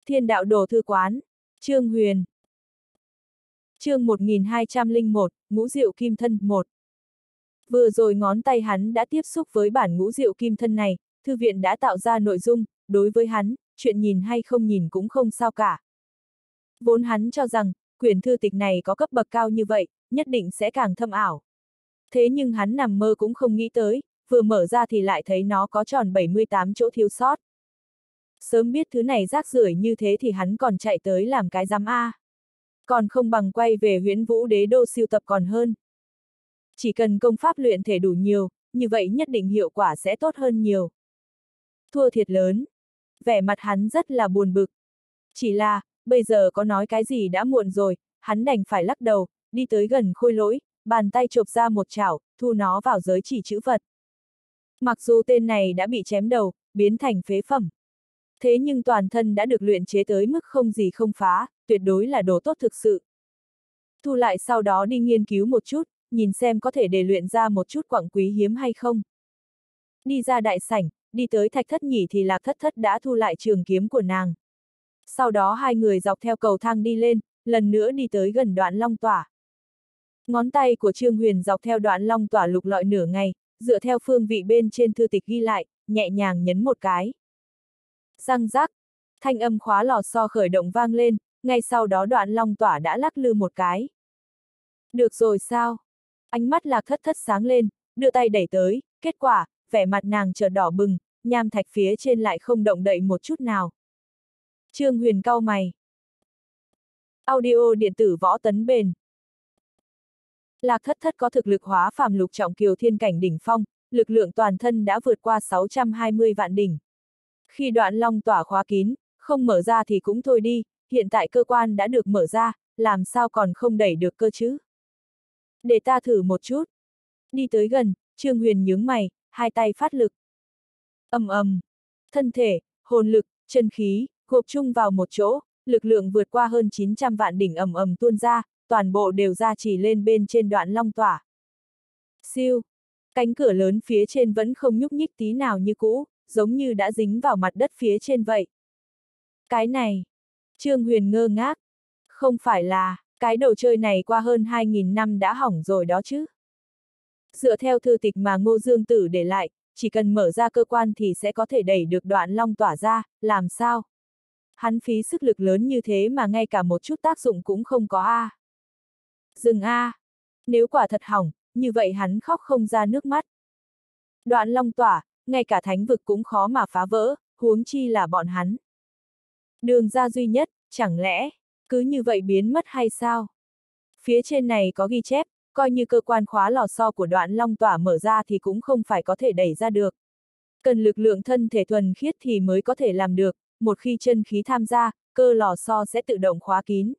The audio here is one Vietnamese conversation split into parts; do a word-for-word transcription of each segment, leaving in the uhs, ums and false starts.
Thiên đạo đồ thư quán. Trương Huyền. Chương một nghìn hai trăm lẻ một, ngũ diệu kim thân một. Vừa rồi ngón tay hắn đã tiếp xúc với bản ngũ diệu kim thân này, thư viện đã tạo ra nội dung, đối với hắn, chuyện nhìn hay không nhìn cũng không sao cả. Vốn hắn cho rằng, quyển thư tịch này có cấp bậc cao như vậy, nhất định sẽ càng thâm ảo. Thế nhưng hắn nằm mơ cũng không nghĩ tới, vừa mở ra thì lại thấy nó có tròn bảy mươi tám chỗ thiếu sót. Sớm biết thứ này rác rưởi như thế thì hắn còn chạy tới làm cái giám A. Còn không bằng quay về Huyễn Vũ Đế Đô siêu tập còn hơn. Chỉ cần công pháp luyện thể đủ nhiều, như vậy nhất định hiệu quả sẽ tốt hơn nhiều. Thua thiệt lớn. Vẻ mặt hắn rất là buồn bực. Chỉ là, bây giờ có nói cái gì đã muộn rồi, hắn đành phải lắc đầu, đi tới gần khôi lỗi, bàn tay chộp ra một chảo, thu nó vào giới chỉ chữ vật. Mặc dù tên này đã bị chém đầu, biến thành phế phẩm. Thế nhưng toàn thân đã được luyện chế tới mức không gì không phá, tuyệt đối là đồ tốt thực sự. Thu lại sau đó đi nghiên cứu một chút, nhìn xem có thể để luyện ra một chút quặng quý hiếm hay không. Đi ra đại sảnh, đi tới Thạch Thất Nhỉ thì Lạc Thất Thất đã thu lại trường kiếm của nàng. Sau đó hai người dọc theo cầu thang đi lên, lần nữa đi tới gần Đoạn Long Tỏa. Ngón tay của Trương Huyền dọc theo Đoạn Long Tỏa lục lọi nửa ngày, dựa theo phương vị bên trên thư tịch ghi lại, nhẹ nhàng nhấn một cái. Răng rắc, thanh âm khóa lò xo khởi động vang lên, ngay sau đó Đoạn Long Tỏa đã lắc lư một cái. Được rồi sao? Ánh mắt Lạc Thất Thất sáng lên, đưa tay đẩy tới, kết quả, vẻ mặt nàng chợt đỏ bừng, nham thạch phía trên lại không động đậy một chút nào. Trương Huyền cau mày. Audio điện tử võ tấn bền. Lạc Thất Thất có thực lực hóa phàm lục trọng kiều thiên cảnh đỉnh phong, lực lượng toàn thân đã vượt qua sáu trăm hai mươi vạn đỉnh. Khi Đoạn Long Tỏa khóa kín, không mở ra thì cũng thôi đi, hiện tại cơ quan đã được mở ra, làm sao còn không đẩy được cơ chứ? Để ta thử một chút. Đi tới gần, Trương Huyền nhướng mày, hai tay phát lực. Ầm ầm, thân thể, hồn lực, chân khí, gộp chung vào một chỗ, lực lượng vượt qua hơn chín trăm vạn đỉnh ầm ầm tuôn ra, toàn bộ đều ra chỉ lên bên trên Đoạn Long Tỏa. Siêu, cánh cửa lớn phía trên vẫn không nhúc nhích tí nào như cũ, giống như đã dính vào mặt đất phía trên vậy. Cái này, Trương Huyền ngơ ngác. Không phải là, cái đồ chơi này qua hơn hai nghìn năm đã hỏng rồi đó chứ. Dựa theo thư tịch mà Ngô Dương Tử để lại, chỉ cần mở ra cơ quan thì sẽ có thể đẩy được Đoạn Long Tỏa ra, làm sao? Hắn phí sức lực lớn như thế mà ngay cả một chút tác dụng cũng không có a. Dừng a. Nếu quả thật hỏng, như vậy hắn khóc không ra nước mắt. Đoạn Long Tỏa, ngay cả thánh vực cũng khó mà phá vỡ, huống chi là bọn hắn. Đường ra duy nhất, chẳng lẽ, cứ như vậy biến mất hay sao? Phía trên này có ghi chép, coi như cơ quan khóa lò xo của Đoạn Long Tỏa mở ra thì cũng không phải có thể đẩy ra được. Cần lực lượng thân thể thuần khiết thì mới có thể làm được, một khi chân khí tham gia, cơ lò xo sẽ tự động khóa kín.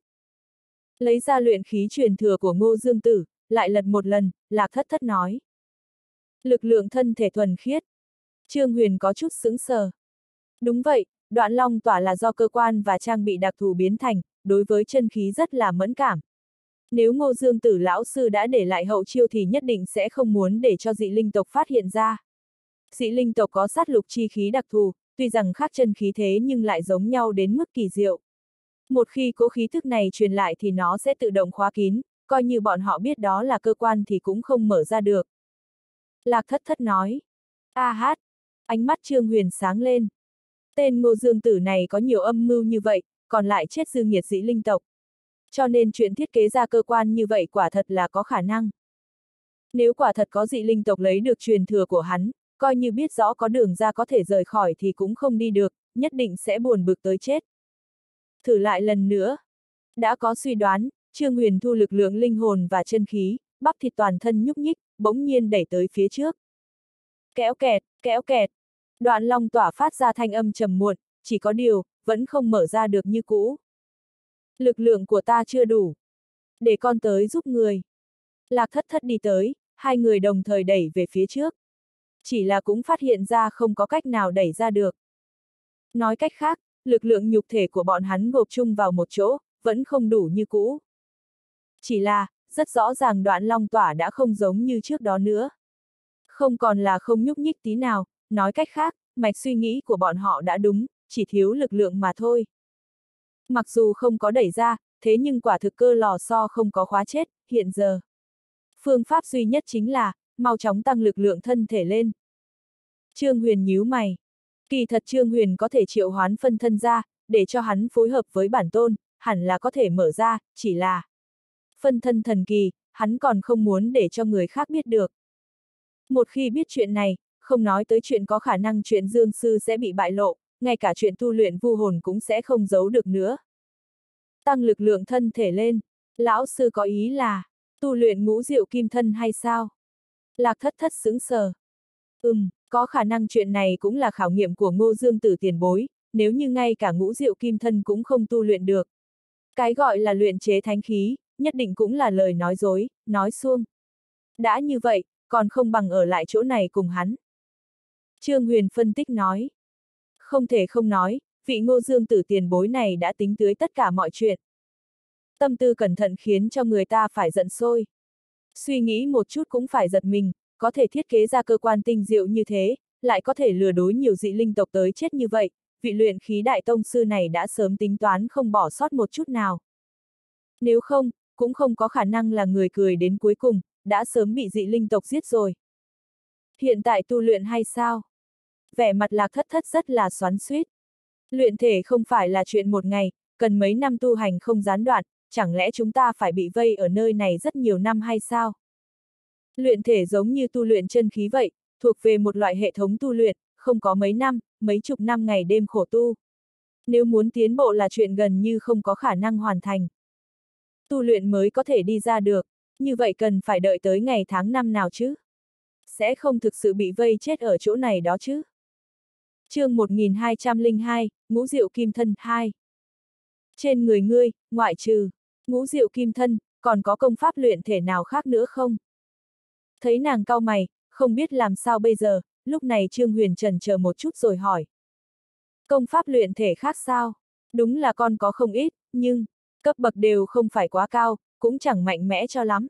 Lấy ra luyện khí truyền thừa của Ngô Dương Tử, lại lật một lần, Lạc Thất Thất nói. Lực lượng thân thể thuần khiết. Trương Huyền có chút sững sờ. Đúng vậy, Đoạn Long Tỏa là do cơ quan và trang bị đặc thù biến thành, đối với chân khí rất là mẫn cảm. Nếu Ngô Dương Tử lão sư đã để lại hậu chiêu thì nhất định sẽ không muốn để cho dị linh tộc phát hiện ra. Dị linh tộc có sát lục chi khí đặc thù, tuy rằng khác chân khí thế nhưng lại giống nhau đến mức kỳ diệu. Một khi cỗ khí thức này truyền lại thì nó sẽ tự động khóa kín, coi như bọn họ biết đó là cơ quan thì cũng không mở ra được. Lạc Thất Thất nói. A hát, ánh mắt Trương Huyền sáng lên. Tên Ngô Dương Tử này có nhiều âm mưu như vậy, còn lại chết dư nghiệt dị linh tộc. Cho nên chuyện thiết kế ra cơ quan như vậy quả thật là có khả năng. Nếu quả thật có dị linh tộc lấy được truyền thừa của hắn, coi như biết rõ có đường ra có thể rời khỏi thì cũng không đi được, nhất định sẽ buồn bực tới chết. Thử lại lần nữa. Đã có suy đoán, Trương Huyền thu lực lượng linh hồn và chân khí, bắp thịt toàn thân nhúc nhích, bỗng nhiên đẩy tới phía trước. Kéo kẹt, kéo kẹt. Đoạn Long Tỏa phát ra thanh âm trầm muộn, chỉ có điều, vẫn không mở ra được như cũ. Lực lượng của ta chưa đủ. Để con tới giúp người. Lạc Thất Thất đi tới, hai người đồng thời đẩy về phía trước. Chỉ là cũng phát hiện ra không có cách nào đẩy ra được. Nói cách khác, lực lượng nhục thể của bọn hắn gộp chung vào một chỗ, vẫn không đủ như cũ. Chỉ là, rất rõ ràng Đoạn Long Tỏa đã không giống như trước đó nữa. Không còn là không nhúc nhích tí nào, nói cách khác, mạch suy nghĩ của bọn họ đã đúng, chỉ thiếu lực lượng mà thôi. Mặc dù không có đẩy ra, thế nhưng quả thực cơ lò xo không có khóa chết, hiện giờ. Phương pháp duy nhất chính là, mau chóng tăng lực lượng thân thể lên. Trương Huyền nhíu mày. Kỳ thật Trương Huyền có thể triệu hoán phân thân ra, để cho hắn phối hợp với bản tôn, hẳn là có thể mở ra, chỉ là phân thân thần kỳ, hắn còn không muốn để cho người khác biết được. Một khi biết chuyện này, không nói tới chuyện có khả năng chuyện Dương Sư sẽ bị bại lộ, ngay cả chuyện tu luyện vu hồn cũng sẽ không giấu được nữa. Tăng lực lượng thân thể lên, lão sư có ý là, tu luyện ngũ diệu kim thân hay sao? Lạc Thất Thất sững sờ. Ừm, có khả năng chuyện này cũng là khảo nghiệm của Ngô Dương Tử tiền bối, nếu như ngay cả ngũ diệu kim thân cũng không tu luyện được. Cái gọi là luyện chế thánh khí, nhất định cũng là lời nói dối, nói suông. Đã như vậy, còn không bằng ở lại chỗ này cùng hắn. Trương Huyền phân tích nói. Không thể không nói, vị Ngô Dương Tử tiền bối này đã tính tới tất cả mọi chuyện. Tâm tư cẩn thận khiến cho người ta phải giận sôi. Suy nghĩ một chút cũng phải giật mình, có thể thiết kế ra cơ quan tinh diệu như thế, lại có thể lừa đối nhiều dị linh tộc tới chết như vậy, vị luyện khí đại tông sư này đã sớm tính toán không bỏ sót một chút nào. Nếu không, cũng không có khả năng là người cười đến cuối cùng, đã sớm bị dị linh tộc giết rồi. Hiện tại tu luyện hay sao? Vẻ mặt Lạc Thất Thất rất là xoắn xuýt. Luyện thể không phải là chuyện một ngày, cần mấy năm tu hành không gián đoạn, chẳng lẽ chúng ta phải bị vây ở nơi này rất nhiều năm hay sao? Luyện thể giống như tu luyện chân khí vậy, thuộc về một loại hệ thống tu luyện, không có mấy năm, mấy chục năm ngày đêm khổ tu. Nếu muốn tiến bộ là chuyện gần như không có khả năng hoàn thành. Tu luyện mới có thể đi ra được, như vậy cần phải đợi tới ngày tháng năm nào chứ? Sẽ không thực sự bị vây chết ở chỗ này đó chứ? Chương một nghìn hai trăm lẻ hai, Ngũ Diệu Kim Thân hai. Trên người ngươi, ngoại trừ Ngũ Diệu Kim Thân, còn có công pháp luyện thể nào khác nữa không? Thấy nàng cau mày, không biết làm sao bây giờ, lúc này Trương Huyền chần chờ một chút rồi hỏi. Công pháp luyện thể khác sao? Đúng là con có không ít, nhưng cấp bậc đều không phải quá cao, cũng chẳng mạnh mẽ cho lắm.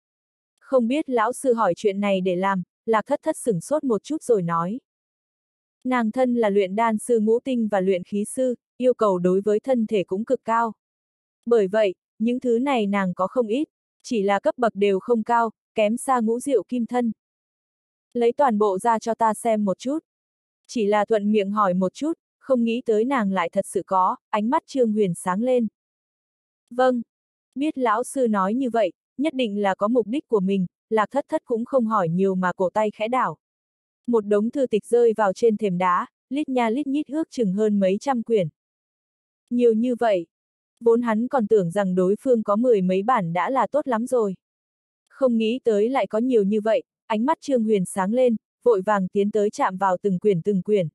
Không biết lão sư hỏi chuyện này để làm, Lạc Thất Thất sửng sốt một chút rồi nói. Nàng thân là luyện đan sư ngũ tinh và luyện khí sư, yêu cầu đối với thân thể cũng cực cao. Bởi vậy, những thứ này nàng có không ít, chỉ là cấp bậc đều không cao, kém xa ngũ diệu kim thân. Lấy toàn bộ ra cho ta xem một chút. Chỉ là thuận miệng hỏi một chút, không nghĩ tới nàng lại thật sự có, ánh mắt Trương Huyền sáng lên. Vâng, biết lão sư nói như vậy, nhất định là có mục đích của mình, Lạc Thất Thất cũng không hỏi nhiều mà cổ tay khẽ đảo. Một đống thư tịch rơi vào trên thềm đá, lít nha lít nhít ước chừng hơn mấy trăm quyển. Nhiều như vậy, vốn hắn còn tưởng rằng đối phương có mười mấy bản đã là tốt lắm rồi. Không nghĩ tới lại có nhiều như vậy, ánh mắt Trương Huyền sáng lên, vội vàng tiến tới chạm vào từng quyển từng quyển.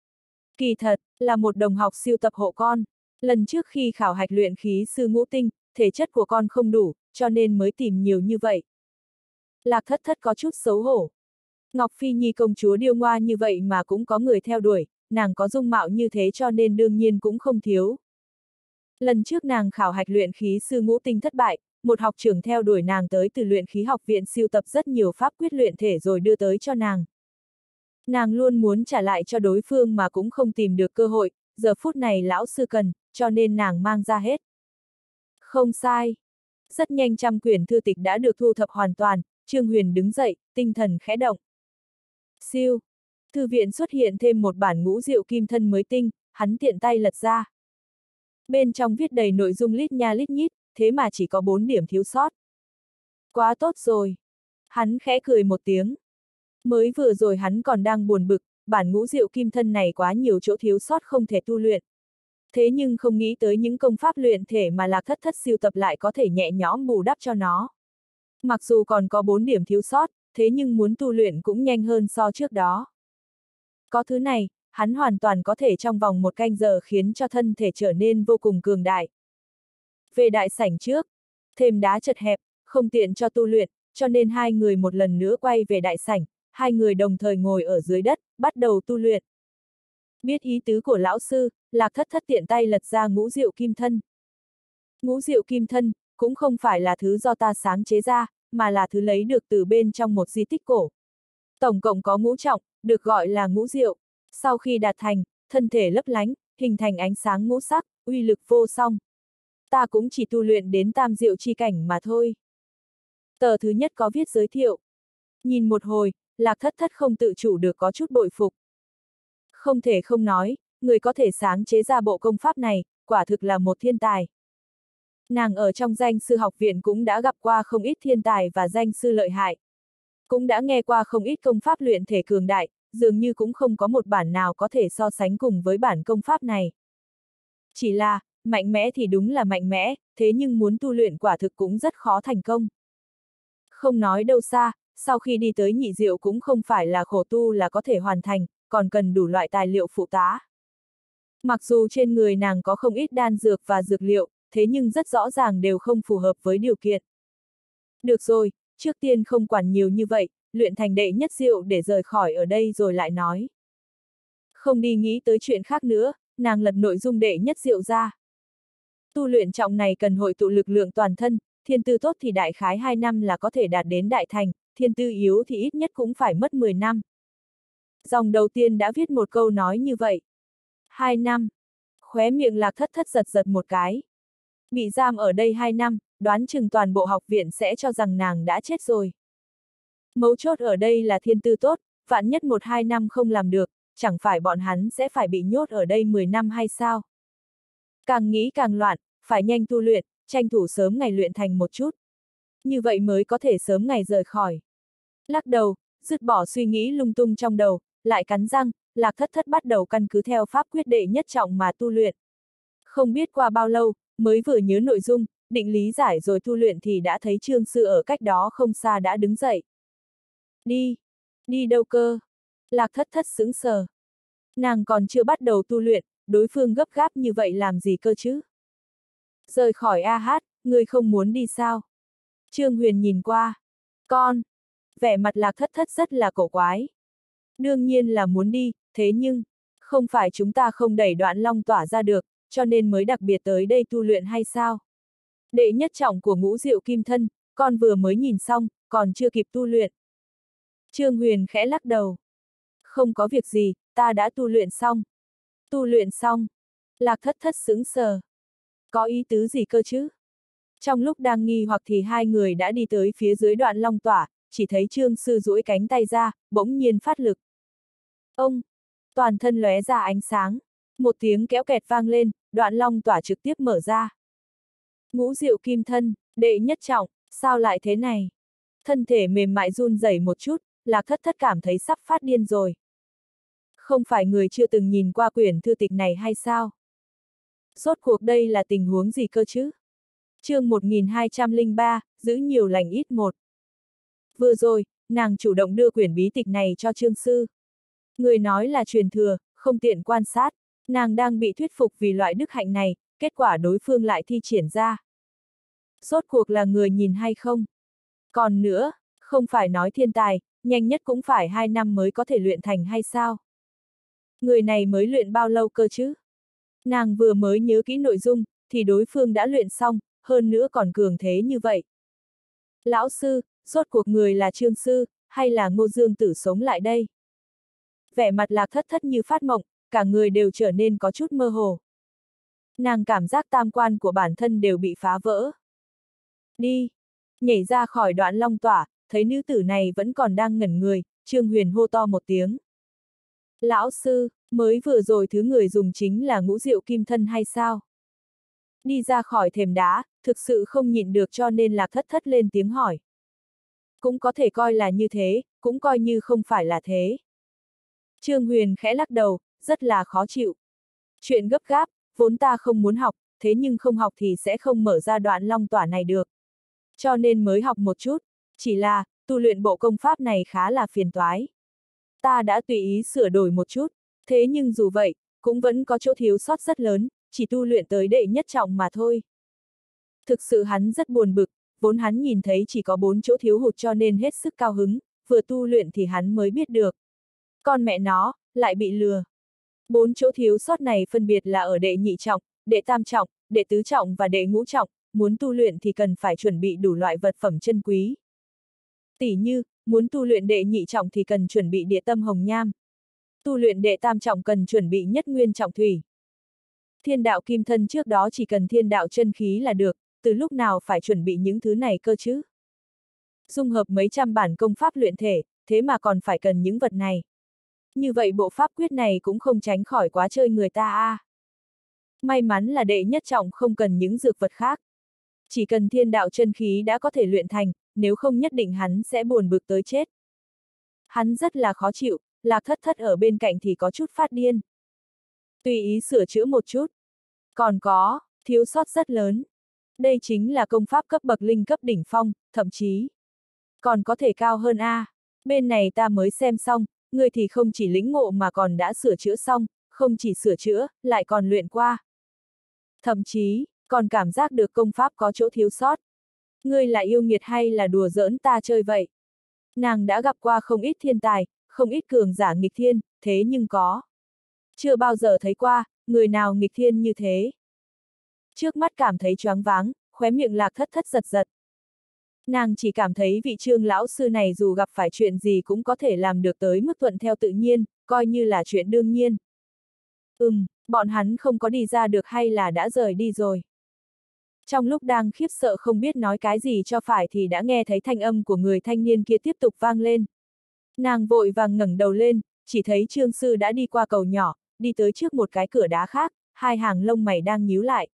Kỳ thật, là một đồng học siêu tập hộ con. Lần trước khi khảo hạch luyện khí sư ngũ tinh, thể chất của con không đủ, cho nên mới tìm nhiều như vậy. Lạc Thất Thất có chút xấu hổ. Ngọc Phi Nhi công chúa điêu ngoa như vậy mà cũng có người theo đuổi, nàng có dung mạo như thế cho nên đương nhiên cũng không thiếu. Lần trước nàng khảo hạch luyện khí sư ngũ tinh thất bại, một học trưởng theo đuổi nàng tới từ luyện khí học viện siêu tập rất nhiều pháp quyết luyện thể rồi đưa tới cho nàng. Nàng luôn muốn trả lại cho đối phương mà cũng không tìm được cơ hội, giờ phút này lão sư cần, cho nên nàng mang ra hết. Không sai. Rất nhanh trăm quyển thư tịch đã được thu thập hoàn toàn, Trương Huyền đứng dậy, tinh thần khẽ động. Siêu. Thư viện xuất hiện thêm một bản ngũ diệu kim thân mới tinh, hắn tiện tay lật ra. Bên trong viết đầy nội dung lít nha lít nhít, thế mà chỉ có bốn điểm thiếu sót. Quá tốt rồi. Hắn khẽ cười một tiếng. Mới vừa rồi hắn còn đang buồn bực, bản ngũ diệu kim thân này quá nhiều chỗ thiếu sót không thể tu luyện. Thế nhưng không nghĩ tới những công pháp luyện thể mà Lạc Thất Thất siêu tập lại có thể nhẹ nhõm bù đắp cho nó. Mặc dù còn có bốn điểm thiếu sót, thế nhưng muốn tu luyện cũng nhanh hơn so trước đó. Có thứ này, hắn hoàn toàn có thể trong vòng một canh giờ khiến cho thân thể trở nên vô cùng cường đại. Về đại sảnh trước, thềm đá chật hẹp, không tiện cho tu luyện, cho nên hai người một lần nữa quay về đại sảnh, hai người đồng thời ngồi ở dưới đất, bắt đầu tu luyện. Biết ý tứ của lão sư, Lạc Thất Thất tiện tay lật ra ngũ diệu kim thân. Ngũ diệu kim thân, cũng không phải là thứ do ta sáng chế ra, mà là thứ lấy được từ bên trong một di tích cổ. Tổng cộng có ngũ trọng, được gọi là ngũ diệu. Sau khi đạt thành, thân thể lấp lánh, hình thành ánh sáng ngũ sắc, uy lực vô song. Ta cũng chỉ tu luyện đến tam diệu chi cảnh mà thôi. Tờ thứ nhất có viết giới thiệu. Nhìn một hồi, Lạc Thất Thất không tự chủ được có chút bội phục. Không thể không nói, người có thể sáng chế ra bộ công pháp này, quả thực là một thiên tài. Nàng ở trong danh sư học viện cũng đã gặp qua không ít thiên tài và danh sư lợi hại. Cũng đã nghe qua không ít công pháp luyện thể cường đại, dường như cũng không có một bản nào có thể so sánh cùng với bản công pháp này. Chỉ là, mạnh mẽ thì đúng là mạnh mẽ, thế nhưng muốn tu luyện quả thực cũng rất khó thành công. Không nói đâu xa, sau khi đi tới nhị diệu cũng không phải là khổ tu là có thể hoàn thành, còn cần đủ loại tài liệu phụ tá. Mặc dù trên người nàng có không ít đan dược và dược liệu, thế nhưng rất rõ ràng đều không phù hợp với điều kiện. Được rồi, trước tiên không quản nhiều như vậy, luyện thành đệ nhất diệu để rời khỏi ở đây rồi lại nói. Không đi nghĩ tới chuyện khác nữa, nàng lật nội dung đệ nhất diệu ra. Tu luyện trọng này cần hội tụ lực lượng toàn thân, thiên tư tốt thì đại khái hai năm là có thể đạt đến đại thành, thiên tư yếu thì ít nhất cũng phải mất mười năm. Dòng đầu tiên đã viết một câu nói như vậy. Hai năm. Khóe miệng Lạc Thất Thất giật giật một cái. Bị giam ở đây hai năm, đoán chừng toàn bộ học viện sẽ cho rằng nàng đã chết rồi. Mấu chốt ở đây là thiên tư tốt, vạn nhất một hai năm không làm được, chẳng phải bọn hắn sẽ phải bị nhốt ở đây mười năm hay sao? Càng nghĩ càng loạn, phải nhanh tu luyện, tranh thủ sớm ngày luyện thành một chút. Như vậy mới có thể sớm ngày rời khỏi. Lắc đầu, dứt bỏ suy nghĩ lung tung trong đầu, lại cắn răng, Lạc Thất Thất bắt đầu căn cứ theo pháp quyết đệ nhất trọng mà tu luyện. Không biết qua bao lâu, mới vừa nhớ nội dung, định lý giải rồi tu luyện thì đã thấy Trương Sư ở cách đó không xa đã đứng dậy. Đi, đi đâu cơ? Lạc Thất Thất sững sờ. Nàng còn chưa bắt đầu tu luyện, đối phương gấp gáp như vậy làm gì cơ chứ? Rời khỏi A Hát, ngươi không muốn đi sao? Trương Huyền nhìn qua. Con! Vẻ mặt Lạc Thất Thất rất là cổ quái. Đương nhiên là muốn đi, thế nhưng, không phải chúng ta không đẩy Đoạn Long tỏa ra được, cho nên mới đặc biệt tới đây tu luyện hay sao? Đệ nhất trọng của ngũ diệu kim thân, con vừa mới nhìn xong, còn chưa kịp tu luyện. Trương Huyền khẽ lắc đầu. Không có việc gì, ta đã tu luyện xong. Tu luyện xong. Lạc Thất Thất sững sờ. Có ý tứ gì cơ chứ? Trong lúc đang nghi hoặc thì hai người đã đi tới phía dưới Đoạn Long tỏa, chỉ thấy Trương Sư duỗi cánh tay ra, bỗng nhiên phát lực. Ông! Toàn thân lóe ra ánh sáng. Một tiếng kéo kẹt vang lên, Đoạn Long tỏa trực tiếp mở ra. Ngũ diệu kim thân, đệ nhất trọng, sao lại thế này? Thân thể mềm mại run rẩy một chút, Lạc Thất Thất cảm thấy sắp phát điên rồi. Không phải người chưa từng nhìn qua quyển thư tịch này hay sao? Rốt cuộc đây là tình huống gì cơ chứ? Chương một nghìn hai trăm lẻ ba, giữ nhiều lành ít một. Vừa rồi, nàng chủ động đưa quyển bí tịch này cho Trương Sư. Người nói là truyền thừa, không tiện quan sát, nàng đang bị thuyết phục vì loại đức hạnh này, kết quả đối phương lại thi triển ra. Rốt cuộc là người nhìn hay không? Còn nữa, không phải nói thiên tài, nhanh nhất cũng phải hai năm mới có thể luyện thành hay sao? Người này mới luyện bao lâu cơ chứ? Nàng vừa mới nhớ kỹ nội dung, thì đối phương đã luyện xong, hơn nữa còn cường thế như vậy. Lão sư, rốt cuộc người là Trương Sư, hay là Ngô Dương Tử sống lại đây? Vẻ mặt Lạc Thất Thất như phát mộng, cả người đều trở nên có chút mơ hồ. Nàng cảm giác tam quan của bản thân đều bị phá vỡ. Đi! Nhảy ra khỏi Đoạn Long tỏa, thấy nữ tử này vẫn còn đang ngẩn người, Trương Huyền hô to một tiếng. Lão sư, mới vừa rồi thứ người dùng chính là ngũ diệu kim thân hay sao? Đi ra khỏi thềm đá, thực sự không nhịn được cho nên Lạc Thất Thất lên tiếng hỏi. Cũng có thể coi là như thế, cũng coi như không phải là thế. Trương Huyền khẽ lắc đầu, rất là khó chịu. Chuyện gấp gáp, vốn ta không muốn học, thế nhưng không học thì sẽ không mở ra Đoạn Long tỏa này được. Cho nên mới học một chút, chỉ là, tu luyện bộ công pháp này khá là phiền toái. Ta đã tùy ý sửa đổi một chút, thế nhưng dù vậy, cũng vẫn có chỗ thiếu sót rất lớn, chỉ tu luyện tới đệ nhất trọng mà thôi. Thực sự hắn rất buồn bực, vốn hắn nhìn thấy chỉ có bốn chỗ thiếu hụt cho nên hết sức cao hứng, vừa tu luyện thì hắn mới biết được. Con mẹ nó, lại bị lừa. Bốn chỗ thiếu sót này phân biệt là ở đệ nhị trọng, đệ tam trọng, đệ tứ trọng và đệ ngũ trọng, muốn tu luyện thì cần phải chuẩn bị đủ loại vật phẩm chân quý. Tỷ như, muốn tu luyện đệ nhị trọng thì cần chuẩn bị địa tâm hồng nham. Tu luyện đệ tam trọng cần chuẩn bị nhất nguyên trọng thủy. Thiên đạo kim thân trước đó chỉ cần thiên đạo chân khí là được, từ lúc nào phải chuẩn bị những thứ này cơ chứ? Dung hợp mấy trăm bản công pháp luyện thể, thế mà còn phải cần những vật này. Như vậy bộ pháp quyết này cũng không tránh khỏi quá chơi người ta a. À. May mắn là đệ nhất trọng không cần những dược vật khác. Chỉ cần thiên đạo chân khí đã có thể luyện thành, nếu không nhất định hắn sẽ buồn bực tới chết. Hắn rất là khó chịu, Lạc Thất Thất ở bên cạnh thì có chút phát điên. Tùy ý sửa chữa một chút. Còn có, thiếu sót rất lớn. Đây chính là công pháp cấp bậc linh cấp đỉnh phong, thậm chí còn có thể cao hơn a. À. Bên này ta mới xem xong, người thì không chỉ lĩnh ngộ mà còn đã sửa chữa xong, không chỉ sửa chữa, lại còn luyện qua. Thậm chí, còn cảm giác được công pháp có chỗ thiếu sót. Ngươi là yêu nghiệt hay là đùa giỡn ta chơi vậy? Nàng đã gặp qua không ít thiên tài, không ít cường giả nghịch thiên, thế nhưng có. Chưa bao giờ thấy qua, người nào nghịch thiên như thế. Trước mắt cảm thấy choáng váng, khóe miệng Lạc Thất Thất giật giật. Nàng chỉ cảm thấy vị Trương lão sư này dù gặp phải chuyện gì cũng có thể làm được tới mức thuận theo tự nhiên, coi như là chuyện đương nhiên. Ừm, bọn hắn không có đi ra được hay là đã rời đi rồi. Trong lúc đang khiếp sợ không biết nói cái gì cho phải thì đã nghe thấy thanh âm của người thanh niên kia tiếp tục vang lên. Nàng vội vàng ngẩng đầu lên, chỉ thấy Trương sư đã đi qua cầu nhỏ, đi tới trước một cái cửa đá khác, hai hàng lông mày đang nhíu lại.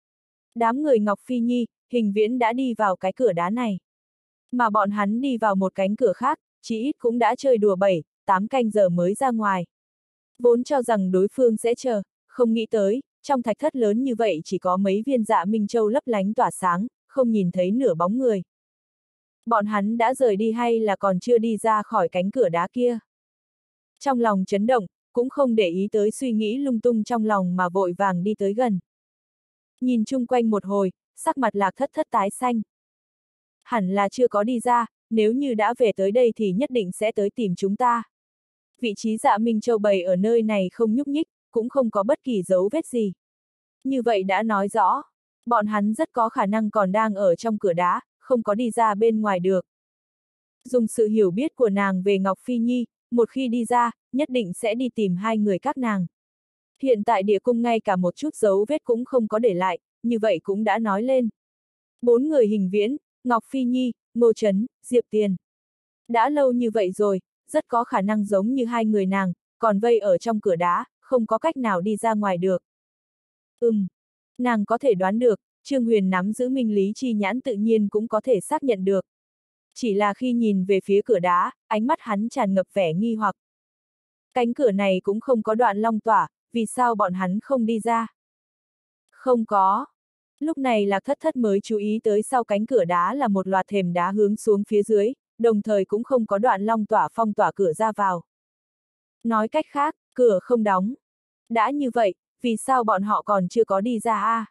Đám người Ngọc Phi Nhi, Hình Viễn đã đi vào cái cửa đá này. Mà bọn hắn đi vào một cánh cửa khác, chỉ ít cũng đã chơi đùa bảy, tám canh giờ mới ra ngoài. Vốn cho rằng đối phương sẽ chờ, không nghĩ tới, trong thạch thất lớn như vậy chỉ có mấy viên dạ minh châu lấp lánh tỏa sáng, không nhìn thấy nửa bóng người. Bọn hắn đã rời đi hay là còn chưa đi ra khỏi cánh cửa đá kia? Trong lòng chấn động, cũng không để ý tới suy nghĩ lung tung trong lòng mà vội vàng đi tới gần. Nhìn chung quanh một hồi, sắc mặt Lạc Thất Thất tái xanh. Hẳn là chưa có đi ra, nếu như đã về tới đây thì nhất định sẽ tới tìm chúng ta. Vị trí dạ minh châu bày ở nơi này không nhúc nhích, cũng không có bất kỳ dấu vết gì. Như vậy đã nói rõ, bọn hắn rất có khả năng còn đang ở trong cửa đá, không có đi ra bên ngoài được. Dùng sự hiểu biết của nàng về Ngọc Phi Nhi, một khi đi ra, nhất định sẽ đi tìm hai người các nàng. Hiện tại địa cung ngay cả một chút dấu vết cũng không có để lại, như vậy cũng đã nói lên. Bốn người Hình Viễn, Ngọc Phi Nhi, Ngô Trấn, Diệp Tiền. Đã lâu như vậy rồi, rất có khả năng giống như hai người nàng, còn vây ở trong cửa đá, không có cách nào đi ra ngoài được. Ừm, nàng có thể đoán được, Trương Huyền nắm giữ minh lý chi nhãn tự nhiên cũng có thể xác nhận được. Chỉ là khi nhìn về phía cửa đá, ánh mắt hắn tràn ngập vẻ nghi hoặc. Cánh cửa này cũng không có đoạn long tỏa, vì sao bọn hắn không đi ra? Không có. Lúc này Lạc Thất Thất mới chú ý tới sau cánh cửa đá là một loạt thềm đá hướng xuống phía dưới, đồng thời cũng không có đoạn long tỏa phong tỏa cửa ra vào. Nói cách khác, cửa không đóng. Đã như vậy, vì sao bọn họ còn chưa có đi ra a? À?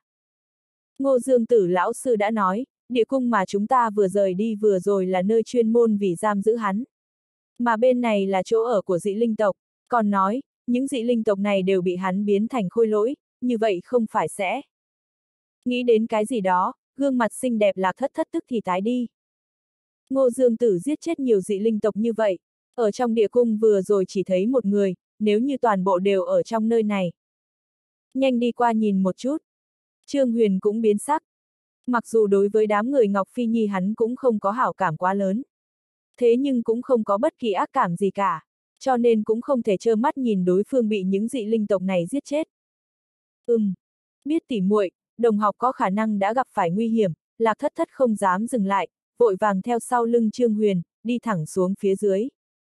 Ngô Dương Tử lão sư đã nói, địa cung mà chúng ta vừa rời đi vừa rồi là nơi chuyên môn vì giam giữ hắn. Mà bên này là chỗ ở của dị linh tộc, còn nói, những dị linh tộc này đều bị hắn biến thành khôi lỗi, như vậy không phải sẽ. Nghĩ đến cái gì đó, gương mặt xinh đẹp Lạc Thất Thất tức thì tái đi. Ngô Dương Tử giết chết nhiều dị linh tộc như vậy, ở trong địa cung vừa rồi chỉ thấy một người, nếu như toàn bộ đều ở trong nơi này. Nhanh đi qua nhìn một chút. Trương Huyền cũng biến sắc. Mặc dù đối với đám người Ngọc Phi Nhi hắn cũng không có hảo cảm quá lớn. Thế nhưng cũng không có bất kỳ ác cảm gì cả, cho nên cũng không thể trơ mắt nhìn đối phương bị những dị linh tộc này giết chết. Ừm, biết tỉ muội, đồng học có khả năng đã gặp phải nguy hiểm, Lạc Thất Thất không dám dừng lại, vội vàng theo sau lưng Trương Huyền, đi thẳng xuống phía dưới.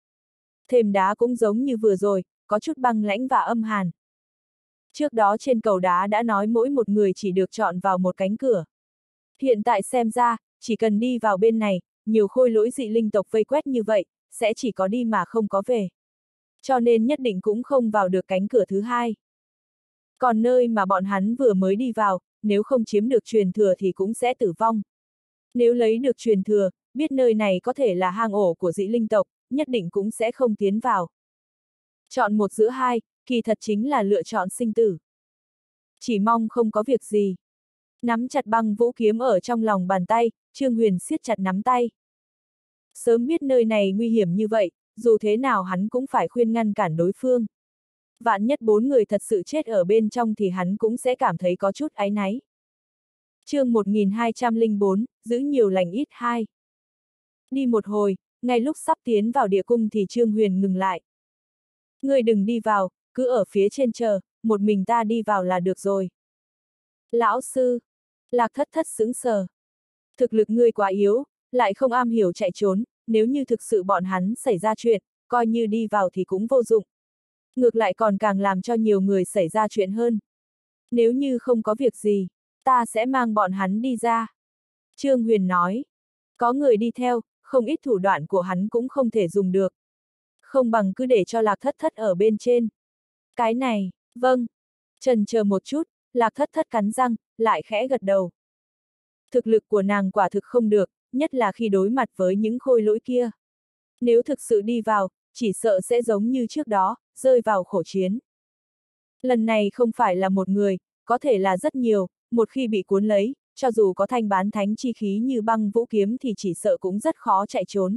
Thềm đá cũng giống như vừa rồi, có chút băng lãnh và âm hàn. Trước đó trên cầu đá đã nói mỗi một người chỉ được chọn vào một cánh cửa. Hiện tại xem ra, chỉ cần đi vào bên này, nhiều khôi lỗi dị linh tộc vây quét như vậy, sẽ chỉ có đi mà không có về. Cho nên nhất định cũng không vào được cánh cửa thứ hai. Còn nơi mà bọn hắn vừa mới đi vào, nếu không chiếm được truyền thừa thì cũng sẽ tử vong. Nếu lấy được truyền thừa, biết nơi này có thể là hang ổ của dị linh tộc, nhất định cũng sẽ không tiến vào. Chọn một giữa hai, kỳ thật chính là lựa chọn sinh tử. Chỉ mong không có việc gì. Nắm chặt băng vũ kiếm ở trong lòng bàn tay, Trương Huyền siết chặt nắm tay. Sớm biết nơi này nguy hiểm như vậy, dù thế nào hắn cũng phải khuyên ngăn cản đối phương. vạn nhất bốn người thật sự chết ở bên trong thì hắn cũng sẽ cảm thấy có chút áy náy. Chương một nghìn hai trăm lẻ bốn, giữ nhiều lành ít hai. Đi một hồi, ngay lúc sắp tiến vào địa cung thì Trương Huyền ngừng lại. Ngươi đừng đi vào, cứ ở phía trên chờ, một mình ta đi vào là được rồi. Lão sư, Lạc Thất Thất sững sờ. Thực lực ngươi quá yếu, lại không am hiểu chạy trốn, nếu như thực sự bọn hắn xảy ra chuyện, coi như đi vào thì cũng vô dụng. Ngược lại còn càng làm cho nhiều người xảy ra chuyện hơn. Nếu như không có việc gì, ta sẽ mang bọn hắn đi ra. Trương Huyền nói, có người đi theo, không ít thủ đoạn của hắn cũng không thể dùng được. Không bằng cứ để cho Lạc Thất Thất ở bên trên. Cái này, vâng. Chần chờ một chút, Lạc Thất Thất cắn răng, lại khẽ gật đầu. Thực lực của nàng quả thực không được, nhất là khi đối mặt với những khôi lỗi kia. Nếu thực sự đi vào, chỉ sợ sẽ giống như trước đó, rơi vào khổ chiến. Lần này không phải là một người, có thể là rất nhiều, một khi bị cuốn lấy, cho dù có thanh bán thánh chi khí như băng vũ kiếm thì chỉ sợ cũng rất khó chạy trốn.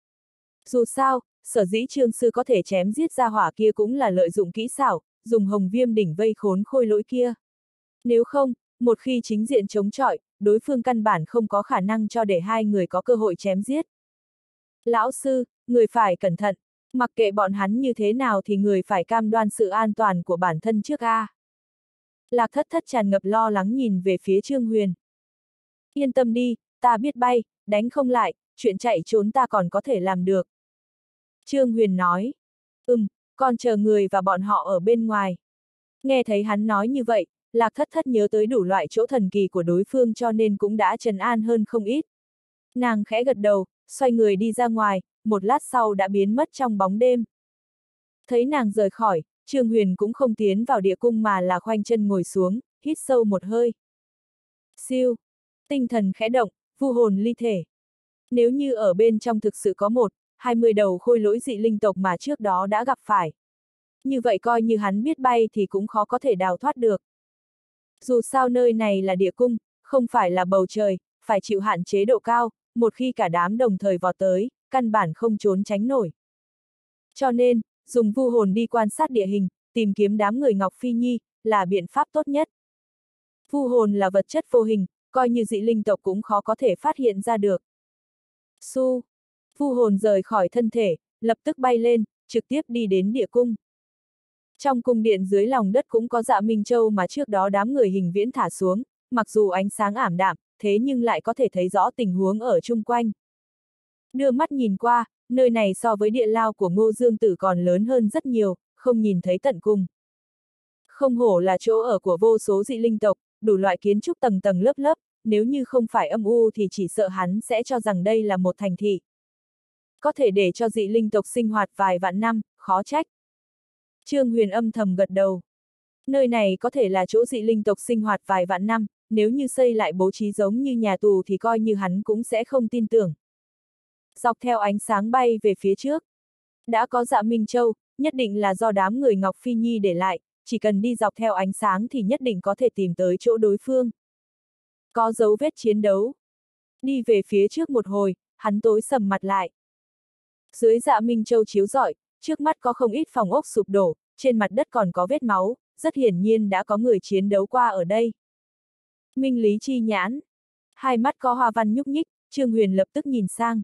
Dù sao, sở dĩ Trương Sư có thể chém giết ra hỏa kia cũng là lợi dụng kỹ xảo, dùng hồng viêm đỉnh vây khốn khôi lỗi kia. Nếu không, một khi chính diện chống chọi, đối phương căn bản không có khả năng cho để hai người có cơ hội chém giết. Lão sư, người phải cẩn thận, mặc kệ bọn hắn như thế nào thì người phải cam đoan sự an toàn của bản thân trước a. Lạc Thất Thất tràn ngập lo lắng nhìn về phía Trương Huyền. Yên tâm đi, ta biết bay, đánh không lại, chuyện chạy trốn ta còn có thể làm được. Trương Huyền nói, ừm, còn chờ người và bọn họ ở bên ngoài. Nghe thấy hắn nói như vậy, Lạc Thất Thất nhớ tới đủ loại chỗ thần kỳ của đối phương cho nên cũng đã trấn an hơn không ít. Nàng khẽ gật đầu, xoay người đi ra ngoài, một lát sau đã biến mất trong bóng đêm. Thấy nàng rời khỏi, Trương Huyền cũng không tiến vào địa cung mà là khoanh chân ngồi xuống, hít sâu một hơi. Siêu, tinh thần khẽ động, vu hồn ly thể. Nếu như ở bên trong thực sự có một, hai mươi đầu khôi lỗi dị linh tộc mà trước đó đã gặp phải. Như vậy coi như hắn biết bay thì cũng khó có thể đào thoát được. Dù sao nơi này là địa cung, không phải là bầu trời, phải chịu hạn chế độ cao, một khi cả đám đồng thời vọt tới, căn bản không trốn tránh nổi. Cho nên, dùng vu hồn đi quan sát địa hình, tìm kiếm đám người Ngọc Phi Nhi, là biện pháp tốt nhất. Vu hồn là vật chất vô hình, coi như dị linh tộc cũng khó có thể phát hiện ra được. Su, vu hồn rời khỏi thân thể, lập tức bay lên, trực tiếp đi đến địa cung. Trong cung điện dưới lòng đất cũng có Dạ Minh Châu mà trước đó đám người hình viễn thả xuống, mặc dù ánh sáng ảm đạm, thế nhưng lại có thể thấy rõ tình huống ở chung quanh. Đưa mắt nhìn qua, nơi này so với địa lao của Ngô Dương Tử còn lớn hơn rất nhiều, không nhìn thấy tận cùng. Không hổ là chỗ ở của vô số dị linh tộc, đủ loại kiến trúc tầng tầng lớp lớp, nếu như không phải âm u thì chỉ sợ hắn sẽ cho rằng đây là một thành thị. Có thể để cho dị linh tộc sinh hoạt vài vạn năm, khó trách. Trương Huyền âm thầm gật đầu. Nơi này có thể là chỗ dị linh tộc sinh hoạt vài vạn năm, nếu như xây lại bố trí giống như nhà tù thì coi như hắn cũng sẽ không tin tưởng. Dọc theo ánh sáng bay về phía trước. Đã có Dạ Minh Châu, nhất định là do đám người Ngọc Phi Nhi để lại, chỉ cần đi dọc theo ánh sáng thì nhất định có thể tìm tới chỗ đối phương. Có dấu vết chiến đấu. Đi về phía trước một hồi, hắn tối sầm mặt lại. Dưới Dạ Minh Châu chiếu rọi, trước mắt có không ít phòng ốc sụp đổ, trên mặt đất còn có vết máu, rất hiển nhiên đã có người chiến đấu qua ở đây. Minh Lý Chi Nhãn. Hai mắt có hoa văn nhúc nhích, Trương Huyền lập tức nhìn sang.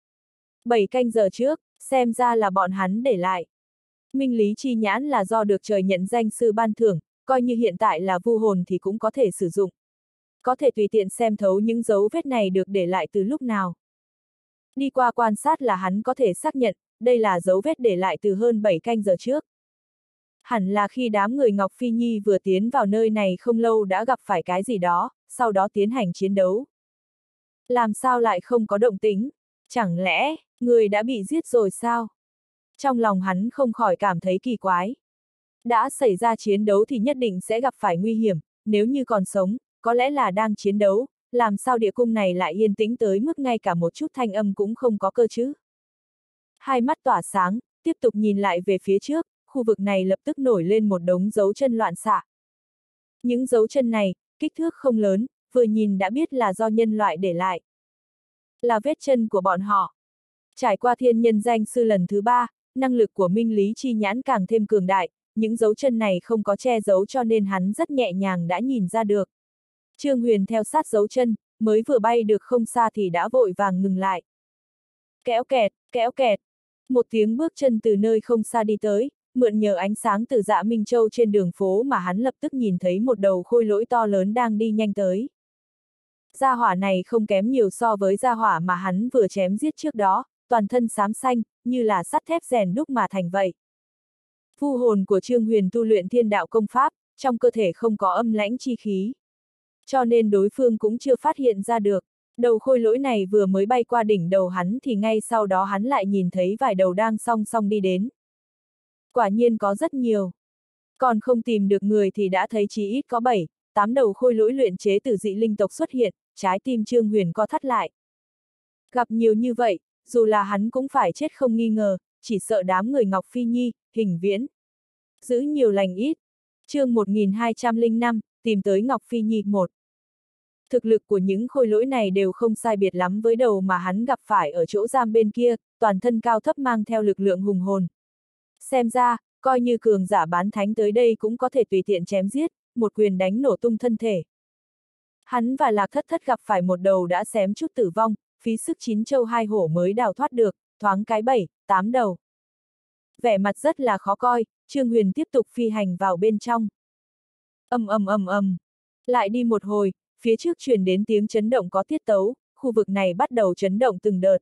Bảy canh giờ trước, xem ra là bọn hắn để lại. Minh Lý Chi Nhãn là do được trời nhận danh sư ban thưởng, coi như hiện tại là vu hồn thì cũng có thể sử dụng. Có thể tùy tiện xem thấu những dấu vết này được để lại từ lúc nào. Đi qua quan sát là hắn có thể xác nhận, đây là dấu vết để lại từ hơn bảy canh giờ trước. Hẳn là khi đám người Ngọc Phi Nhi vừa tiến vào nơi này không lâu đã gặp phải cái gì đó, sau đó tiến hành chiến đấu. Làm sao lại không có động tĩnh? Chẳng lẽ, người đã bị giết rồi sao? Trong lòng hắn không khỏi cảm thấy kỳ quái. Đã xảy ra chiến đấu thì nhất định sẽ gặp phải nguy hiểm, nếu như còn sống, có lẽ là đang chiến đấu, làm sao địa cung này lại yên tĩnh tới mức ngay cả một chút thanh âm cũng không có cơ chứ? Hai mắt tỏa sáng, tiếp tục nhìn lại về phía trước, khu vực này lập tức nổi lên một đống dấu chân loạn xạ. Những dấu chân này, kích thước không lớn, vừa nhìn đã biết là do nhân loại để lại. Là vết chân của bọn họ. Trải qua thiên nhân danh sư lần thứ ba, năng lực của Minh Lý Chi Nhãn càng thêm cường đại, những dấu chân này không có che giấu cho nên hắn rất nhẹ nhàng đã nhìn ra được. Trương Huyền theo sát dấu chân, mới vừa bay được không xa thì đã vội vàng ngừng lại. Kéo kẹt, kéo kẹt. Một tiếng bước chân từ nơi không xa đi tới, mượn nhờ ánh sáng từ Dạ Minh Châu trên đường phố mà hắn lập tức nhìn thấy một đầu khôi lỗi to lớn đang đi nhanh tới. Gia hỏa này không kém nhiều so với gia hỏa mà hắn vừa chém giết trước đó, toàn thân xám xanh, như là sắt thép rèn đúc mà thành vậy. Vu hồn của Trương Huyền tu luyện thiên đạo công pháp, trong cơ thể không có âm lãnh chi khí. Cho nên đối phương cũng chưa phát hiện ra được. Đầu khôi lỗi này vừa mới bay qua đỉnh đầu hắn thì ngay sau đó hắn lại nhìn thấy vài đầu đang song song đi đến. Quả nhiên có rất nhiều. Còn không tìm được người thì đã thấy chí ít có bảy, tám đầu khôi lỗi luyện chế từ dị linh tộc xuất hiện, trái tim Trương Huyền co thắt lại. Gặp nhiều như vậy, dù là hắn cũng phải chết không nghi ngờ, chỉ sợ đám người Ngọc Phi Nhi, Hình Viễn. Giữ nhiều lành ít. Chương một nghìn hai trăm lẻ năm, tìm tới Ngọc Phi Nhi một. Thực lực của những khôi lỗi này đều không sai biệt lắm với đầu mà hắn gặp phải ở chỗ giam bên kia, toàn thân cao thấp mang theo lực lượng hùng hồn. Xem ra, coi như cường giả bán thánh tới đây cũng có thể tùy tiện chém giết, một quyền đánh nổ tung thân thể. Hắn và Lạc Thất Thất gặp phải một đầu đã xém chút tử vong, phí sức chín châu hai hổ mới đào thoát được, thoáng cái bảy, tám đầu. Vẻ mặt rất là khó coi, Trương Huyền tiếp tục phi hành vào bên trong. Ầm ầm ầm ầm, lại đi một hồi, phía trước truyền đến tiếng chấn động có tiết tấu, khu vực này bắt đầu chấn động từng đợt.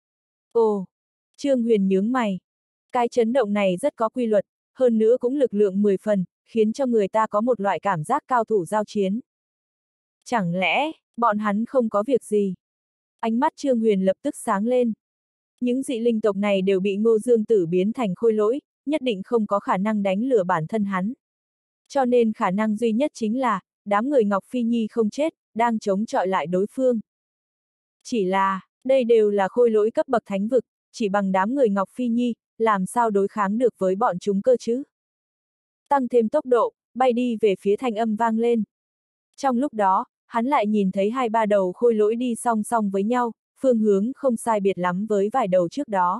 Ồ, Trương Huyền nhướng mày. Cái chấn động này rất có quy luật, hơn nữa cũng lực lượng mười phần, khiến cho người ta có một loại cảm giác cao thủ giao chiến. Chẳng lẽ, bọn hắn không có việc gì? Ánh mắt Trương Huyền lập tức sáng lên. Những dị linh tộc này đều bị Ngô Dương Tử biến thành khôi lỗi, nhất định không có khả năng đánh lừa bản thân hắn. Cho nên khả năng duy nhất chính là, đám người Ngọc Phi Nhi không chết, đang chống chọi lại đối phương. Chỉ là, đây đều là khôi lỗi cấp bậc thánh vực, chỉ bằng đám người Ngọc Phi Nhi, làm sao đối kháng được với bọn chúng cơ chứ? Tăng thêm tốc độ, bay đi về phía thanh âm vang lên. Trong lúc đó, hắn lại nhìn thấy hai ba đầu khôi lỗi đi song song với nhau, phương hướng không sai biệt lắm với vài đầu trước đó.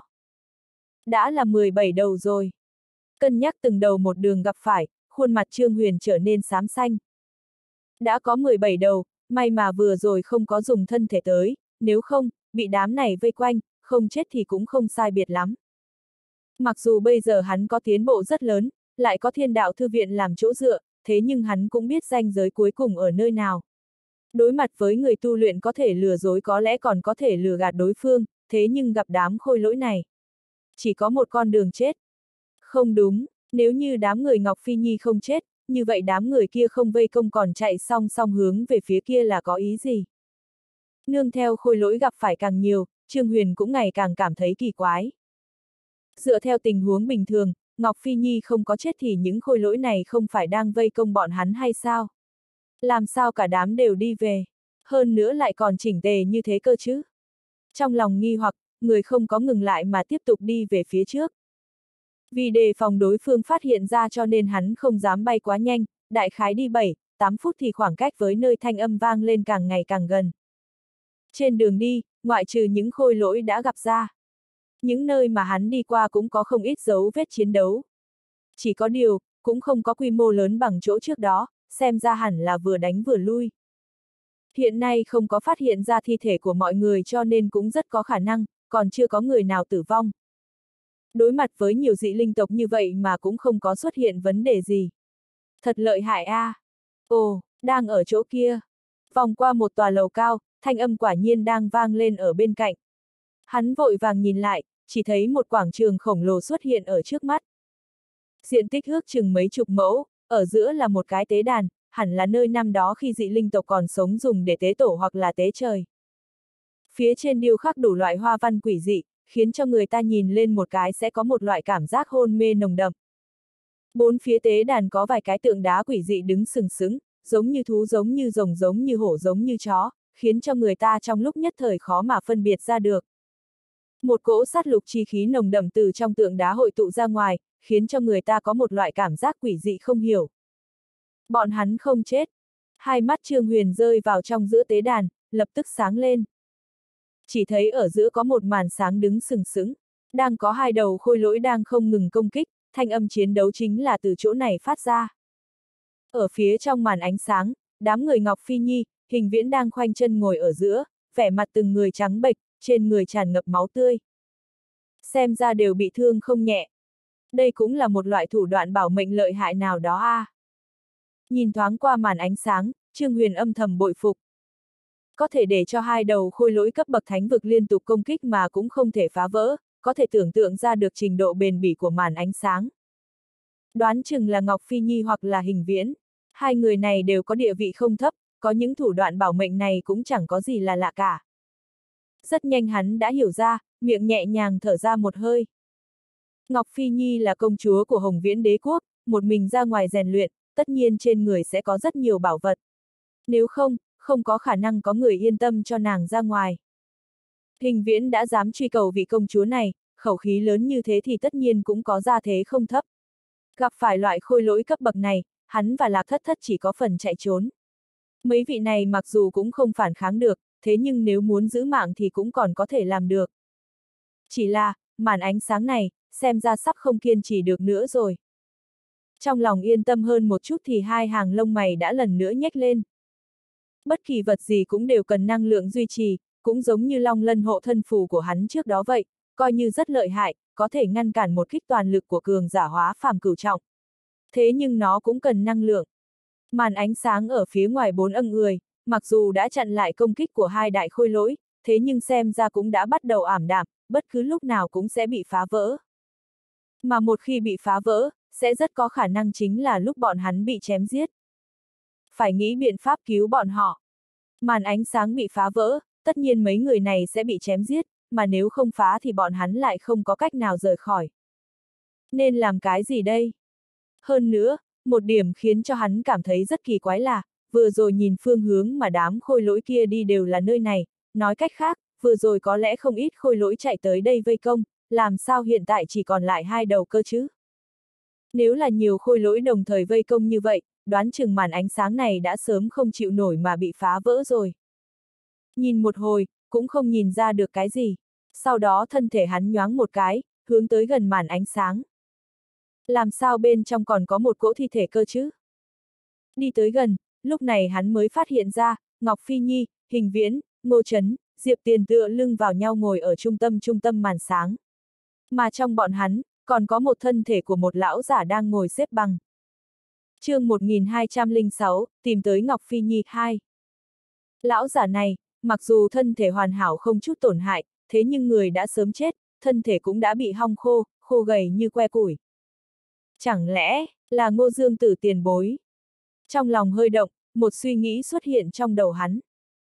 Đã là mười bảy đầu rồi. Cân nhắc từng đầu một đường gặp phải, khuôn mặt Trương Huyền trở nên xám xanh. Đã có mười bảy đầu, may mà vừa rồi không có dùng thân thể tới, nếu không, bị đám này vây quanh, không chết thì cũng không sai biệt lắm. Mặc dù bây giờ hắn có tiến bộ rất lớn, lại có thiên đạo thư viện làm chỗ dựa, thế nhưng hắn cũng biết ranh giới cuối cùng ở nơi nào. Đối mặt với người tu luyện có thể lừa dối có lẽ còn có thể lừa gạt đối phương, thế nhưng gặp đám khôi lỗi này. Chỉ có một con đường chết. Không đúng, nếu như đám người Ngọc Phi Nhi không chết, như vậy đám người kia không vây công còn chạy song song hướng về phía kia là có ý gì? Nương theo khôi lỗi gặp phải càng nhiều, Trương Huyền cũng ngày càng cảm thấy kỳ quái. Dựa theo tình huống bình thường, Ngọc Phi Nhi không có chết thì những khôi lỗi này không phải đang vây công bọn hắn hay sao? Làm sao cả đám đều đi về? Hơn nữa lại còn chỉnh tề như thế cơ chứ? Trong lòng nghi hoặc, người không có ngừng lại mà tiếp tục đi về phía trước. Vì đề phòng đối phương phát hiện ra cho nên hắn không dám bay quá nhanh, đại khái đi bảy, tám phút thì khoảng cách với nơi thanh âm vang lên càng ngày càng gần. Trên đường đi, ngoại trừ những khôi lỗi đã gặp ra. Những nơi mà hắn đi qua cũng có không ít dấu vết chiến đấu. Chỉ có điều, cũng không có quy mô lớn bằng chỗ trước đó, xem ra hẳn là vừa đánh vừa lui. Hiện nay không có phát hiện ra thi thể của mọi người cho nên cũng rất có khả năng, còn chưa có người nào tử vong. Đối mặt với nhiều dị linh tộc như vậy mà cũng không có xuất hiện vấn đề gì. Thật lợi hại a! À. Ồ, đang ở chỗ kia. Vòng qua một tòa lầu cao, thanh âm quả nhiên đang vang lên ở bên cạnh. Hắn vội vàng nhìn lại, chỉ thấy một quảng trường khổng lồ xuất hiện ở trước mắt. Diện tích ước chừng mấy chục mẫu, ở giữa là một cái tế đàn, hẳn là nơi năm đó khi dị linh tộc còn sống dùng để tế tổ hoặc là tế trời. Phía trên điêu khắc đủ loại hoa văn quỷ dị, khiến cho người ta nhìn lên một cái sẽ có một loại cảm giác hôn mê nồng đậm. Bốn phía tế đàn có vài cái tượng đá quỷ dị đứng sừng sững, giống như thú giống như rồng giống như hổ giống như chó, khiến cho người ta trong lúc nhất thời khó mà phân biệt ra được. Một cỗ sát lục chi khí nồng đậm từ trong tượng đá hội tụ ra ngoài, khiến cho người ta có một loại cảm giác quỷ dị không hiểu. Bọn hắn không chết. Hai mắt Trương Huyền rơi vào trong giữa tế đàn, lập tức sáng lên. Chỉ thấy ở giữa có một màn sáng đứng sừng sững, đang có hai đầu khôi lỗi đang không ngừng công kích, thanh âm chiến đấu chính là từ chỗ này phát ra. Ở phía trong màn ánh sáng, đám người Ngọc Phi Nhi, Hình Viễn đang khoanh chân ngồi ở giữa, vẻ mặt từng người trắng bệch, trên người tràn ngập máu tươi. Xem ra đều bị thương không nhẹ. Đây cũng là một loại thủ đoạn bảo mệnh lợi hại nào đó a. À. Nhìn thoáng qua màn ánh sáng, Trương Huyền âm thầm bội phục. Có thể để cho hai đầu khôi lỗi cấp bậc thánh vực liên tục công kích mà cũng không thể phá vỡ, có thể tưởng tượng ra được trình độ bền bỉ của màn ánh sáng. Đoán chừng là Ngọc Phi Nhi hoặc là Hình Viễn. Hai người này đều có địa vị không thấp, có những thủ đoạn bảo mệnh này cũng chẳng có gì là lạ cả. Rất nhanh hắn đã hiểu ra, miệng nhẹ nhàng thở ra một hơi. Ngọc Phi Nhi là công chúa của Hồng Viễn đế quốc, một mình ra ngoài rèn luyện, tất nhiên trên người sẽ có rất nhiều bảo vật. Nếu không, không có khả năng có người yên tâm cho nàng ra ngoài. Hình Viễn đã dám truy cầu vị công chúa này, khẩu khí lớn như thế thì tất nhiên cũng có gia thế không thấp. Gặp phải loại khôi lỗi cấp bậc này, hắn và Lạc Thất Thất chỉ có phần chạy trốn. Mấy vị này mặc dù cũng không phản kháng được, thế nhưng nếu muốn giữ mạng thì cũng còn có thể làm được. Chỉ là, màn ánh sáng này, xem ra sắp không kiên trì được nữa rồi. Trong lòng yên tâm hơn một chút thì hai hàng lông mày đã lần nữa nhếch lên. Bất kỳ vật gì cũng đều cần năng lượng duy trì, cũng giống như Long Lân hộ thân phù của hắn trước đó vậy, coi như rất lợi hại, có thể ngăn cản một kích toàn lực của cường giả hóa phàm cửu trọng. Thế nhưng nó cũng cần năng lượng. Màn ánh sáng ở phía ngoài bốn âng người, mặc dù đã chặn lại công kích của hai đại khôi lỗi, thế nhưng xem ra cũng đã bắt đầu ảm đạm, bất cứ lúc nào cũng sẽ bị phá vỡ. Mà một khi bị phá vỡ, sẽ rất có khả năng chính là lúc bọn hắn bị chém giết. Phải nghĩ biện pháp cứu bọn họ. Màn ánh sáng bị phá vỡ, tất nhiên mấy người này sẽ bị chém giết, mà nếu không phá thì bọn hắn lại không có cách nào rời khỏi. Nên làm cái gì đây? Hơn nữa, một điểm khiến cho hắn cảm thấy rất kỳ quái là, vừa rồi nhìn phương hướng mà đám khôi lỗi kia đi đều là nơi này, nói cách khác, vừa rồi có lẽ không ít khôi lỗi chạy tới đây vây công, làm sao hiện tại chỉ còn lại hai đầu cơ chứ? Nếu là nhiều khôi lỗi đồng thời vây công như vậy, đoán chừng màn ánh sáng này đã sớm không chịu nổi mà bị phá vỡ rồi. Nhìn một hồi, cũng không nhìn ra được cái gì. Sau đó thân thể hắn nhoáng một cái, hướng tới gần màn ánh sáng. Làm sao bên trong còn có một cỗ thi thể cơ chứ? Đi tới gần, lúc này hắn mới phát hiện ra, Ngọc Phi Nhi, Hình Viễn, Ngô Trấn, Diệp Tiền tựa lưng vào nhau ngồi ở trung tâm trung tâm màn sáng. Mà trong bọn hắn, còn có một thân thể của một lão giả đang ngồi xếp bằng. Chương một nghìn hai trăm lẻ sáu, tìm tới Ngọc Phi Nhi hai. Lão giả này, mặc dù thân thể hoàn hảo không chút tổn hại, thế nhưng người đã sớm chết, thân thể cũng đã bị hong khô, khô gầy như que củi. Chẳng lẽ, là Ngô Dương Tử tiền bối? Trong lòng hơi động, một suy nghĩ xuất hiện trong đầu hắn.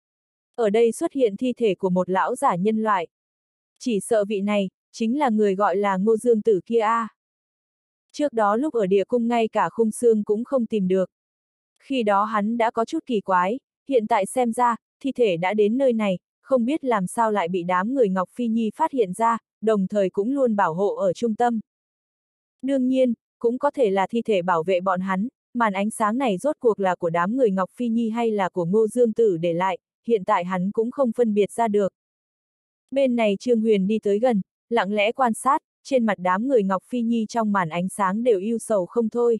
Ở đây xuất hiện thi thể của một lão giả nhân loại. Chỉ sợ vị này, chính là người gọi là Ngô Dương Tử kia a. À. Trước đó lúc ở địa cung ngay cả khung xương cũng không tìm được. Khi đó hắn đã có chút kỳ quái, hiện tại xem ra, thi thể đã đến nơi này, không biết làm sao lại bị đám người Ngọc Phi Nhi phát hiện ra, đồng thời cũng luôn bảo hộ ở trung tâm. Đương nhiên, cũng có thể là thi thể bảo vệ bọn hắn, màn ánh sáng này rốt cuộc là của đám người Ngọc Phi Nhi hay là của Ngô Dương Tử để lại, hiện tại hắn cũng không phân biệt ra được. Bên này Trương Huyền đi tới gần, lặng lẽ quan sát, trên mặt đám người Ngọc Phi Nhi trong màn ánh sáng đều ưu sầu không thôi.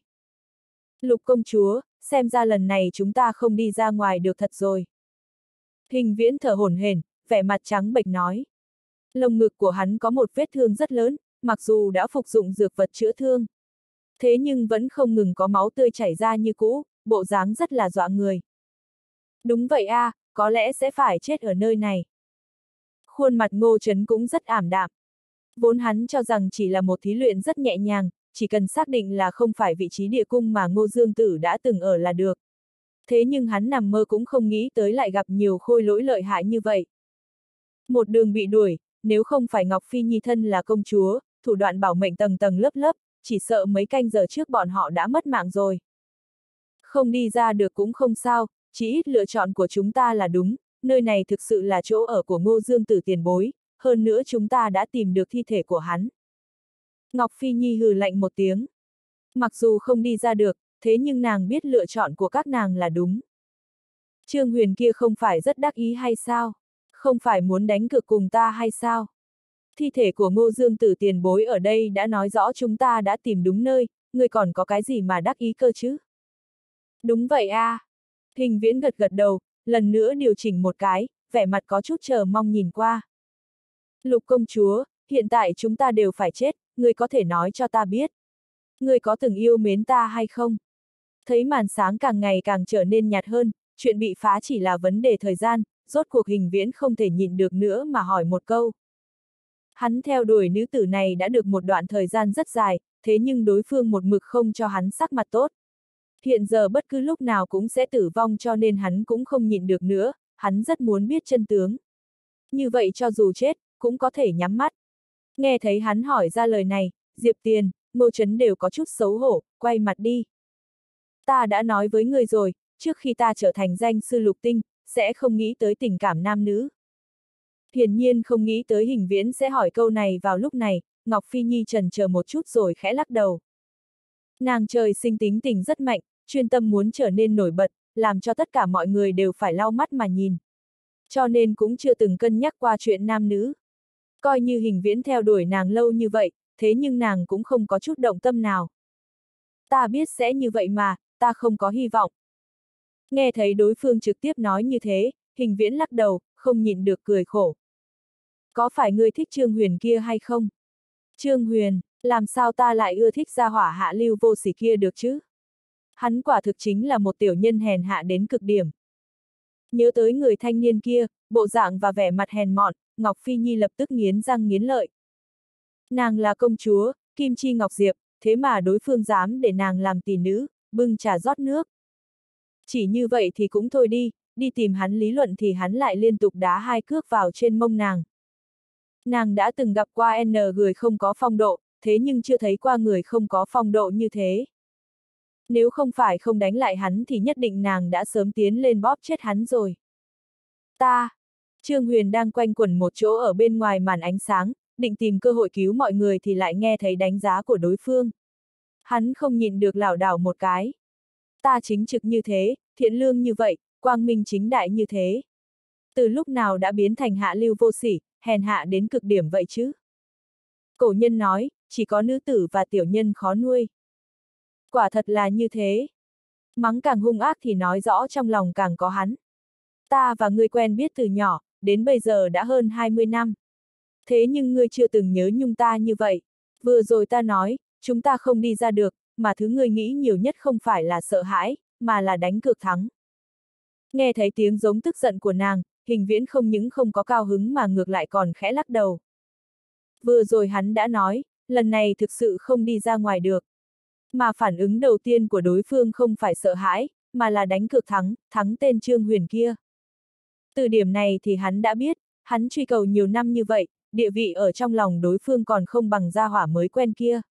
Lục công chúa, xem ra lần này chúng ta không đi ra ngoài được thật rồi. Hình Viễn thở hổn hển, vẻ mặt trắng bệch nói. Lồng ngực của hắn có một vết thương rất lớn, mặc dù đã phục dụng dược vật chữa thương. Thế nhưng vẫn không ngừng có máu tươi chảy ra như cũ, bộ dáng rất là dọa người. Đúng vậy a, à, có lẽ sẽ phải chết ở nơi này. Khuôn mặt Ngô Trấn cũng rất ảm đạm. Vốn hắn cho rằng chỉ là một thí luyện rất nhẹ nhàng, chỉ cần xác định là không phải vị trí địa cung mà Ngô Dương Tử đã từng ở là được. Thế nhưng hắn nằm mơ cũng không nghĩ tới lại gặp nhiều khôi lỗi lợi hại như vậy. Một đường bị đuổi, nếu không phải Ngọc Phi Nhi thân là công chúa, thủ đoạn bảo mệnh tầng tầng lớp lớp, chỉ sợ mấy canh giờ trước bọn họ đã mất mạng rồi. Không đi ra được cũng không sao, chỉ ít lựa chọn của chúng ta là đúng, nơi này thực sự là chỗ ở của Ngô Dương Tử tiền bối, hơn nữa chúng ta đã tìm được thi thể của hắn. Ngọc Phi Nhi hừ lạnh một tiếng. Mặc dù không đi ra được, thế nhưng nàng biết lựa chọn của các nàng là đúng. Trương Huyền kia không phải rất đắc ý hay sao? Không phải muốn đánh cược cùng ta hay sao? Thi thể của Ngô Dương Tử tiền bối ở đây đã nói rõ chúng ta đã tìm đúng nơi, ngươi còn có cái gì mà đắc ý cơ chứ? Đúng vậy a. À. Hình Viễn gật gật đầu, lần nữa điều chỉnh một cái, vẻ mặt có chút chờ mong nhìn qua. Lục công chúa, hiện tại chúng ta đều phải chết, ngươi có thể nói cho ta biết. Ngươi có từng yêu mến ta hay không? Thấy màn sáng càng ngày càng trở nên nhạt hơn, chuyện bị phá chỉ là vấn đề thời gian, rốt cuộc Hình Viễn không thể nhịn được nữa mà hỏi một câu. Hắn theo đuổi nữ tử này đã được một đoạn thời gian rất dài, thế nhưng đối phương một mực không cho hắn sắc mặt tốt. Hiện giờ bất cứ lúc nào cũng sẽ tử vong cho nên hắn cũng không nhịn được nữa, hắn rất muốn biết chân tướng. Như vậy cho dù chết, cũng có thể nhắm mắt. Nghe thấy hắn hỏi ra lời này, Diệp Tiền, Ngô Chấn đều có chút xấu hổ, quay mặt đi. Ta đã nói với người rồi, trước khi ta trở thành danh sư lục tinh, sẽ không nghĩ tới tình cảm nam nữ. Hiển nhiên không nghĩ tới Hình Viễn sẽ hỏi câu này vào lúc này, Ngọc Phi Nhi trần chờ một chút rồi khẽ lắc đầu. Nàng trời sinh tính tình rất mạnh, chuyên tâm muốn trở nên nổi bật, làm cho tất cả mọi người đều phải lau mắt mà nhìn. Cho nên cũng chưa từng cân nhắc qua chuyện nam nữ. Coi như Hình Viễn theo đuổi nàng lâu như vậy, thế nhưng nàng cũng không có chút động tâm nào. Ta biết sẽ như vậy mà, ta không có hy vọng. Nghe thấy đối phương trực tiếp nói như thế, Hình Viễn lắc đầu, không nhịn được cười khổ. Có phải ngươi thích Trương Huyền kia hay không? Trương Huyền, làm sao ta lại ưa thích gia hỏa hạ lưu vô sỉ kia được chứ? Hắn quả thực chính là một tiểu nhân hèn hạ đến cực điểm. Nhớ tới người thanh niên kia, bộ dạng và vẻ mặt hèn mọn, Ngọc Phi Nhi lập tức nghiến răng nghiến lợi. Nàng là công chúa, Kim Chi Ngọc Diệp, thế mà đối phương dám để nàng làm tỷ nữ, bưng trà rót nước. Chỉ như vậy thì cũng thôi đi, đi tìm hắn lý luận thì hắn lại liên tục đá hai cước vào trên mông nàng. Nàng đã từng gặp qua N người không có phong độ, thế nhưng chưa thấy qua người không có phong độ như thế. Nếu không phải không đánh lại hắn thì nhất định nàng đã sớm tiến lên bóp chết hắn rồi. Ta! Trương Huyền đang quanh quẩn một chỗ ở bên ngoài màn ánh sáng, định tìm cơ hội cứu mọi người thì lại nghe thấy đánh giá của đối phương. Hắn không nhịn được lảo đảo một cái. Ta chính trực như thế, thiện lương như vậy, quang minh chính đại như thế. Từ lúc nào đã biến thành hạ lưu vô sỉ, hèn hạ đến cực điểm vậy chứ? Cổ nhân nói, chỉ có nữ tử và tiểu nhân khó nuôi. Quả thật là như thế. Mắng càng hung ác thì nói rõ trong lòng càng có hắn. Ta và ngươi quen biết từ nhỏ, đến bây giờ đã hơn hai mươi năm. Thế nhưng ngươi chưa từng nhớ nhung ta như vậy. Vừa rồi ta nói, chúng ta không đi ra được, mà thứ ngươi nghĩ nhiều nhất không phải là sợ hãi, mà là đánh cược thắng. Nghe thấy tiếng giống tức giận của nàng, Hình Viễn không những không có cao hứng mà ngược lại còn khẽ lắc đầu. Vừa rồi hắn đã nói, lần này thực sự không đi ra ngoài được. Mà phản ứng đầu tiên của đối phương không phải sợ hãi, mà là đánh cược thắng, thắng tên Trương Huyền kia. Từ điểm này thì hắn đã biết, hắn truy cầu nhiều năm như vậy, địa vị ở trong lòng đối phương còn không bằng gia hỏa mới quen kia.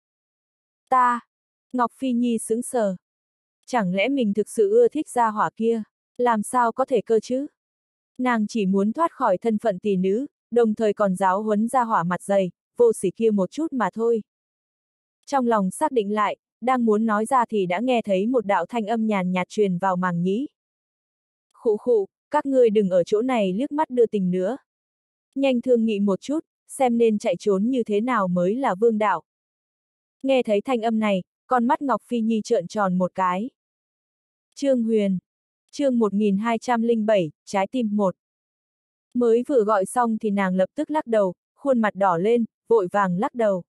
Ta! Ngọc Phi Nhi sững sờ. Chẳng lẽ mình thực sự ưa thích gia hỏa kia? Làm sao có thể cơ chứ? Nàng chỉ muốn thoát khỏi thân phận tỷ nữ, đồng thời còn giáo huấn gia hỏa mặt dày, vô sỉ kia một chút mà thôi. Trong lòng xác định lại, đang muốn nói ra thì đã nghe thấy một đạo thanh âm nhàn nhạt truyền vào màng nhĩ. Khụ khụ, các ngươi đừng ở chỗ này liếc mắt đưa tình nữa. Nhanh thương nghị một chút, xem nên chạy trốn như thế nào mới là vương đạo. Nghe thấy thanh âm này, con mắt Ngọc Phi Nhi trợn tròn một cái. Trương Huyền. Chương một nghìn hai trăm lẻ bảy, trái tim một. Mới vừa gọi xong thì nàng lập tức lắc đầu, khuôn mặt đỏ lên, vội vàng lắc đầu.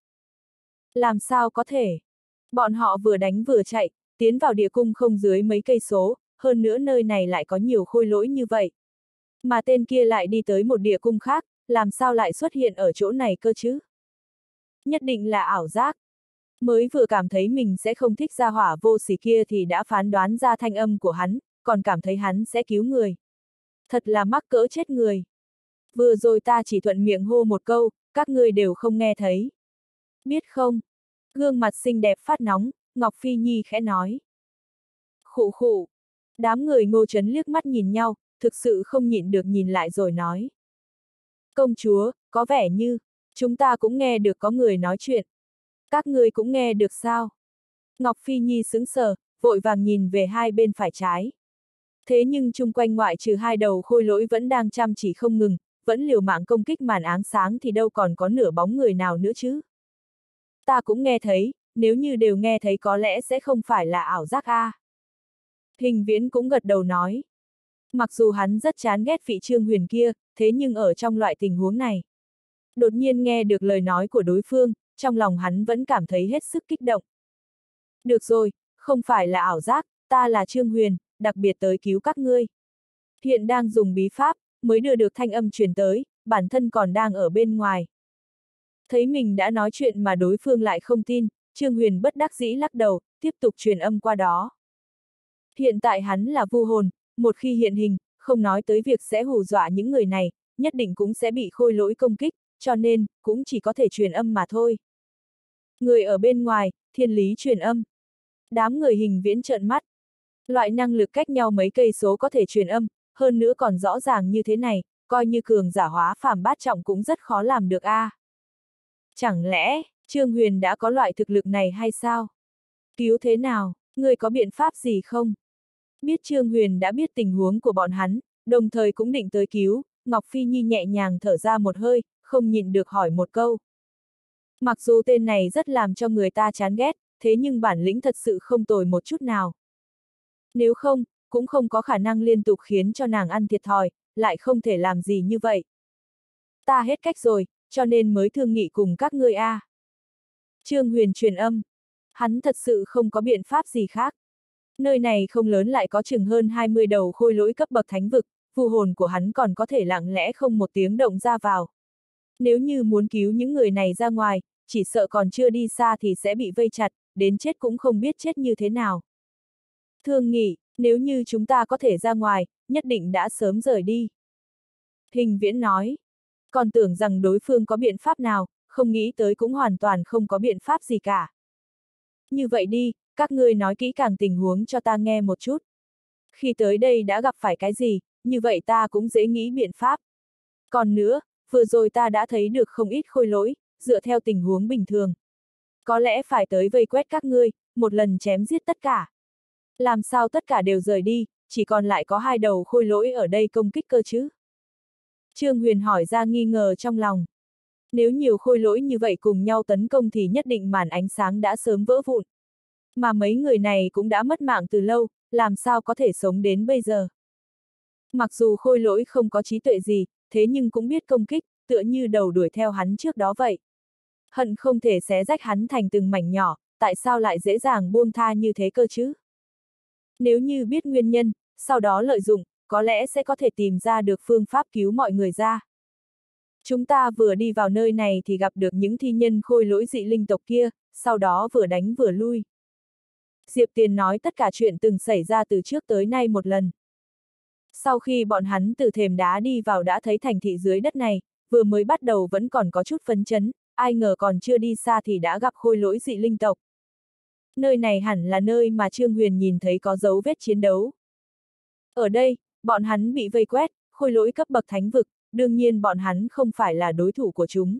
Làm sao có thể? Bọn họ vừa đánh vừa chạy, tiến vào địa cung không dưới mấy cây số, hơn nữa nơi này lại có nhiều khôi lỗi như vậy. Mà tên kia lại đi tới một địa cung khác, làm sao lại xuất hiện ở chỗ này cơ chứ? Nhất định là ảo giác. Mới vừa cảm thấy mình sẽ không thích gia hỏa vô sỉ kia thì đã phán đoán ra thanh âm của hắn, còn cảm thấy hắn sẽ cứu người. Thật là mắc cỡ chết người. Vừa rồi ta chỉ thuận miệng hô một câu, các ngươi đều không nghe thấy. Biết không? Gương mặt xinh đẹp phát nóng, Ngọc Phi Nhi khẽ nói. Khụ khụ. Đám người Ngô Chấn liếc mắt nhìn nhau, thực sự không nhịn được nhìn lại rồi nói. Công chúa, có vẻ như, chúng ta cũng nghe được có người nói chuyện. Các ngươi cũng nghe được sao? Ngọc Phi Nhi sững sờ, vội vàng nhìn về hai bên phải trái. Thế nhưng chung quanh ngoại trừ hai đầu khôi lỗi vẫn đang chăm chỉ không ngừng, vẫn liều mạng công kích màn áng sáng thì đâu còn có nửa bóng người nào nữa chứ. Ta cũng nghe thấy, nếu như đều nghe thấy có lẽ sẽ không phải là ảo giác a. À. Hình Viễn cũng gật đầu nói. Mặc dù hắn rất chán ghét vị Trương Huyền kia, thế nhưng ở trong loại tình huống này, đột nhiên nghe được lời nói của đối phương, trong lòng hắn vẫn cảm thấy hết sức kích động. Được rồi, không phải là ảo giác, ta là Trương Huyền, đặc biệt tới cứu các ngươi. Hiện đang dùng bí pháp, mới đưa được thanh âm truyền tới, bản thân còn đang ở bên ngoài. Thấy mình đã nói chuyện mà đối phương lại không tin, Trương Huyền bất đắc dĩ lắc đầu, tiếp tục truyền âm qua đó. Hiện tại hắn là vu hồn, một khi hiện hình, không nói tới việc sẽ hù dọa những người này, nhất định cũng sẽ bị khôi lỗi công kích, cho nên, cũng chỉ có thể truyền âm mà thôi. Người ở bên ngoài, thiên lý truyền âm. Đám người Hình Viễn trợn mắt. Loại năng lực cách nhau mấy cây số có thể truyền âm, hơn nữa còn rõ ràng như thế này, coi như cường giả hóa phàm bát trọng cũng rất khó làm được a. À. Chẳng lẽ, Trương Huyền đã có loại thực lực này hay sao? Cứu thế nào, người có biện pháp gì không? Biết Trương Huyền đã biết tình huống của bọn hắn, đồng thời cũng định tới cứu, Ngọc Phi Nhi nhẹ nhàng thở ra một hơi, không nhịn được hỏi một câu. Mặc dù tên này rất làm cho người ta chán ghét, thế nhưng bản lĩnh thật sự không tồi một chút nào. Nếu không, cũng không có khả năng liên tục khiến cho nàng ăn thiệt thòi, lại không thể làm gì như vậy. Ta hết cách rồi, cho nên mới thương nghị cùng các ngươi a. À. Trương Huyền truyền âm. Hắn thật sự không có biện pháp gì khác. Nơi này không lớn lại có chừng hơn hai mươi đầu khôi lỗi cấp bậc thánh vực, phù hồn của hắn còn có thể lặng lẽ không một tiếng động ra vào. Nếu như muốn cứu những người này ra ngoài, chỉ sợ còn chưa đi xa thì sẽ bị vây chặt, đến chết cũng không biết chết như thế nào. Thương nghị, nếu như chúng ta có thể ra ngoài, nhất định đã sớm rời đi. Hình Viễn nói, còn tưởng rằng đối phương có biện pháp nào, không nghĩ tới cũng hoàn toàn không có biện pháp gì cả. Như vậy đi, các ngươi nói kỹ càng tình huống cho ta nghe một chút. Khi tới đây đã gặp phải cái gì, như vậy ta cũng dễ nghĩ biện pháp. Còn nữa, vừa rồi ta đã thấy được không ít khôi lỗi, dựa theo tình huống bình thường. Có lẽ phải tới vây quét các ngươi, một lần chém giết tất cả. Làm sao tất cả đều rời đi, chỉ còn lại có hai đầu khôi lỗi ở đây công kích cơ chứ? Trương Huyền hỏi ra nghi ngờ trong lòng. Nếu nhiều khôi lỗi như vậy cùng nhau tấn công thì nhất định màn ánh sáng đã sớm vỡ vụn. Mà mấy người này cũng đã mất mạng từ lâu, làm sao có thể sống đến bây giờ? Mặc dù khôi lỗi không có trí tuệ gì, thế nhưng cũng biết công kích, tựa như đầu đuổi theo hắn trước đó vậy. Hận không thể xé rách hắn thành từng mảnh nhỏ, tại sao lại dễ dàng buông tha như thế cơ chứ? Nếu như biết nguyên nhân, sau đó lợi dụng, có lẽ sẽ có thể tìm ra được phương pháp cứu mọi người ra. Chúng ta vừa đi vào nơi này thì gặp được những thi nhân khôi lỗi dị linh tộc kia, sau đó vừa đánh vừa lui. Diệp Tiền nói tất cả chuyện từng xảy ra từ trước tới nay một lần. Sau khi bọn hắn từ thềm đá đi vào đã thấy thành thị dưới đất này, vừa mới bắt đầu vẫn còn có chút phấn chấn, ai ngờ còn chưa đi xa thì đã gặp khôi lỗi dị linh tộc. Nơi này hẳn là nơi mà Trương Huyền nhìn thấy có dấu vết chiến đấu. Ở đây, bọn hắn bị vây quét, khôi lỗi cấp bậc thánh vực, đương nhiên bọn hắn không phải là đối thủ của chúng.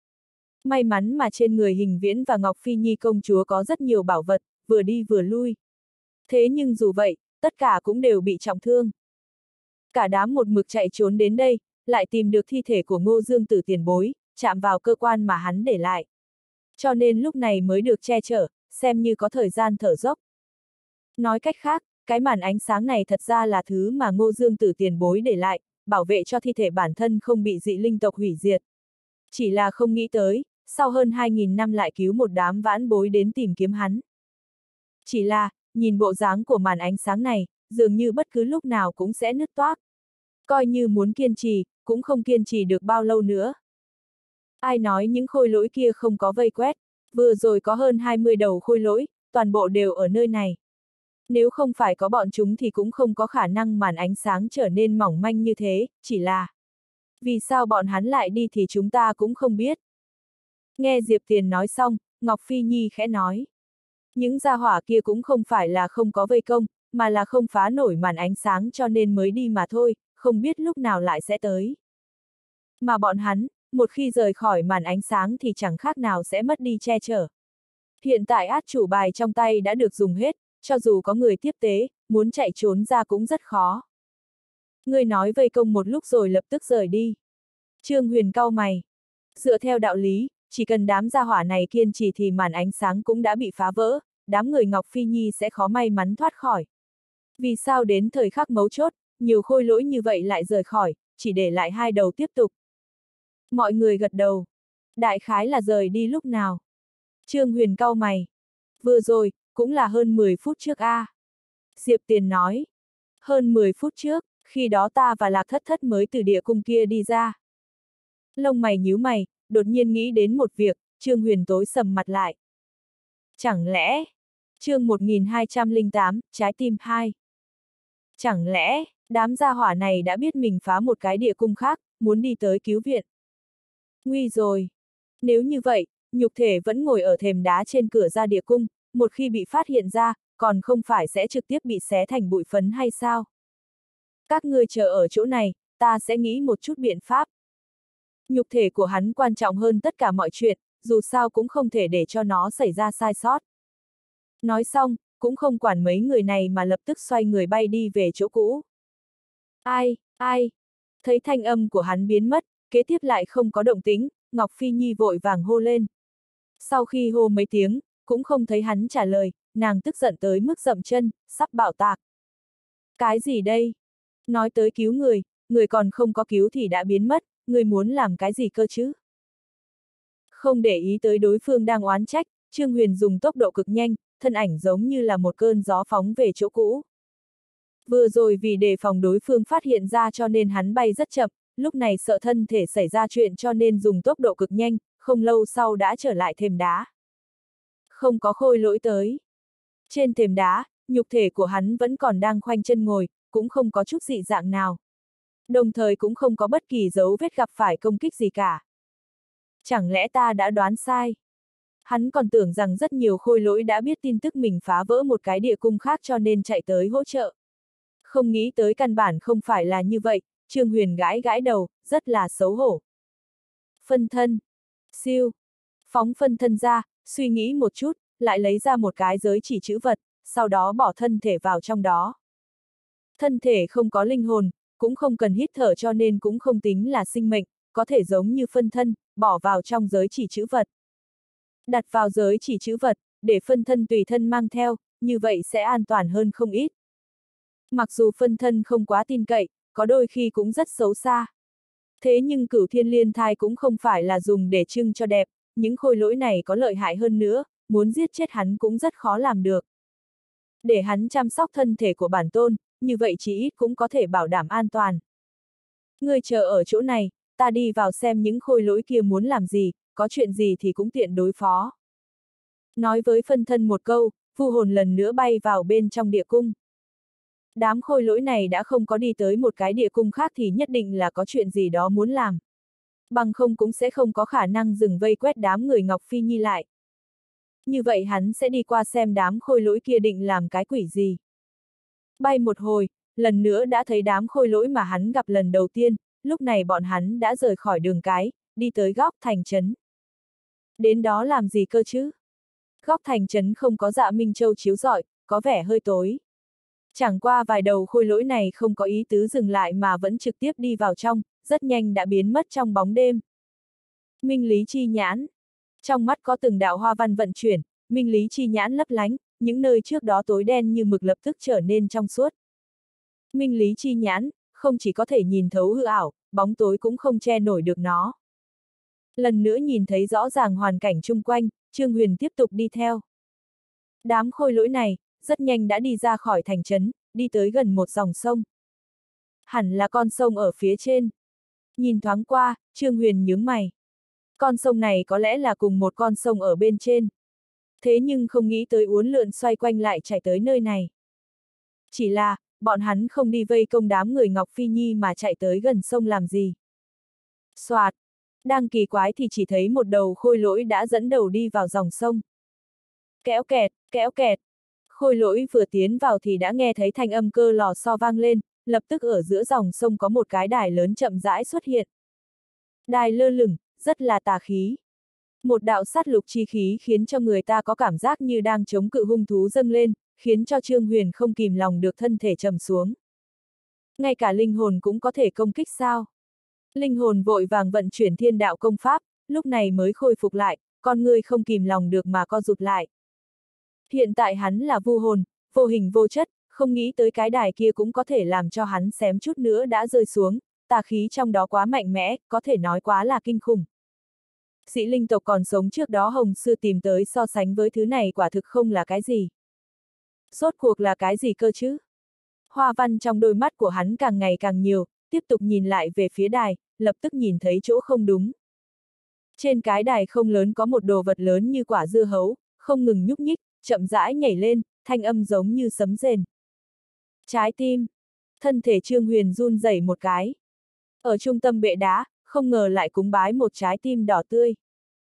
May mắn mà trên người Hình Viễn và Ngọc Phi Nhi công chúa có rất nhiều bảo vật, vừa đi vừa lui. Thế nhưng dù vậy, tất cả cũng đều bị trọng thương. Cả đám một mực chạy trốn đến đây, lại tìm được thi thể của Ngô Dương Tử tiền bối, chạm vào cơ quan mà hắn để lại. Cho nên lúc này mới được che chở, xem như có thời gian thở dốc. Nói cách khác, cái màn ánh sáng này thật ra là thứ mà Ngô Dương Tử tiền bối để lại, bảo vệ cho thi thể bản thân không bị dị linh tộc hủy diệt. Chỉ là không nghĩ tới, sau hơn hai nghìn năm lại cứu một đám vãn bối đến tìm kiếm hắn. Chỉ là, nhìn bộ dáng của màn ánh sáng này, dường như bất cứ lúc nào cũng sẽ nứt toác. Coi như muốn kiên trì, cũng không kiên trì được bao lâu nữa. Ai nói những khôi lỗi kia không có vây quét, vừa rồi có hơn hai mươi đầu khôi lỗi, toàn bộ đều ở nơi này. Nếu không phải có bọn chúng thì cũng không có khả năng màn ánh sáng trở nên mỏng manh như thế, chỉ là... Vì sao bọn hắn lại đi thì chúng ta cũng không biết. Nghe Diệp Tiền nói xong, Ngọc Phi Nhi khẽ nói. Những gia hỏa kia cũng không phải là không có vây công, mà là không phá nổi màn ánh sáng cho nên mới đi mà thôi, không biết lúc nào lại sẽ tới. Mà bọn hắn, một khi rời khỏi màn ánh sáng thì chẳng khác nào sẽ mất đi che chở. Hiện tại át chủ bài trong tay đã được dùng hết, cho dù có người tiếp tế, muốn chạy trốn ra cũng rất khó. Người nói vây công một lúc rồi lập tức rời đi. Trương Huyền cau mày. Dựa theo đạo lý, chỉ cần đám gia hỏa này kiên trì thì màn ánh sáng cũng đã bị phá vỡ, đám người Ngọc Phi Nhi sẽ khó may mắn thoát khỏi. Vì sao đến thời khắc mấu chốt, nhiều khôi lỗi như vậy lại rời khỏi, chỉ để lại hai đầu tiếp tục. Mọi người gật đầu. Đại khái là rời đi lúc nào? Trương Huyền cau mày. Vừa rồi, cũng là hơn mười phút trước a. À. Diệp Tiền nói. Hơn mười phút trước, khi đó ta và Lạc Thất Thất mới từ địa cung kia đi ra. Lông mày nhíu mày, đột nhiên nghĩ đến một việc, Trương Huyền tối sầm mặt lại. Chẳng lẽ, chương một nghìn hai trăm lẻ tám, trái tim hai. Chẳng lẽ, đám gia hỏa này đã biết mình phá một cái địa cung khác, muốn đi tới cứu viện. Nguy rồi. Nếu như vậy, nhục thể vẫn ngồi ở thềm đá trên cửa ra địa cung, một khi bị phát hiện ra, còn không phải sẽ trực tiếp bị xé thành bụi phấn hay sao? Các ngươi chờ ở chỗ này, ta sẽ nghĩ một chút biện pháp. Nhục thể của hắn quan trọng hơn tất cả mọi chuyện, dù sao cũng không thể để cho nó xảy ra sai sót. Nói xong, cũng không quản mấy người này mà lập tức xoay người bay đi về chỗ cũ. Ai, ai? Thấy thanh âm của hắn biến mất, kế tiếp lại không có động tĩnh, Ngọc Phi Nhi vội vàng hô lên. Sau khi hô mấy tiếng, cũng không thấy hắn trả lời, nàng tức giận tới mức dậm chân, sắp bạo tạc. Cái gì đây? Nói tới cứu người, người còn không có cứu thì đã biến mất, người muốn làm cái gì cơ chứ? Không để ý tới đối phương đang oán trách, Trương Huyền dùng tốc độ cực nhanh, thân ảnh giống như là một cơn gió phóng về chỗ cũ. Vừa rồi vì đề phòng đối phương phát hiện ra cho nên hắn bay rất chậm, lúc này sợ thân thể xảy ra chuyện cho nên dùng tốc độ cực nhanh, không lâu sau đã trở lại thềm đá. Không có khôi lỗi tới. Trên thềm đá, nhục thể của hắn vẫn còn đang khoanh chân ngồi, cũng không có chút dị dạng nào. Đồng thời cũng không có bất kỳ dấu vết gặp phải công kích gì cả. Chẳng lẽ ta đã đoán sai? Hắn còn tưởng rằng rất nhiều khôi lỗi đã biết tin tức mình phá vỡ một cái địa cung khác cho nên chạy tới hỗ trợ. Không nghĩ tới căn bản không phải là như vậy, Trương Huyền gãi gãi đầu, rất là xấu hổ. Phân thân. Siêu. Phóng phân thân ra, suy nghĩ một chút, lại lấy ra một cái giới chỉ chữ vật, sau đó bỏ thân thể vào trong đó. Thân thể không có linh hồn, cũng không cần hít thở cho nên cũng không tính là sinh mệnh, có thể giống như phân thân, bỏ vào trong giới chỉ chữ vật. Đặt vào giới chỉ chữ vật, để phân thân tùy thân mang theo, như vậy sẽ an toàn hơn không ít. Mặc dù phân thân không quá tin cậy, có đôi khi cũng rất xấu xa. Thế nhưng Cửu Thiên Liên Thai cũng không phải là dùng để trưng cho đẹp, những khôi lỗi này có lợi hại hơn nữa, muốn giết chết hắn cũng rất khó làm được. Để hắn chăm sóc thân thể của bản tôn, như vậy chí ít cũng có thể bảo đảm an toàn. Ngươi chờ ở chỗ này, ta đi vào xem những khôi lỗi kia muốn làm gì, có chuyện gì thì cũng tiện đối phó. Nói với phân thân một câu, vu hồn lần nữa bay vào bên trong địa cung. Đám khôi lỗi này đã không có đi tới một cái địa cung khác thì nhất định là có chuyện gì đó muốn làm. Bằng không cũng sẽ không có khả năng dừng vây quét đám người Ngọc Phi Nhi lại. Như vậy hắn sẽ đi qua xem đám khôi lỗi kia định làm cái quỷ gì. Bay một hồi, lần nữa đã thấy đám khôi lỗi mà hắn gặp lần đầu tiên, lúc này bọn hắn đã rời khỏi đường cái, đi tới góc thành trấn. Đến đó làm gì cơ chứ? Góc thành trấn không có Dạ Minh Châu chiếu rọi, có vẻ hơi tối. Chẳng qua vài đầu khôi lỗi này không có ý tứ dừng lại mà vẫn trực tiếp đi vào trong, rất nhanh đã biến mất trong bóng đêm. Minh Lý Chi Nhãn. Trong mắt có từng đạo hoa văn vận chuyển, Minh Lý Chi Nhãn lấp lánh, những nơi trước đó tối đen như mực lập tức trở nên trong suốt. Minh Lý Chi Nhãn, không chỉ có thể nhìn thấu hư ảo, bóng tối cũng không che nổi được nó. Lần nữa nhìn thấy rõ ràng hoàn cảnh chung quanh, Trương Huyền tiếp tục đi theo. Đám khôi lỗi này, rất nhanh đã đi ra khỏi thành trấn, đi tới gần một dòng sông. Hẳn là con sông ở phía trên. Nhìn thoáng qua, Trương Huyền nhướng mày. Con sông này có lẽ là cùng một con sông ở bên trên. Thế nhưng không nghĩ tới uốn lượn xoay quanh lại chạy tới nơi này. Chỉ là, bọn hắn không đi vây công đám người Ngọc Phi Nhi mà chạy tới gần sông làm gì. Soạt, đang kỳ quái thì chỉ thấy một đầu khôi lỗi đã dẫn đầu đi vào dòng sông. Kéo kẹt, kéo kẹt. Khôi lỗi vừa tiến vào thì đã nghe thấy thanh âm cơ lò xo vang lên, lập tức ở giữa dòng sông có một cái đài lớn chậm rãi xuất hiện. Đài lơ lửng, rất là tà khí. Một đạo sát lục chi khí khiến cho người ta có cảm giác như đang chống cự hung thú dâng lên, khiến cho Trương Huyền không kìm lòng được thân thể trầm xuống. Ngay cả linh hồn cũng có thể công kích sao? Linh hồn vội vàng vận chuyển thiên đạo công pháp, lúc này mới khôi phục lại, con người không kìm lòng được mà co rụt lại. Hiện tại hắn là vu hồn, vô hình vô chất, không nghĩ tới cái đài kia cũng có thể làm cho hắn xém chút nữa đã rơi xuống, tà khí trong đó quá mạnh mẽ, có thể nói quá là kinh khủng. Sĩ linh tộc còn sống trước đó Hồng Sư tìm tới so sánh với thứ này quả thực không là cái gì. Rốt cuộc là cái gì cơ chứ? Hoa văn trong đôi mắt của hắn càng ngày càng nhiều, tiếp tục nhìn lại về phía đài, lập tức nhìn thấy chỗ không đúng. Trên cái đài không lớn có một đồ vật lớn như quả dưa hấu, không ngừng nhúc nhích, chậm rãi nhảy lên, thanh âm giống như sấm rền. Trái tim. Thân thể Trương Huyền run rẩy một cái. Ở trung tâm bệ đá, không ngờ lại cúng bái một trái tim đỏ tươi.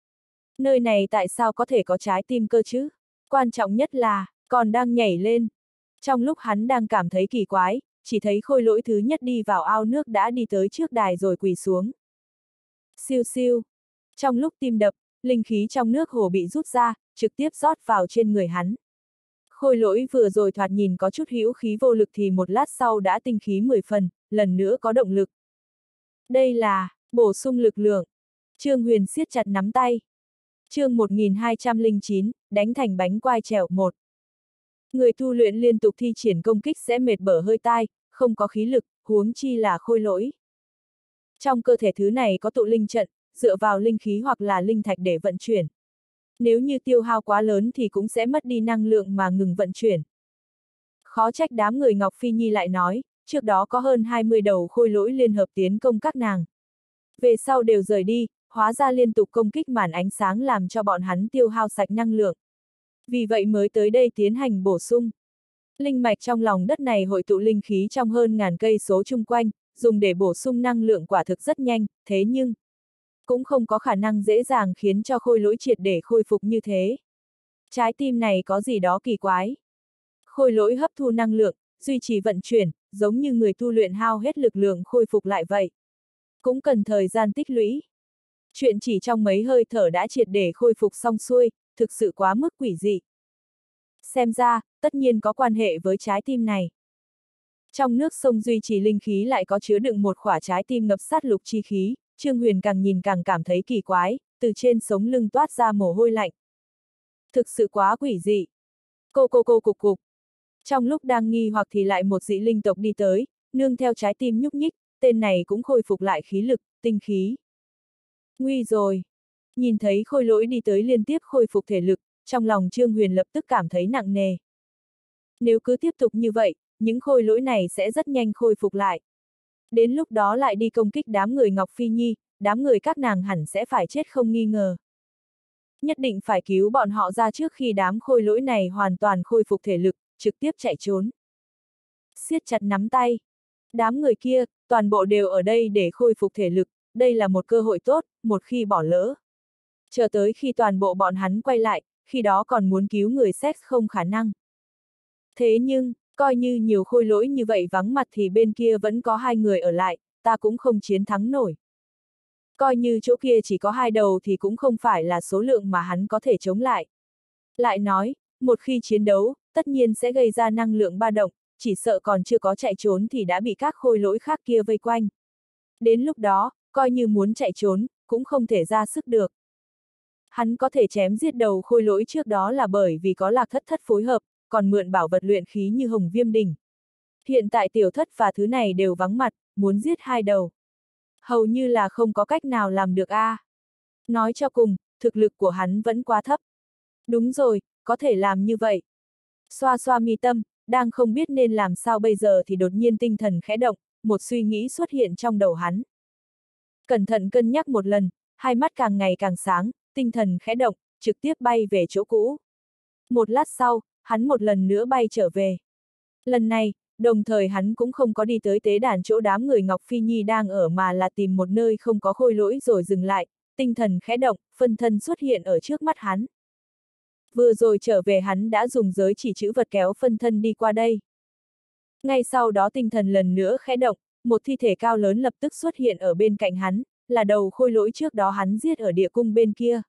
Nơi này tại sao có thể có trái tim cơ chứ? Quan trọng nhất là, còn đang nhảy lên. Trong lúc hắn đang cảm thấy kỳ quái, chỉ thấy khôi lỗi thứ nhất đi vào ao nước đã đi tới trước đài rồi quỳ xuống. Siêu siêu. Trong lúc tim đập, linh khí trong nước hồ bị rút ra, trực tiếp rót vào trên người hắn. Khôi lỗi vừa rồi thoạt nhìn có chút hữu khí vô lực thì một lát sau đã tinh khí mười phần, lần nữa có động lực. Đây là, bổ sung lực lượng. Trương Huyền siết chặt nắm tay. Chương một nghìn hai trăm lẻ chín, đánh thành bánh quai trèo một. Người tu luyện liên tục thi triển công kích sẽ mệt bở hơi tai, không có khí lực, huống chi là khôi lỗi. Trong cơ thể thứ này có tụ linh trận, dựa vào linh khí hoặc là linh thạch để vận chuyển. Nếu như tiêu hao quá lớn thì cũng sẽ mất đi năng lượng mà ngừng vận chuyển. Khó trách đám người Ngọc Phi Nhi lại nói, trước đó có hơn hai mươi đầu khôi lỗi liên hợp tiến công các nàng. Về sau đều rời đi, hóa ra liên tục công kích màn ánh sáng làm cho bọn hắn tiêu hao sạch năng lượng. Vì vậy mới tới đây tiến hành bổ sung. Linh mạch trong lòng đất này hội tụ linh khí trong hơn ngàn cây số chung quanh, dùng để bổ sung năng lượng quả thực rất nhanh, thế nhưng cũng không có khả năng dễ dàng khiến cho khôi lỗi triệt để khôi phục như thế. Trái tim này có gì đó kỳ quái. Khôi lỗi hấp thu năng lượng, duy trì vận chuyển, giống như người tu luyện hao hết lực lượng khôi phục lại vậy. Cũng cần thời gian tích lũy. Chuyện chỉ trong mấy hơi thở đã triệt để khôi phục xong xuôi, thực sự quá mức quỷ dị. Xem ra, tất nhiên có quan hệ với trái tim này. Trong nước sông duy trì linh khí lại có chứa đựng một quả trái tim ngập sát lục chi khí, Trương Huyền càng nhìn càng cảm thấy kỳ quái, từ trên sống lưng toát ra mồ hôi lạnh. Thực sự quá quỷ dị. Cô cô cô cục cục. Trong lúc đang nghi hoặc thì lại một dị linh tộc đi tới, nương theo trái tim nhúc nhích, tên này cũng khôi phục lại khí lực, tinh khí. Nguy rồi. Nhìn thấy khôi lỗi đi tới liên tiếp khôi phục thể lực, trong lòng Trương Huyền lập tức cảm thấy nặng nề. Nếu cứ tiếp tục như vậy, những khôi lỗi này sẽ rất nhanh khôi phục lại. Đến lúc đó lại đi công kích đám người Ngọc Phi Nhi, đám người các nàng hẳn sẽ phải chết không nghi ngờ. Nhất định phải cứu bọn họ ra trước khi đám khôi lỗi này hoàn toàn khôi phục thể lực, trực tiếp chạy trốn. Siết chặt nắm tay. Đám người kia, toàn bộ đều ở đây để khôi phục thể lực, đây là một cơ hội tốt, một khi bỏ lỡ. Chờ tới khi toàn bộ bọn hắn quay lại, khi đó còn muốn cứu người sex không khả năng. Thế nhưng, coi như nhiều khôi lỗi như vậy vắng mặt thì bên kia vẫn có hai người ở lại, ta cũng không chiến thắng nổi. Coi như chỗ kia chỉ có hai đầu thì cũng không phải là số lượng mà hắn có thể chống lại. Lại nói, một khi chiến đấu, tất nhiên sẽ gây ra năng lượng ba động, chỉ sợ còn chưa có chạy trốn thì đã bị các khôi lỗi khác kia vây quanh. Đến lúc đó, coi như muốn chạy trốn, cũng không thể ra sức được. Hắn có thể chém giết đầu khôi lỗi trước đó là bởi vì có Lạc Thất Thất phối hợp, còn mượn bảo vật luyện khí như Hồng Viêm Đỉnh. Hiện tại Tiểu Thất và thứ này đều vắng mặt, muốn giết hai đầu. Hầu như là không có cách nào làm được a. À. Nói cho cùng, thực lực của hắn vẫn quá thấp. Đúng rồi, có thể làm như vậy. Xoa xoa mi tâm, đang không biết nên làm sao bây giờ thì đột nhiên tinh thần khẽ động, một suy nghĩ xuất hiện trong đầu hắn. Cẩn thận cân nhắc một lần, hai mắt càng ngày càng sáng, tinh thần khẽ động, trực tiếp bay về chỗ cũ. Một lát sau, hắn một lần nữa bay trở về. Lần này, đồng thời hắn cũng không có đi tới tế đàn chỗ đám người Ngọc Phi Nhi đang ở mà là tìm một nơi không có khôi lỗi rồi dừng lại, tinh thần khẽ động, phân thân xuất hiện ở trước mắt hắn. Vừa rồi trở về hắn đã dùng giới chỉ chữ vật kéo phân thân đi qua đây. Ngay sau đó tinh thần lần nữa khẽ động, một thi thể cao lớn lập tức xuất hiện ở bên cạnh hắn, là đầu khôi lỗi trước đó hắn giết ở địa cung bên kia.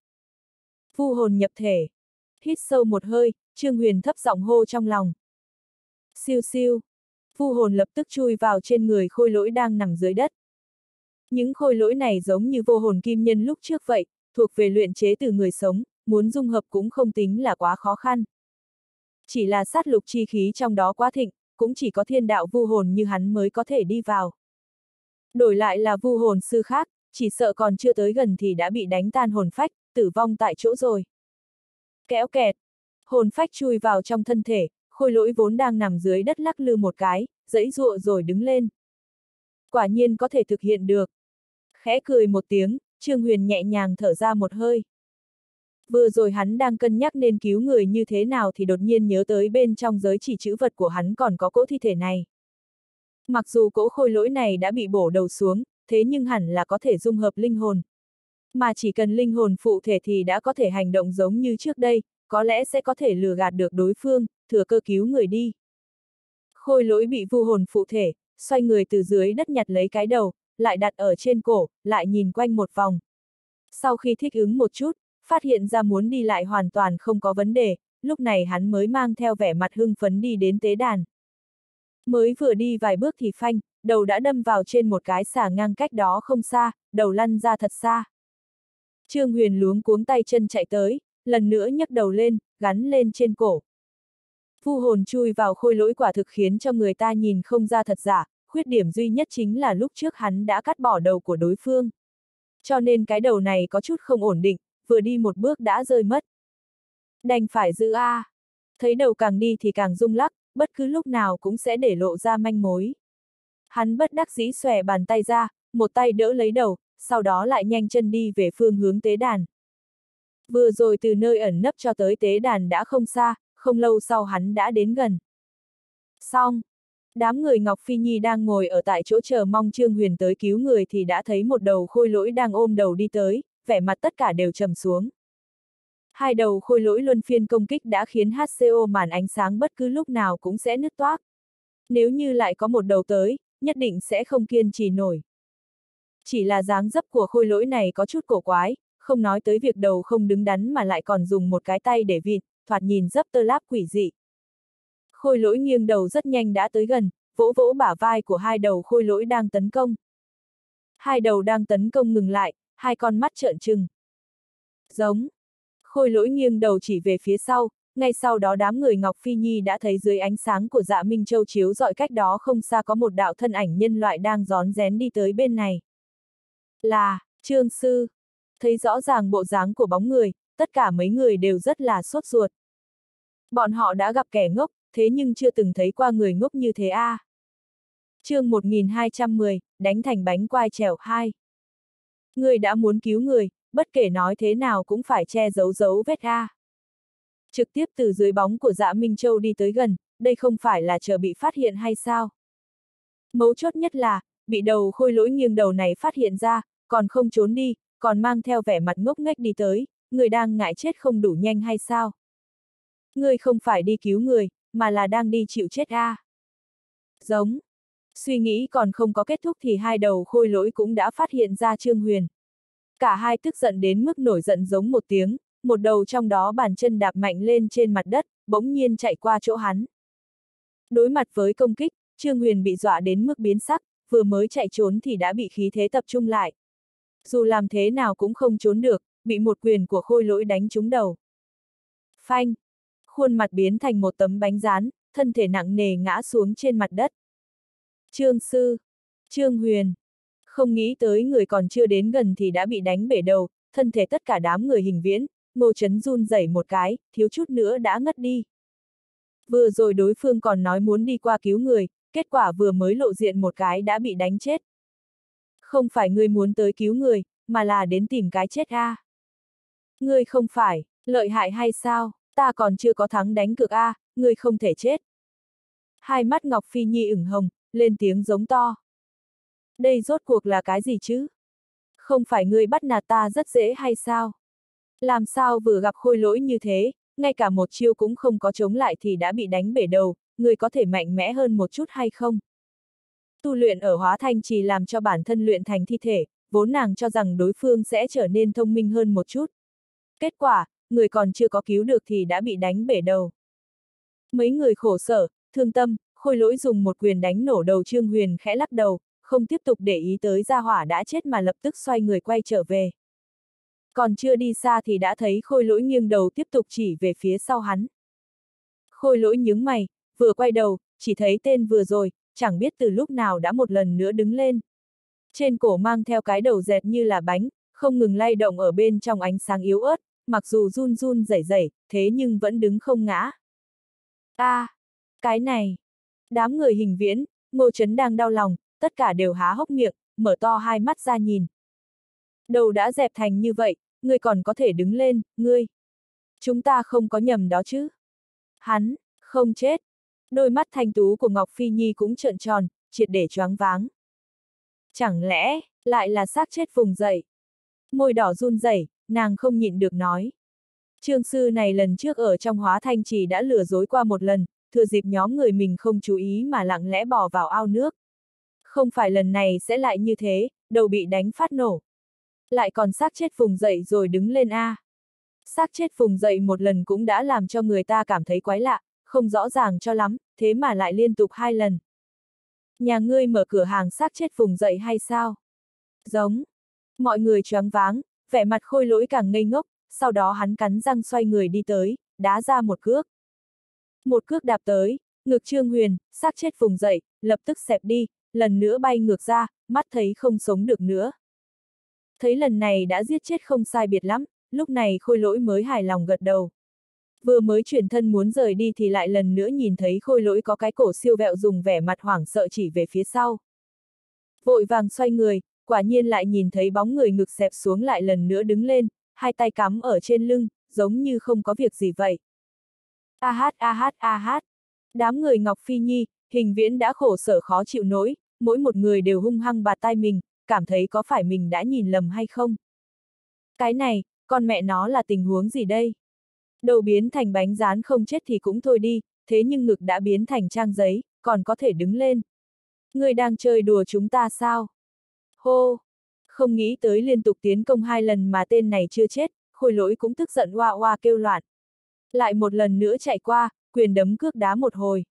Vu hồn nhập thể. Hít sâu một hơi, Trương Huyền thấp giọng hô trong lòng. Siêu siêu. Vu hồn lập tức chui vào trên người khôi lỗi đang nằm dưới đất. Những khôi lỗi này giống như vô hồn kim nhân lúc trước vậy, thuộc về luyện chế từ người sống, muốn dung hợp cũng không tính là quá khó khăn. Chỉ là sát lục chi khí trong đó quá thịnh, cũng chỉ có thiên đạo vu hồn như hắn mới có thể đi vào. Đổi lại là vu hồn sư khác, chỉ sợ còn chưa tới gần thì đã bị đánh tan hồn phách, tử vong tại chỗ rồi. Kéo kẹt, hồn phách chui vào trong thân thể, khôi lỗi vốn đang nằm dưới đất lắc lư một cái, giãy giụa rồi đứng lên. Quả nhiên có thể thực hiện được. Khẽ cười một tiếng, Trương Huyền nhẹ nhàng thở ra một hơi. Vừa rồi hắn đang cân nhắc nên cứu người như thế nào thì đột nhiên nhớ tới bên trong giới chỉ trữ vật của hắn còn có cỗ thi thể này. Mặc dù cỗ khôi lỗi này đã bị bổ đầu xuống, thế nhưng hẳn là có thể dung hợp linh hồn. Mà chỉ cần linh hồn phụ thể thì đã có thể hành động giống như trước đây, có lẽ sẽ có thể lừa gạt được đối phương, thừa cơ cứu người đi. Khôi lỗi bị vu hồn phụ thể, xoay người từ dưới đất nhặt lấy cái đầu, lại đặt ở trên cổ, lại nhìn quanh một vòng. Sau khi thích ứng một chút, phát hiện ra muốn đi lại hoàn toàn không có vấn đề, lúc này hắn mới mang theo vẻ mặt hưng phấn đi đến tế đàn. Mới vừa đi vài bước thì phanh, đầu đã đâm vào trên một cái xà ngang cách đó không xa, đầu lăn ra thật xa. Trương Huyền luống cuống tay chân chạy tới, lần nữa nhấc đầu lên, gắn lên trên cổ. Vu hồn chui vào khôi lỗi quả thực khiến cho người ta nhìn không ra thật giả, khuyết điểm duy nhất chính là lúc trước hắn đã cắt bỏ đầu của đối phương. Cho nên cái đầu này có chút không ổn định, vừa đi một bước đã rơi mất. Đành phải giữ a. À. Thấy đầu càng đi thì càng rung lắc, bất cứ lúc nào cũng sẽ để lộ ra manh mối. Hắn bất đắc dĩ xòe bàn tay ra, một tay đỡ lấy đầu, sau đó lại nhanh chân đi về phương hướng tế đàn. Vừa rồi từ nơi ẩn nấp cho tới tế đàn đã không xa, không lâu sau hắn đã đến gần. Xong, đám người Ngọc Phi Nhi đang ngồi ở tại chỗ chờ mong Trương Huyền tới cứu người thì đã thấy một đầu khôi lỗi đang ôm đầu đi tới, vẻ mặt tất cả đều trầm xuống. Hai đầu khôi lỗi luân phiên công kích đã khiến hát xê o màn ánh sáng bất cứ lúc nào cũng sẽ nứt toác. Nếu như lại có một đầu tới, nhất định sẽ không kiên trì nổi. Chỉ là dáng dấp của khôi lỗi này có chút cổ quái, không nói tới việc đầu không đứng đắn mà lại còn dùng một cái tay để vịn, thoạt nhìn dấp tơ láp quỷ dị. Khôi lỗi nghiêng đầu rất nhanh đã tới gần, vỗ vỗ bả vai của hai đầu khôi lỗi đang tấn công. Hai đầu đang tấn công ngừng lại, hai con mắt trợn trừng. Giống. Khôi lỗi nghiêng đầu chỉ về phía sau, ngay sau đó đám người Ngọc Phi Nhi đã thấy dưới ánh sáng của Dạ Minh Châu chiếu rọi cách đó không xa có một đạo thân ảnh nhân loại đang rón rén đi tới bên này. Là, Trương Sư. Thấy rõ ràng bộ dáng của bóng người, tất cả mấy người đều rất là sốt ruột. Bọn họ đã gặp kẻ ngốc, thế nhưng chưa từng thấy qua người ngốc như thế a. À. Chương một nghìn hai trăm mười, đánh thành bánh quai trèo hai. Người đã muốn cứu người, bất kể nói thế nào cũng phải che giấu dấu vết a. À. Trực tiếp từ dưới bóng của Dạ Minh Châu đi tới gần, đây không phải là chờ bị phát hiện hay sao? Mấu chốt nhất là, bị đầu khôi lỗi nghiêng đầu này phát hiện ra, còn không trốn đi, còn mang theo vẻ mặt ngốc nghếch đi tới, người đang ngại chết không đủ nhanh hay sao? Người không phải đi cứu người, mà là đang đi chịu chết a. À. Giống. Suy nghĩ còn không có kết thúc thì hai đầu khôi lỗi cũng đã phát hiện ra Trương Huyền. Cả hai tức giận đến mức nổi giận giống một tiếng, một đầu trong đó bàn chân đạp mạnh lên trên mặt đất, bỗng nhiên chạy qua chỗ hắn. Đối mặt với công kích, Trương Huyền bị dọa đến mức biến sắc, vừa mới chạy trốn thì đã bị khí thế tập trung lại. Dù làm thế nào cũng không trốn được, bị một quyền của khôi lỗi đánh trúng đầu. Phanh! Khuôn mặt biến thành một tấm bánh rán, thân thể nặng nề ngã xuống trên mặt đất. Trương Sư! Trương Huyền! Không nghĩ tới người còn chưa đến gần thì đã bị đánh bể đầu, thân thể tất cả đám người Hình Viễn, Ngô Chấn run rẩy một cái, thiếu chút nữa đã ngất đi. Vừa rồi đối phương còn nói muốn đi qua cứu người, kết quả vừa mới lộ diện một cái đã bị đánh chết. Không phải ngươi muốn tới cứu người, mà là đến tìm cái chết a. À. Ngươi không phải, lợi hại hay sao, ta còn chưa có thắng đánh cược a, à, ngươi không thể chết. Hai mắt Ngọc Phi Nhi ửng hồng, lên tiếng giống to. Đây rốt cuộc là cái gì chứ? Không phải ngươi bắt nạt ta rất dễ hay sao? Làm sao vừa gặp khôi lỗi như thế, ngay cả một chiêu cũng không có chống lại thì đã bị đánh bể đầu, ngươi có thể mạnh mẽ hơn một chút hay không? Tu luyện ở Hóa Thanh Trì làm cho bản thân luyện thành thi thể, vốn nàng cho rằng đối phương sẽ trở nên thông minh hơn một chút. Kết quả, người còn chưa có cứu được thì đã bị đánh bể đầu. Mấy người khổ sở, thương tâm, khôi lỗi dùng một quyền đánh nổ đầu Trương Huyền khẽ lắc đầu, không tiếp tục để ý tới gia hỏa đã chết mà lập tức xoay người quay trở về. Còn chưa đi xa thì đã thấy Khôi Lỗi nghiêng đầu tiếp tục chỉ về phía sau hắn. Khôi Lỗi nhướng mày, vừa quay đầu, chỉ thấy tên vừa rồi, chẳng biết từ lúc nào đã một lần nữa đứng lên. Trên cổ mang theo cái đầu dẹt như là bánh, không ngừng lay động ở bên trong ánh sáng yếu ớt, mặc dù run run rẩy rẩy, thế nhưng vẫn đứng không ngã. A, à, cái này! Đám người Hình Viễn, Ngô Chấn đang đau lòng, tất cả đều há hốc miệng, mở to hai mắt ra nhìn. Đầu đã dẹp thành như vậy, ngươi còn có thể đứng lên, ngươi. Chúng ta không có nhầm đó chứ. Hắn, không chết. Đôi mắt thanh tú của Ngọc Phi Nhi cũng trợn tròn, triệt để choáng váng. Chẳng lẽ, lại là xác chết vùng dậy? Môi đỏ run rẩy, nàng không nhịn được nói. Trương sư này lần trước ở trong Hóa Thanh Trì đã lừa dối qua một lần, thừa dịp nhóm người mình không chú ý mà lặng lẽ bỏ vào ao nước. Không phải lần này sẽ lại như thế, đầu bị đánh phát nổ. Lại còn xác chết vùng dậy rồi đứng lên a. Xác chết vùng dậy một lần cũng đã làm cho người ta cảm thấy quái lạ, không rõ ràng cho lắm, thế mà lại liên tục hai lần. Nhà ngươi mở cửa hàng xác chết vùng dậy hay sao? Giống. Mọi người choáng váng, vẻ mặt Khôi Lỗi càng ngây ngốc, sau đó hắn cắn răng xoay người đi tới, đá ra một cước. Một cước đạp tới, ngực Trương Huyền, xác chết vùng dậy, lập tức xẹp đi, lần nữa bay ngược ra, mắt thấy không sống được nữa. Thấy lần này đã giết chết không sai biệt lắm, lúc này Khôi Lỗi mới hài lòng gật đầu. Vừa mới chuyển thân muốn rời đi thì lại lần nữa nhìn thấy Khôi Lỗi có cái cổ siêu vẹo dùng vẻ mặt hoảng sợ chỉ về phía sau. Vội vàng xoay người, quả nhiên lại nhìn thấy bóng người ngực xẹp xuống lại lần nữa đứng lên, hai tay cắm ở trên lưng, giống như không có việc gì vậy. A hát a hát a hát. Đám người Ngọc Phi Nhi, Hình Viễn đã khổ sở khó chịu nổi, mỗi một người đều hung hăng bạt tai mình, cảm thấy có phải mình đã nhìn lầm hay không. Cái này, con mẹ nó là tình huống gì đây? Đầu biến thành bánh rán không chết thì cũng thôi đi, thế nhưng ngực đã biến thành trang giấy, còn có thể đứng lên. Người đang chơi đùa chúng ta sao? Hô! Không nghĩ tới liên tục tiến công hai lần mà tên này chưa chết, Khôi Lỗi cũng tức giận oa oa kêu loạn. Lại một lần nữa chạy qua, quyền đấm cước đá một hồi.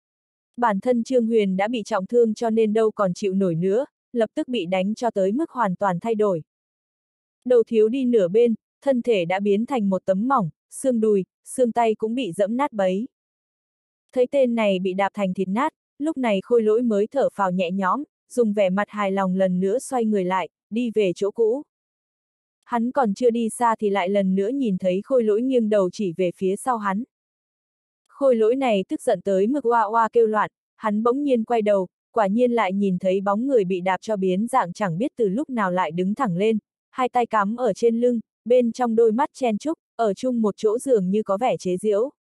Bản thân Trương Huyền đã bị trọng thương cho nên đâu còn chịu nổi nữa, lập tức bị đánh cho tới mức hoàn toàn thay đổi. Đầu thiếu đi nửa bên, thân thể đã biến thành một tấm mỏng, xương đùi, xương tay cũng bị dẫm nát bấy. Thấy tên này bị đạp thành thịt nát, lúc này Khôi Lỗi mới thở phào nhẹ nhõm, dùng vẻ mặt hài lòng lần nữa xoay người lại, đi về chỗ cũ. Hắn còn chưa đi xa thì lại lần nữa nhìn thấy Khôi Lỗi nghiêng đầu chỉ về phía sau hắn. Khôi Lỗi này tức giận tới mức oa oa kêu loạn, hắn bỗng nhiên quay đầu, quả nhiên lại nhìn thấy bóng người bị đạp cho biến dạng chẳng biết từ lúc nào lại đứng thẳng lên, hai tay cắm ở trên lưng, bên trong đôi mắt chen chúc, ở chung một chỗ dường như có vẻ chế giễu.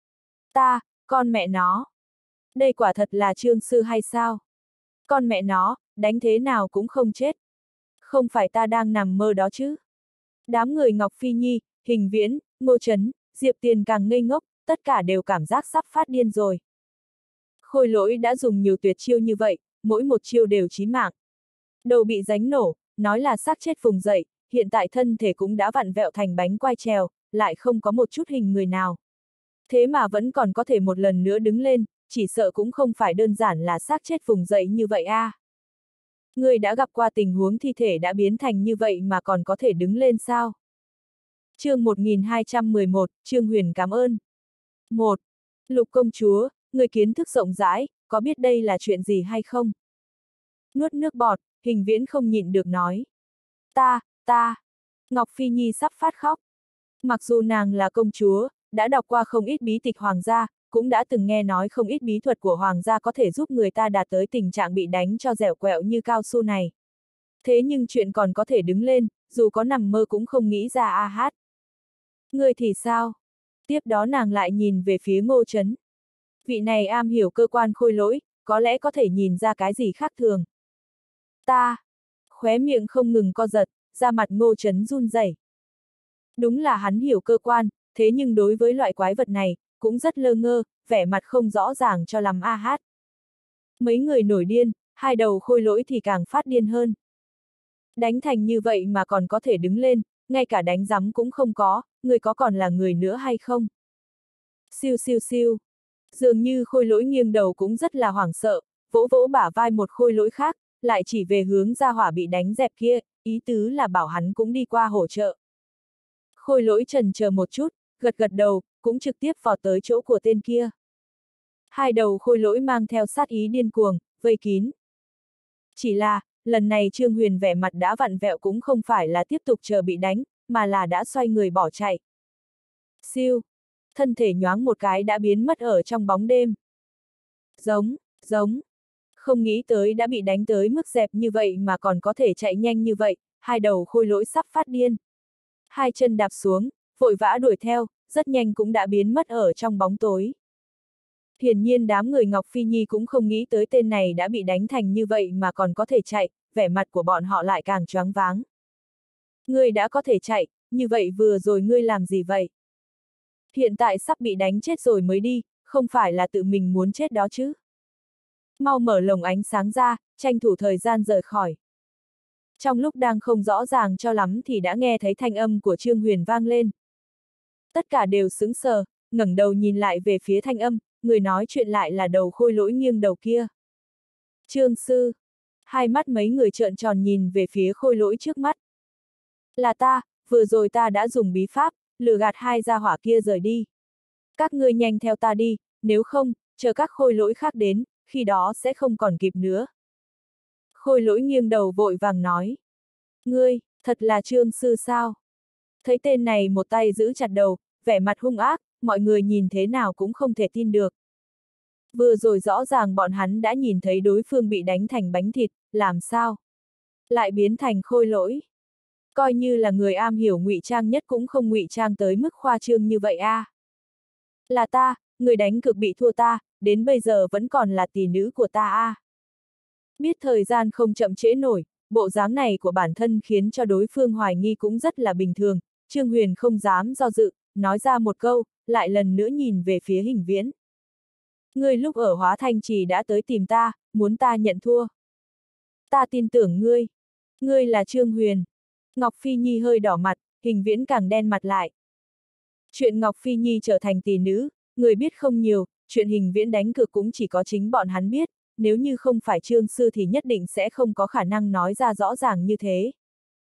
Ta, con mẹ nó. Đây quả thật là Trương sư hay sao? Con mẹ nó, đánh thế nào cũng không chết. Không phải ta đang nằm mơ đó chứ? Đám người Ngọc Phi Nhi, Hình Viễn, Ngô Chấn, Diệp Tiền càng ngây ngốc, tất cả đều cảm giác sắp phát điên rồi. Khôi Lỗi đã dùng nhiều tuyệt chiêu như vậy, mỗi một chiêu đều chí mạng. Đầu bị đánh nổ, nói là xác chết vùng dậy, hiện tại thân thể cũng đã vặn vẹo thành bánh quai trèo, lại không có một chút hình người nào. Thế mà vẫn còn có thể một lần nữa đứng lên, chỉ sợ cũng không phải đơn giản là xác chết vùng dậy như vậy a. À. Người đã gặp qua tình huống thi thể đã biến thành như vậy mà còn có thể đứng lên sao? Chương một nghìn hai trăm mười một, Trương Huyền cảm ơn. một. Lục công chúa, người kiến thức rộng rãi, có biết đây là chuyện gì hay không? Nuốt nước bọt, Hình Viễn không nhịn được nói. Ta, ta. Ngọc Phi Nhi sắp phát khóc. Mặc dù nàng là công chúa, đã đọc qua không ít bí tịch hoàng gia, cũng đã từng nghe nói không ít bí thuật của hoàng gia có thể giúp người ta đạt tới tình trạng bị đánh cho dẻo quẹo như cao su này. Thế nhưng chuyện còn có thể đứng lên, dù có nằm mơ cũng không nghĩ ra a hát. Người thì sao? Tiếp đó nàng lại nhìn về phía Ngô Chấn. Vị này am hiểu cơ quan Khôi Lỗi, có lẽ có thể nhìn ra cái gì khác thường. Ta! Khóe miệng không ngừng co giật, da mặt Ngô Chấn run rẩy. Đúng là hắn hiểu cơ quan, thế nhưng đối với loại quái vật này, cũng rất lơ ngơ, vẻ mặt không rõ ràng cho lắm a hát. Mấy người nổi điên, hai đầu Khôi Lỗi thì càng phát điên hơn. Đánh thành như vậy mà còn có thể đứng lên, ngay cả đánh rắm cũng không có, người có còn là người nữa hay không? Siêu siêu siêu. Dường như Khôi Lỗi nghiêng đầu cũng rất là hoảng sợ, vỗ vỗ bả vai một Khôi Lỗi khác, lại chỉ về hướng gia hỏa bị đánh dẹp kia, ý tứ là bảo hắn cũng đi qua hỗ trợ. Khôi lỗi trần chờ một chút, gật gật đầu, cũng trực tiếp vào tới chỗ của tên kia. Hai đầu khôi lỗi mang theo sát ý điên cuồng, vây kín. Chỉ là, lần này Trương Huyền vẻ mặt đã vặn vẹo cũng không phải là tiếp tục chờ bị đánh, mà là đã xoay người bỏ chạy. Siêu, thân thể nhoáng một cái đã biến mất ở trong bóng đêm. Giống, giống, không nghĩ tới đã bị đánh tới mức dẹp như vậy mà còn có thể chạy nhanh như vậy, hai đầu khôi lỗi sắp phát điên. Hai chân đạp xuống, vội vã đuổi theo, rất nhanh cũng đã biến mất ở trong bóng tối. Hiển nhiên đám người Ngọc Phi Nhi cũng không nghĩ tới tên này đã bị đánh thành như vậy mà còn có thể chạy, vẻ mặt của bọn họ lại càng choáng váng. Ngươi đã có thể chạy, như vậy vừa rồi ngươi làm gì vậy? Hiện tại sắp bị đánh chết rồi mới đi, không phải là tự mình muốn chết đó chứ? Mau mở lồng ánh sáng ra, tranh thủ thời gian rời khỏi. Trong lúc đang không rõ ràng cho lắm thì đã nghe thấy thanh âm của Trương Huyền vang lên. Tất cả đều sững sờ, ngẩng đầu nhìn lại về phía thanh âm, người nói chuyện lại là đầu khôi lỗi nghiêng đầu kia. Trương sư, hai mắt mấy người trợn tròn nhìn về phía khôi lỗi trước mắt. Là ta, vừa rồi ta đã dùng bí pháp, lừa gạt hai gia hỏa kia rời đi. Các ngươi nhanh theo ta đi, nếu không, chờ các khôi lỗi khác đến, khi đó sẽ không còn kịp nữa. Khôi lỗi nghiêng đầu vội vàng nói. Ngươi, thật là Trương sư sao? Thấy tên này một tay giữ chặt đầu, vẻ mặt hung ác, mọi người nhìn thế nào cũng không thể tin được. Vừa rồi rõ ràng bọn hắn đã nhìn thấy đối phương bị đánh thành bánh thịt, làm sao? Lại biến thành khôi lỗi. Coi như là người am hiểu ngụy trang nhất cũng không ngụy trang tới mức khoa trương như vậy a. À. Là ta, người đánh cực bị thua ta, đến bây giờ vẫn còn là tỷ nữ của ta a. À. Biết thời gian không chậm trễ nổi, bộ dáng này của bản thân khiến cho đối phương hoài nghi cũng rất là bình thường, Trương Huyền không dám do dự, nói ra một câu, lại lần nữa nhìn về phía Hình Viễn. Ngươi lúc ở Hóa Thanh Trì đã tới tìm ta, muốn ta nhận thua. Ta tin tưởng ngươi. Ngươi là Trương Huyền. Ngọc Phi Nhi hơi đỏ mặt, Hình Viễn càng đen mặt lại. Chuyện Ngọc Phi Nhi trở thành tỷ nữ, người biết không nhiều, chuyện Hình Viễn đánh cược cũng chỉ có chính bọn hắn biết, nếu như không phải Trương sư thì nhất định sẽ không có khả năng nói ra rõ ràng như thế.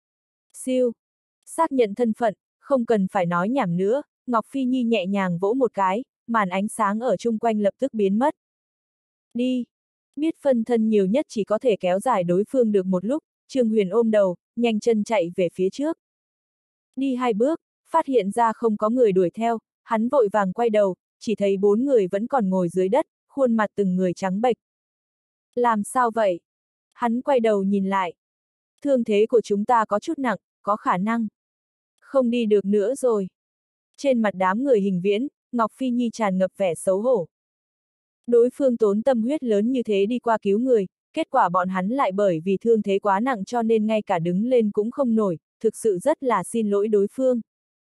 Siêu. Xác nhận thân phận, không cần phải nói nhảm nữa, Ngọc Phi Nhi nhẹ nhàng vỗ một cái, màn ánh sáng ở chung quanh lập tức biến mất. Đi. Biết phân thân nhiều nhất chỉ có thể kéo dài đối phương được một lúc, Trương Huyền ôm đầu, nhanh chân chạy về phía trước. Đi hai bước, phát hiện ra không có người đuổi theo, hắn vội vàng quay đầu, chỉ thấy bốn người vẫn còn ngồi dưới đất, khuôn mặt từng người trắng bệch. Làm sao vậy? Hắn quay đầu nhìn lại. Thương thế của chúng ta có chút nặng, có khả năng không đi được nữa rồi. Trên mặt đám người Hình Viễn, Ngọc Phi Nhi tràn ngập vẻ xấu hổ. Đối phương tốn tâm huyết lớn như thế đi qua cứu người, kết quả bọn hắn lại bởi vì thương thế quá nặng cho nên ngay cả đứng lên cũng không nổi, thực sự rất là xin lỗi đối phương.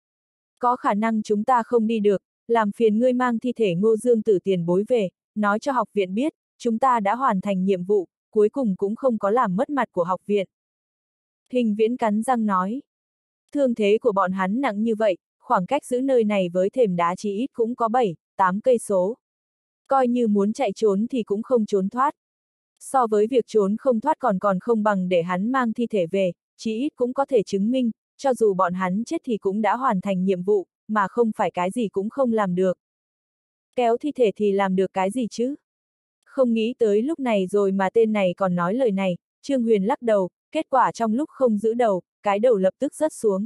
Có khả năng chúng ta không đi được, làm phiền ngươi mang thi thể Ngô Dương Tử tiền bối về, nói cho học viện biết, chúng ta đã hoàn thành nhiệm vụ, cuối cùng cũng không có làm mất mặt của học viện. Hình Viễn cắn răng nói. Thương thế của bọn hắn nặng như vậy, khoảng cách giữ nơi này với thềm đá chỉ ít cũng có bảy, tám cây số. Coi như muốn chạy trốn thì cũng không trốn thoát. So với việc trốn không thoát còn còn không bằng để hắn mang thi thể về, chỉ ít cũng có thể chứng minh, cho dù bọn hắn chết thì cũng đã hoàn thành nhiệm vụ, mà không phải cái gì cũng không làm được. Kéo thi thể thì làm được cái gì chứ? Không nghĩ tới lúc này rồi mà tên này còn nói lời này, Trương Huyền lắc đầu, kết quả trong lúc không giữ đầu, cái đầu lập tức rớt xuống.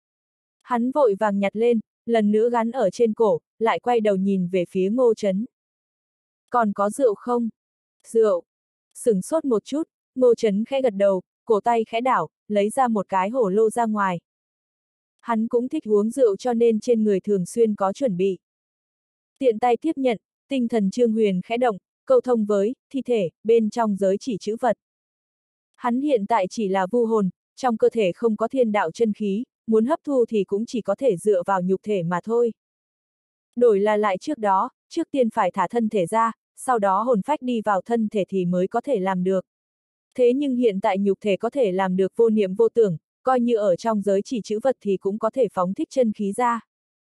Hắn vội vàng nhặt lên, lần nữa gắn ở trên cổ, lại quay đầu nhìn về phía Ngô Trấn. Còn có rượu không? Rượu. Sửng sốt một chút, Ngô Trấn khẽ gật đầu, cổ tay khẽ đảo, lấy ra một cái hổ lô ra ngoài. Hắn cũng thích uống rượu cho nên trên người thường xuyên có chuẩn bị. Tiện tay tiếp nhận, tinh thần Trương Huyền khẽ động, câu thông với thi thể bên trong giới chỉ chữ vật. Hắn hiện tại chỉ là vu hồn, trong cơ thể không có thiên đạo chân khí, muốn hấp thu thì cũng chỉ có thể dựa vào nhục thể mà thôi. Đổi là lại trước đó, trước tiên phải thả thân thể ra, sau đó hồn phách đi vào thân thể thì mới có thể làm được. Thế nhưng hiện tại nhục thể có thể làm được vô niệm vô tưởng, coi như ở trong giới chỉ chữ vật thì cũng có thể phóng thích chân khí ra.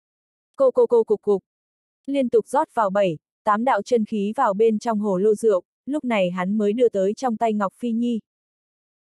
Cô cô cô cục cục. Liên tục rót vào bảy, tám đạo chân khí vào bên trong hồ lô rượu, lúc này hắn mới đưa tới trong tay Ngọc Phi Nhi.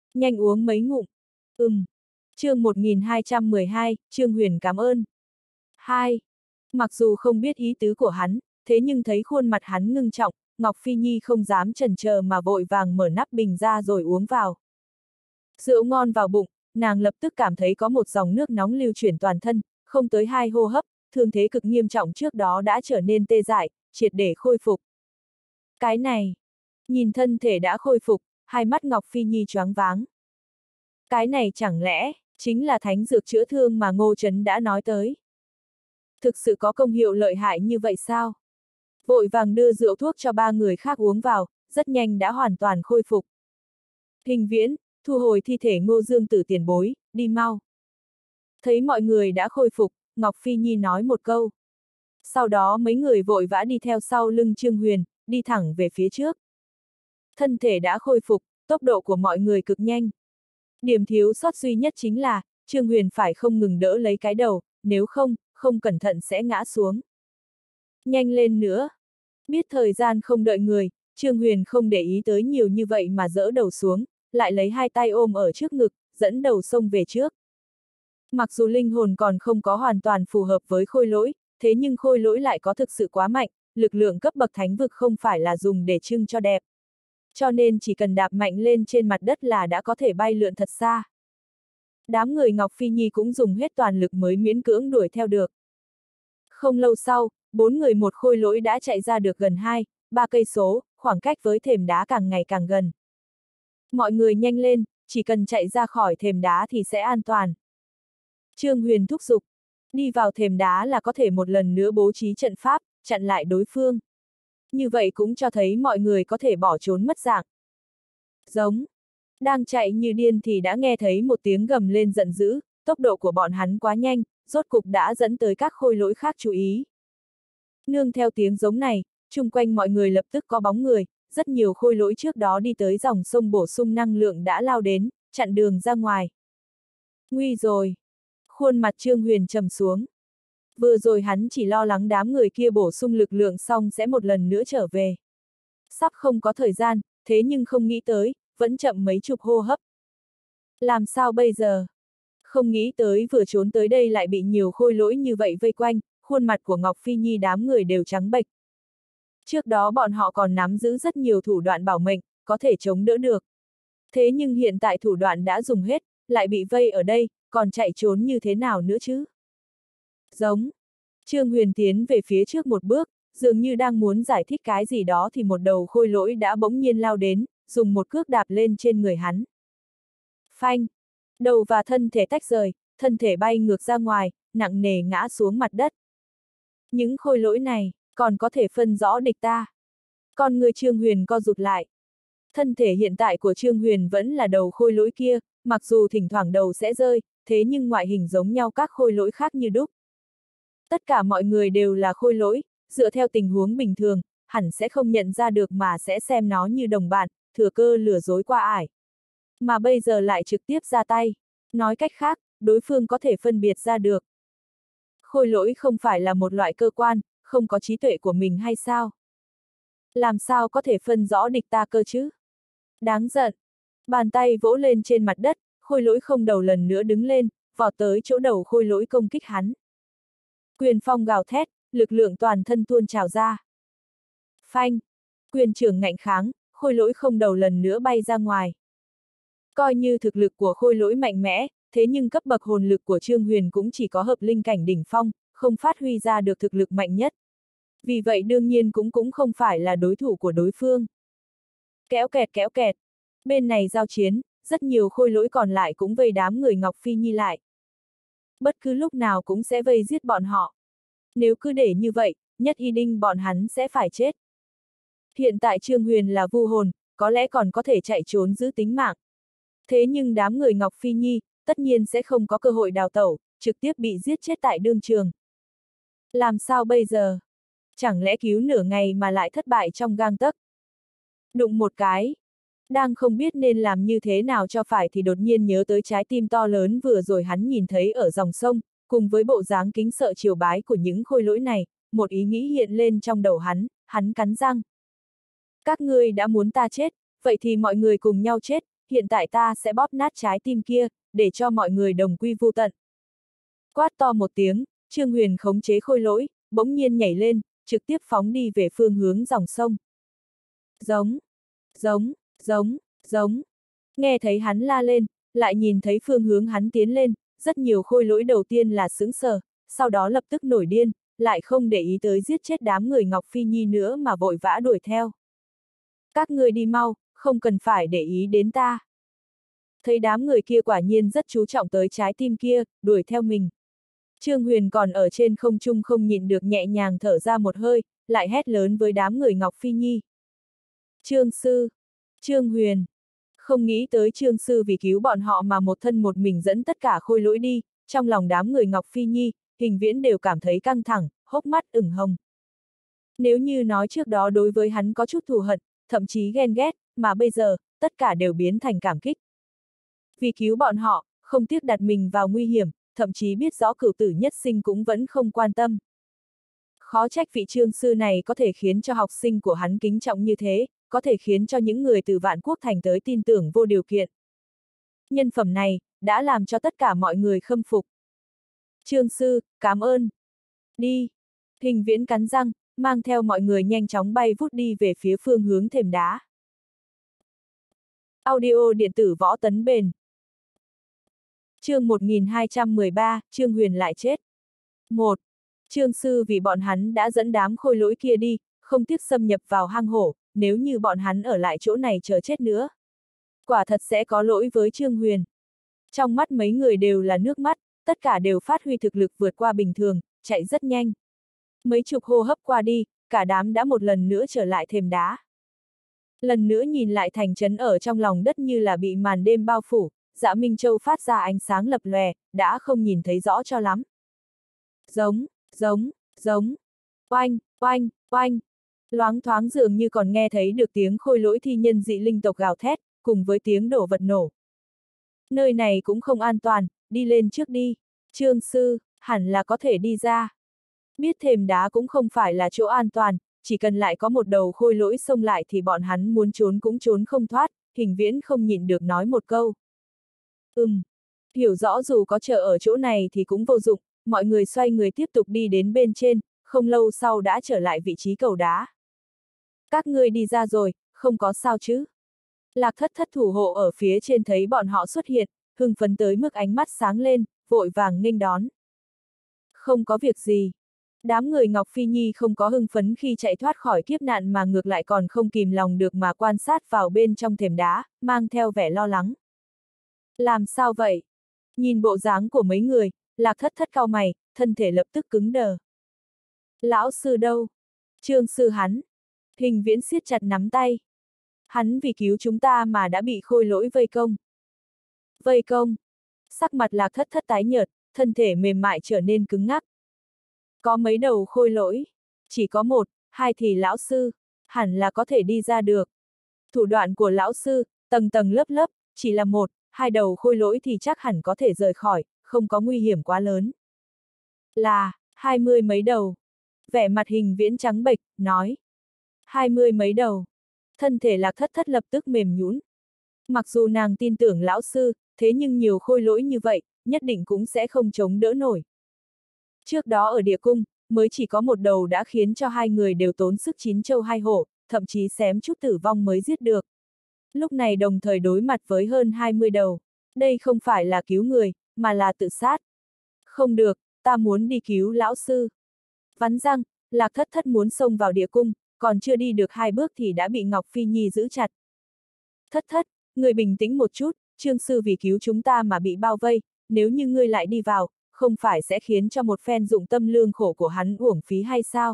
Nhanh uống mấy ngụm. Ừm. Chương một nghìn hai trăm mười hai, Trương Huyền cảm ơn. Hai. Mặc dù không biết ý tứ của hắn, thế nhưng thấy khuôn mặt hắn ngưng trọng, Ngọc Phi Nhi không dám chần chờ mà vội vàng mở nắp bình ra rồi uống vào. Rượu ngon vào bụng, nàng lập tức cảm thấy có một dòng nước nóng lưu chuyển toàn thân, không tới hai hô hấp, thương thế cực nghiêm trọng trước đó đã trở nên tê dại, triệt để khôi phục. Cái này, nhìn thân thể đã khôi phục, hai mắt Ngọc Phi Nhi choáng váng. Cái này chẳng lẽ, chính là thánh dược chữa thương mà Ngô Trấn đã nói tới. Thực sự có công hiệu lợi hại như vậy sao? Vội vàng đưa rượu thuốc cho ba người khác uống vào, rất nhanh đã hoàn toàn khôi phục. Hình Viễn, thu hồi thi thể Ngô Dương Tử tiền bối, đi mau. Thấy mọi người đã khôi phục, Ngọc Phi Nhi nói một câu. Sau đó mấy người vội vã đi theo sau lưng Trương Huyền, đi thẳng về phía trước. Thân thể đã khôi phục, tốc độ của mọi người cực nhanh. Điểm thiếu sót duy nhất chính là, Trương Huyền phải không ngừng đỡ lấy cái đầu, nếu không, không cẩn thận sẽ ngã xuống. Nhanh lên nữa. Biết thời gian không đợi người, Trương Huyền không để ý tới nhiều như vậy mà dỡ đầu xuống, lại lấy hai tay ôm ở trước ngực, dẫn đầu xông về trước. Mặc dù linh hồn còn không có hoàn toàn phù hợp với khôi lỗi, thế nhưng khôi lỗi lại có thực sự quá mạnh, lực lượng cấp bậc thánh vực không phải là dùng để trưng cho đẹp. Cho nên chỉ cần đạp mạnh lên trên mặt đất là đã có thể bay lượn thật xa. Đám người Ngọc Phi Nhi cũng dùng hết toàn lực mới miễn cưỡng đuổi theo được. Không lâu sau, bốn người một khôi lỗi đã chạy ra được gần hai, ba cây số, khoảng cách với thềm đá càng ngày càng gần. Mọi người nhanh lên, chỉ cần chạy ra khỏi thềm đá thì sẽ an toàn. Trương Huyền thúc giục, đi vào thềm đá là có thể một lần nữa bố trí trận pháp, chặn lại đối phương. Như vậy cũng cho thấy mọi người có thể bỏ trốn mất dạng. Giống. Đang chạy như điên thì đã nghe thấy một tiếng gầm lên giận dữ, tốc độ của bọn hắn quá nhanh, rốt cục đã dẫn tới các khôi lỗi khác chú ý. Nương theo tiếng giống này, chung quanh mọi người lập tức có bóng người, rất nhiều khôi lỗi trước đó đi tới dòng sông bổ sung năng lượng đã lao đến, chặn đường ra ngoài. Nguy rồi. Khuôn mặt Trương Huyền trầm xuống. Vừa rồi hắn chỉ lo lắng đám người kia bổ sung lực lượng xong sẽ một lần nữa trở về. Sắp không có thời gian, thế nhưng không nghĩ tới, vẫn chậm mấy chục hô hấp. Làm sao bây giờ? Không nghĩ tới vừa trốn tới đây lại bị nhiều khôi lỗi như vậy vây quanh, khuôn mặt của Ngọc Phi Nhi đám người đều trắng bệch. Trước đó bọn họ còn nắm giữ rất nhiều thủ đoạn bảo mệnh, có thể chống đỡ được. Thế nhưng hiện tại thủ đoạn đã dùng hết, lại bị vây ở đây, còn chạy trốn như thế nào nữa chứ? Giống. Trương Huyền tiến về phía trước một bước, dường như đang muốn giải thích cái gì đó thì một đầu khôi lỗi đã bỗng nhiên lao đến, dùng một cước đạp lên trên người hắn. Phanh. Đầu và thân thể tách rời, thân thể bay ngược ra ngoài, nặng nề ngã xuống mặt đất. Những khôi lỗi này, còn có thể phân rõ địch ta. Con người Trương Huyền co rụt lại. Thân thể hiện tại của Trương Huyền vẫn là đầu khôi lỗi kia, mặc dù thỉnh thoảng đầu sẽ rơi, thế nhưng ngoại hình giống nhau các khôi lỗi khác như đúc. Tất cả mọi người đều là khôi lỗi, dựa theo tình huống bình thường, hẳn sẽ không nhận ra được mà sẽ xem nó như đồng bạn, thừa cơ lừa dối qua ải. Mà bây giờ lại trực tiếp ra tay. Nói cách khác, đối phương có thể phân biệt ra được. Khôi lỗi không phải là một loại cơ quan, không có trí tuệ của mình hay sao? Làm sao có thể phân rõ địch ta cơ chứ? Đáng giận. Bàn tay vỗ lên trên mặt đất, khôi lỗi không đầu lần nữa đứng lên, vọt tới chỗ đầu khôi lỗi công kích hắn. Quyền phong gào thét, lực lượng toàn thân tuôn trào ra. Phanh. Quyền trưởng ngạnh kháng, khôi lỗi không đầu lần nữa bay ra ngoài. Coi như thực lực của khôi lỗi mạnh mẽ, thế nhưng cấp bậc hồn lực của Trương Huyền cũng chỉ có hợp linh cảnh đỉnh phong, không phát huy ra được thực lực mạnh nhất. Vì vậy đương nhiên cũng cũng không phải là đối thủ của đối phương. Kéo kẹt kéo kẹt. Bên này giao chiến, rất nhiều khôi lỗi còn lại cũng vây đám người Ngọc Phi Nhi lại. Bất cứ lúc nào cũng sẽ vây giết bọn họ. Nếu cứ để như vậy, nhất y đinh bọn hắn sẽ phải chết. Hiện tại Trương Huyền là vu hồn, có lẽ còn có thể chạy trốn giữ tính mạng. Thế nhưng đám người Ngọc Phi Nhi, tất nhiên sẽ không có cơ hội đào tẩu, trực tiếp bị giết chết tại đương trường. Làm sao bây giờ? Chẳng lẽ cứu nửa ngày mà lại thất bại trong gang tấc? Đụng một cái. Đang không biết nên làm như thế nào cho phải thì đột nhiên nhớ tới trái tim to lớn vừa rồi hắn nhìn thấy ở dòng sông, cùng với bộ dáng kính sợ triều bái của những khôi lỗi này, một ý nghĩ hiện lên trong đầu hắn, hắn cắn răng. Các ngươi đã muốn ta chết, vậy thì mọi người cùng nhau chết, hiện tại ta sẽ bóp nát trái tim kia, để cho mọi người đồng quy vu tận. Quát to một tiếng, Trương Huyền khống chế khôi lỗi, bỗng nhiên nhảy lên, trực tiếp phóng đi về phương hướng dòng sông. Giống, giống, giống, giống. Nghe thấy hắn la lên, lại nhìn thấy phương hướng hắn tiến lên, rất nhiều khôi lỗi đầu tiên là sững sờ, sau đó lập tức nổi điên, lại không để ý tới giết chết đám người Ngọc Phi Nhi nữa mà vội vã đuổi theo. Các ngươi đi mau, không cần phải để ý đến ta. Thấy đám người kia quả nhiên rất chú trọng tới trái tim kia, đuổi theo mình. Trương Huyền còn ở trên không trung không nhịn được nhẹ nhàng thở ra một hơi, lại hét lớn với đám người Ngọc Phi Nhi. Trương Sư! Trương Huyền! Không nghĩ tới Trương Sư vì cứu bọn họ mà một thân một mình dẫn tất cả khôi lỗi đi, trong lòng đám người Ngọc Phi Nhi, Hình Viễn đều cảm thấy căng thẳng, hốc mắt ửng hồng. Nếu như nói trước đó đối với hắn có chút thù hận, thậm chí ghen ghét, mà bây giờ, tất cả đều biến thành cảm kích. Vì cứu bọn họ, không tiếc đặt mình vào nguy hiểm, thậm chí biết rõ cửu tử nhất sinh cũng vẫn không quan tâm. Khó trách vị Trương Sư này có thể khiến cho học sinh của hắn kính trọng như thế, có thể khiến cho những người từ Vạn Quốc Thành tới tin tưởng vô điều kiện. Nhân phẩm này, đã làm cho tất cả mọi người khâm phục. Trương Sư, cảm ơn. Đi. Hình Viễn cắn răng, mang theo mọi người nhanh chóng bay vút đi về phía phương hướng thềm đá. Audio điện tử võ tấn bền. Chương một nghìn hai trăm mười ba, Trương Huyền lại chết. một. Trương Sư vì bọn hắn đã dẫn đám khôi lỗi kia đi, không tiếc xâm nhập vào hang hổ, nếu như bọn hắn ở lại chỗ này chờ chết nữa. Quả thật sẽ có lỗi với Trương Huyền. Trong mắt mấy người đều là nước mắt, tất cả đều phát huy thực lực vượt qua bình thường, chạy rất nhanh. Mấy chục hô hấp qua đi, cả đám đã một lần nữa trở lại thềm đá. Lần nữa nhìn lại thành trấn ở trong lòng đất như là bị màn đêm bao phủ, Dạ Minh Châu phát ra ánh sáng lập lòe, đã không nhìn thấy rõ cho lắm. Giống, giống, giống, oanh, oanh, oanh. Loáng thoáng dường như còn nghe thấy được tiếng khôi lỗi thi nhân dị linh tộc gào thét, cùng với tiếng đổ vật nổ. Nơi này cũng không an toàn, đi lên trước đi. Trương Sư, hẳn là có thể đi ra. Biết thềm đá cũng không phải là chỗ an toàn, chỉ cần lại có một đầu khôi lỗi xông lại thì bọn hắn muốn trốn cũng trốn không thoát, Hình Viễn không nhịn được nói một câu. Ừm, hiểu rõ dù có chờ ở chỗ này thì cũng vô dụng, mọi người xoay người tiếp tục đi đến bên trên, không lâu sau đã trở lại vị trí cầu đá. Các ngươi đi ra rồi, không có sao chứ? Lạc Thất Thất thủ hộ ở phía trên thấy bọn họ xuất hiện, hưng phấn tới mức ánh mắt sáng lên, vội vàng nghênh đón. Không có việc gì. Đám người Ngọc Phi Nhi không có hưng phấn khi chạy thoát khỏi kiếp nạn mà ngược lại còn không kìm lòng được mà quan sát vào bên trong thềm đá, mang theo vẻ lo lắng. Làm sao vậy? Nhìn bộ dáng của mấy người, Lạc Thất Thất cau mày, thân thể lập tức cứng đờ. Lão sư đâu? Trương Sư hắn. Hình Viễn siết chặt nắm tay. Hắn vì cứu chúng ta mà đã bị khôi lỗi vây công. Vây công. Sắc mặt Lạc Thất Thất tái nhợt, thân thể mềm mại trở nên cứng ngắc. Có mấy đầu khôi lỗi, chỉ có một, hai thì lão sư, hẳn là có thể đi ra được. Thủ đoạn của lão sư, tầng tầng lớp lớp, chỉ là một, hai đầu khôi lỗi thì chắc hẳn có thể rời khỏi, không có nguy hiểm quá lớn. Là, hai mươi mấy đầu. Vẻ mặt Hình Viễn trắng bệch, nói. Hai mươi mấy đầu. Thân thể Lạc Thất Thất lập tức mềm nhũn. Mặc dù nàng tin tưởng lão sư, thế nhưng nhiều khôi lỗi như vậy, nhất định cũng sẽ không chống đỡ nổi. Trước đó ở địa cung, mới chỉ có một đầu đã khiến cho hai người đều tốn sức chín châu hai hổ, thậm chí xém chút tử vong mới giết được. Lúc này đồng thời đối mặt với hơn hai mươi đầu. Đây không phải là cứu người, mà là tự sát. Không được, ta muốn đi cứu lão sư. Vắn răng, Lạc Thất Thất muốn xông vào địa cung, còn chưa đi được hai bước thì đã bị Ngọc Phi Nhi giữ chặt. Thất Thất, người bình tĩnh một chút, Trương Sư vì cứu chúng ta mà bị bao vây, nếu như ngươi lại đi vào, không phải sẽ khiến cho một phen dụng tâm lương khổ của hắn uổng phí hay sao?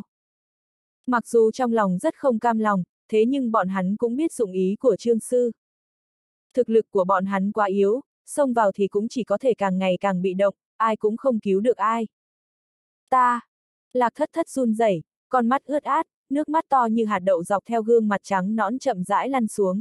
Mặc dù trong lòng rất không cam lòng, thế nhưng bọn hắn cũng biết dụng ý của Trương Sư. Thực lực của bọn hắn quá yếu, xông vào thì cũng chỉ có thể càng ngày càng bị động, ai cũng không cứu được ai. Ta! Lạc Thất Thất run rẩy, con mắt ướt át, nước mắt to như hạt đậu dọc theo gương mặt trắng nõn chậm rãi lăn xuống.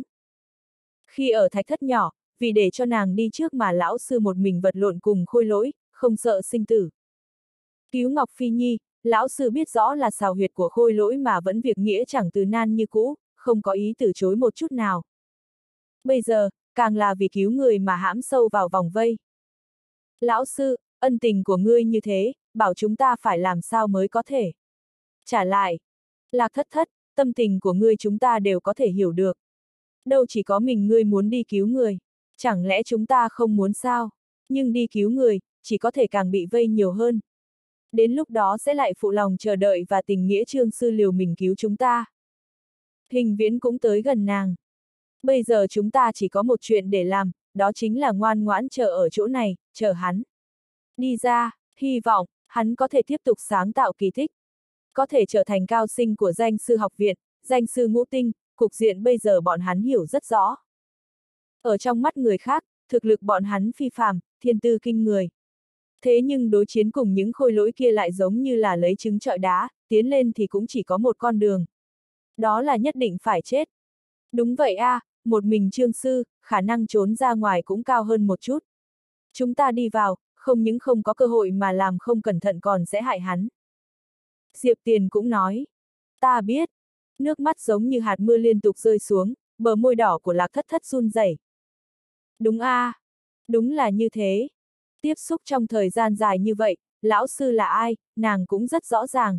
Khi ở thạch thất nhỏ, vì để cho nàng đi trước mà lão sư một mình vật lộn cùng khôi lỗi, không sợ sinh tử. Cứu Ngọc Phi Nhi, lão sư biết rõ là xào huyệt của khôi lỗi mà vẫn việc nghĩa chẳng từ nan như cũ, không có ý từ chối một chút nào. Bây giờ, càng là vì cứu người mà hãm sâu vào vòng vây. Lão sư, ân tình của ngươi như thế, bảo chúng ta phải làm sao mới có thể trả lại. Lạc Thất Thất, tâm tình của ngươi chúng ta đều có thể hiểu được. Đâu chỉ có mình ngươi muốn đi cứu người, chẳng lẽ chúng ta không muốn sao? Nhưng đi cứu người, chỉ có thể càng bị vây nhiều hơn. Đến lúc đó sẽ lại phụ lòng chờ đợi và tình nghĩa Trương sư liều mình cứu chúng ta. Hình Viễn cũng tới gần nàng. Bây giờ chúng ta chỉ có một chuyện để làm, đó chính là ngoan ngoãn chờ ở chỗ này, chờ hắn đi ra, hy vọng hắn có thể tiếp tục sáng tạo kỳ tích. Có thể trở thành cao sinh của danh sư học viện, danh sư ngũ tinh, cục diện bây giờ bọn hắn hiểu rất rõ. Ở trong mắt người khác, thực lực bọn hắn phi phàm, thiên tư kinh người. Thế nhưng đối chiến cùng những khôi lỗi kia lại giống như là lấy trứng trọi đá, tiến lên thì cũng chỉ có một con đường. Đó là nhất định phải chết. Đúng vậy a, à, một mình Trương sư, khả năng trốn ra ngoài cũng cao hơn một chút. Chúng ta đi vào, không những không có cơ hội mà làm không cẩn thận còn sẽ hại hắn. Diệp Tiền cũng nói. Ta biết. Nước mắt giống như hạt mưa liên tục rơi xuống, bờ môi đỏ của Lạc Thất Thất run rẩy. Đúng a, à, đúng là như thế. Tiếp xúc trong thời gian dài như vậy, lão sư là ai, nàng cũng rất rõ ràng.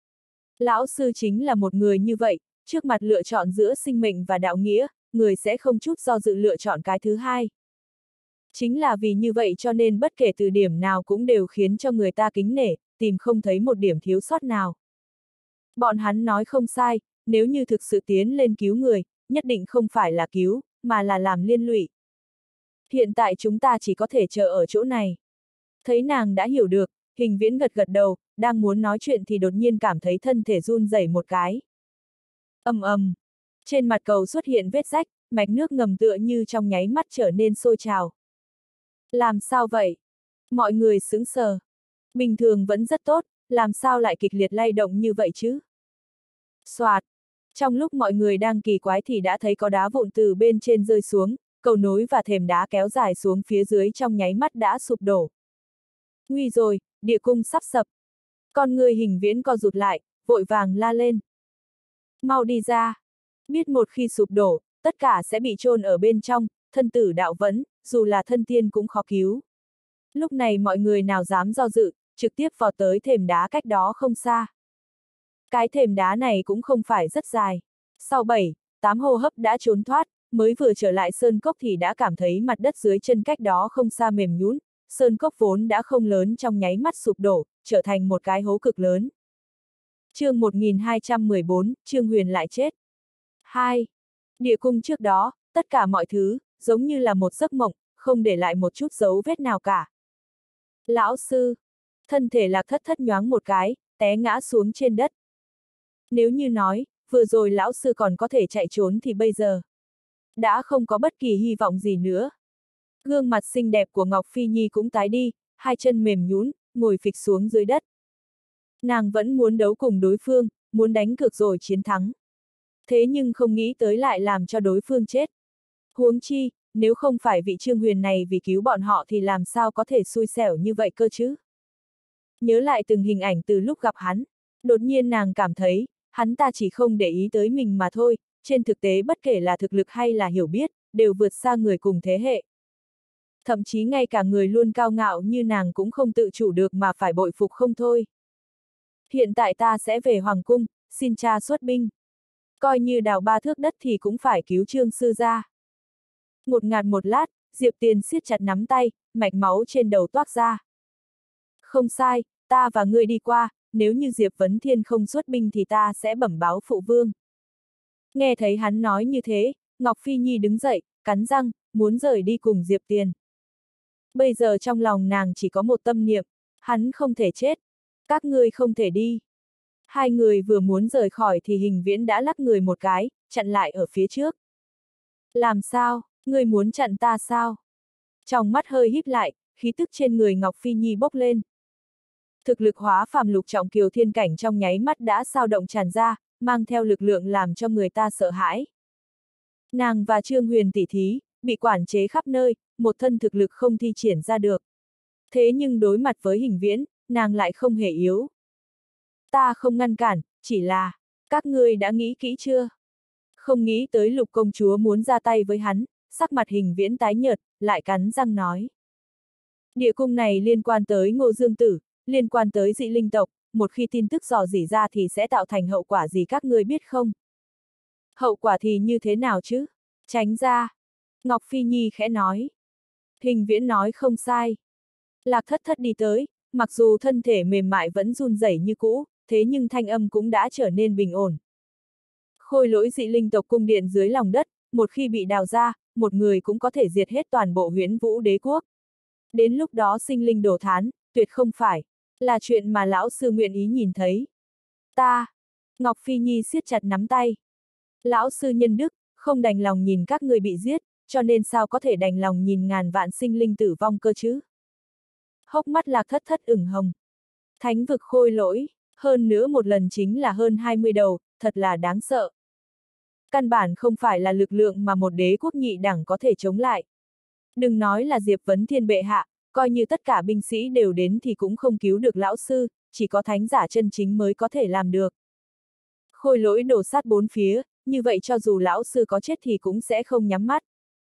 Lão sư chính là một người như vậy, trước mặt lựa chọn giữa sinh mệnh và đạo nghĩa, người sẽ không chút do dự lựa chọn cái thứ hai. Chính là vì như vậy cho nên bất kể từ điểm nào cũng đều khiến cho người ta kính nể, tìm không thấy một điểm thiếu sót nào. Bọn hắn nói không sai, nếu như thực sự tiến lên cứu người, nhất định không phải là cứu, mà là làm liên lụy. Hiện tại chúng ta chỉ có thể chờ ở chỗ này. Thấy nàng đã hiểu được, Hình Viễn gật gật đầu, đang muốn nói chuyện thì đột nhiên cảm thấy thân thể run rẩy một cái. Ầm ầm, trên mặt cầu xuất hiện vết rách, mạch nước ngầm tựa như trong nháy mắt trở nên sôi trào. Làm sao vậy? Mọi người sững sờ. Bình thường vẫn rất tốt, làm sao lại kịch liệt lay động như vậy chứ? Soạt. Trong lúc mọi người đang kỳ quái thì đã thấy có đá vụn từ bên trên rơi xuống, cầu nối và thềm đá kéo dài xuống phía dưới trong nháy mắt đã sụp đổ. Nguy rồi, địa cung sắp sập. Con người Hình Viễn co rụt lại, vội vàng la lên. Mau đi ra. Biết một khi sụp đổ, tất cả sẽ bị chôn ở bên trong, thân tử đạo vẫn, dù là thân tiên cũng khó cứu. Lúc này mọi người nào dám do dự, trực tiếp vào tới thềm đá cách đó không xa. Cái thềm đá này cũng không phải rất dài. Sau bảy, tám hô hấp đã trốn thoát, mới vừa trở lại sơn cốc thì đã cảm thấy mặt đất dưới chân cách đó không xa mềm nhũn, sơn cốc vốn đã không lớn trong nháy mắt sụp đổ, trở thành một cái hố cực lớn. Chương một nghìn hai trăm mười bốn, Trương Huyền lại chết. hai. Địa cung trước đó, tất cả mọi thứ, giống như là một giấc mộng, không để lại một chút dấu vết nào cả. Lão sư, thân thể Lạc Thất Thất nhoáng một cái, té ngã xuống trên đất. Nếu như nói, vừa rồi lão sư còn có thể chạy trốn thì bây giờ đã không có bất kỳ hy vọng gì nữa. Gương mặt xinh đẹp của Ngọc Phi Nhi cũng tái đi, hai chân mềm nhũn, ngồi phịch xuống dưới đất. Nàng vẫn muốn đấu cùng đối phương, muốn đánh cược rồi chiến thắng. Thế nhưng không nghĩ tới lại làm cho đối phương chết. Huống chi, nếu không phải vị Trương Huyền này vì cứu bọn họ thì làm sao có thể xui xẻo như vậy cơ chứ? Nhớ lại từng hình ảnh từ lúc gặp hắn, đột nhiên nàng cảm thấy, hắn ta chỉ không để ý tới mình mà thôi, trên thực tế bất kể là thực lực hay là hiểu biết, đều vượt xa người cùng thế hệ. Thậm chí ngay cả người luôn cao ngạo như nàng cũng không tự chủ được mà phải bội phục không thôi. Hiện tại ta sẽ về Hoàng Cung, xin cha xuất binh. Coi như đào ba thước đất thì cũng phải cứu Trương sư ra. Một ngạt một lát, Diệp Tiền siết chặt nắm tay, mạch máu trên đầu toát ra. Không sai, ta và ngươi đi qua, nếu như Diệp Vấn Thiên không xuất binh thì ta sẽ bẩm báo phụ vương. Nghe thấy hắn nói như thế, Ngọc Phi Nhi đứng dậy, cắn răng, muốn rời đi cùng Diệp Tiền. Bây giờ trong lòng nàng chỉ có một tâm niệm, hắn không thể chết, các ngươi không thể đi. Hai người vừa muốn rời khỏi thì Hình Viễn đã lắc người một cái, chặn lại ở phía trước. Làm sao, ngươi muốn chặn ta sao? Trong mắt hơi híp lại, khí tức trên người Ngọc Phi Nhi bốc lên. Thực lực hóa phàm lục trọng kiều thiên cảnh trong nháy mắt đã sao động tràn ra, mang theo lực lượng làm cho người ta sợ hãi. Nàng và Trương Huyền tỷ thí, bị quản chế khắp nơi, một thân thực lực không thi triển ra được. Thế nhưng đối mặt với Hình Viễn, nàng lại không hề yếu. Ta không ngăn cản, chỉ là, các ngươi đã nghĩ kỹ chưa? Không nghĩ tới Lục công chúa muốn ra tay với hắn, sắc mặt Hình Viễn tái nhợt, lại cắn răng nói. Địa cung này liên quan tới Ngô Dương Tử, liên quan tới dị linh tộc, một khi tin tức dò dỉ ra thì sẽ tạo thành hậu quả gì các ngươi biết không? Hậu quả thì như thế nào chứ? Tránh ra. Ngọc Phi Nhi khẽ nói. Hình Viễn nói không sai. Lạc Thất Thất đi tới, mặc dù thân thể mềm mại vẫn run rẩy như cũ, thế nhưng thanh âm cũng đã trở nên bình ổn. Khôi lỗi dị linh tộc cung điện dưới lòng đất, một khi bị đào ra, một người cũng có thể diệt hết toàn bộ Huyễn Vũ Đế quốc. Đến lúc đó sinh linh đổ thán, tuyệt không phải là chuyện mà lão sư nguyện ý nhìn thấy. Ta, Ngọc Phi Nhi siết chặt nắm tay. Lão sư nhân đức, không đành lòng nhìn các người bị giết, cho nên sao có thể đành lòng nhìn ngàn vạn sinh linh tử vong cơ chứ? Hốc mắt Lạc Thất Thất ửng hồng. Thánh vực khôi lỗi, hơn nữa một lần chính là hơn hai mươi đầu, thật là đáng sợ. Căn bản không phải là lực lượng mà một đế quốc nhị đẳng có thể chống lại. Đừng nói là Diệp Vấn Thiên bệ hạ, coi như tất cả binh sĩ đều đến thì cũng không cứu được lão sư, chỉ có thánh giả chân chính mới có thể làm được. Khôi lỗi đổ sát bốn phía, như vậy cho dù lão sư có chết thì cũng sẽ không nhắm mắt.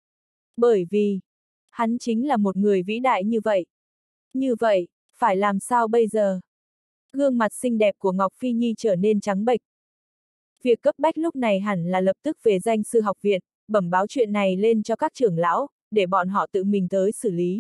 Bởi vì, hắn chính là một người vĩ đại như vậy. Như vậy, phải làm sao bây giờ? Gương mặt xinh đẹp của Ngọc Phi Nhi trở nên trắng bệch. Việc cấp bách lúc này hẳn là lập tức về danh sư học viện, bẩm báo chuyện này lên cho các trưởng lão, để bọn họ tự mình tới xử lý.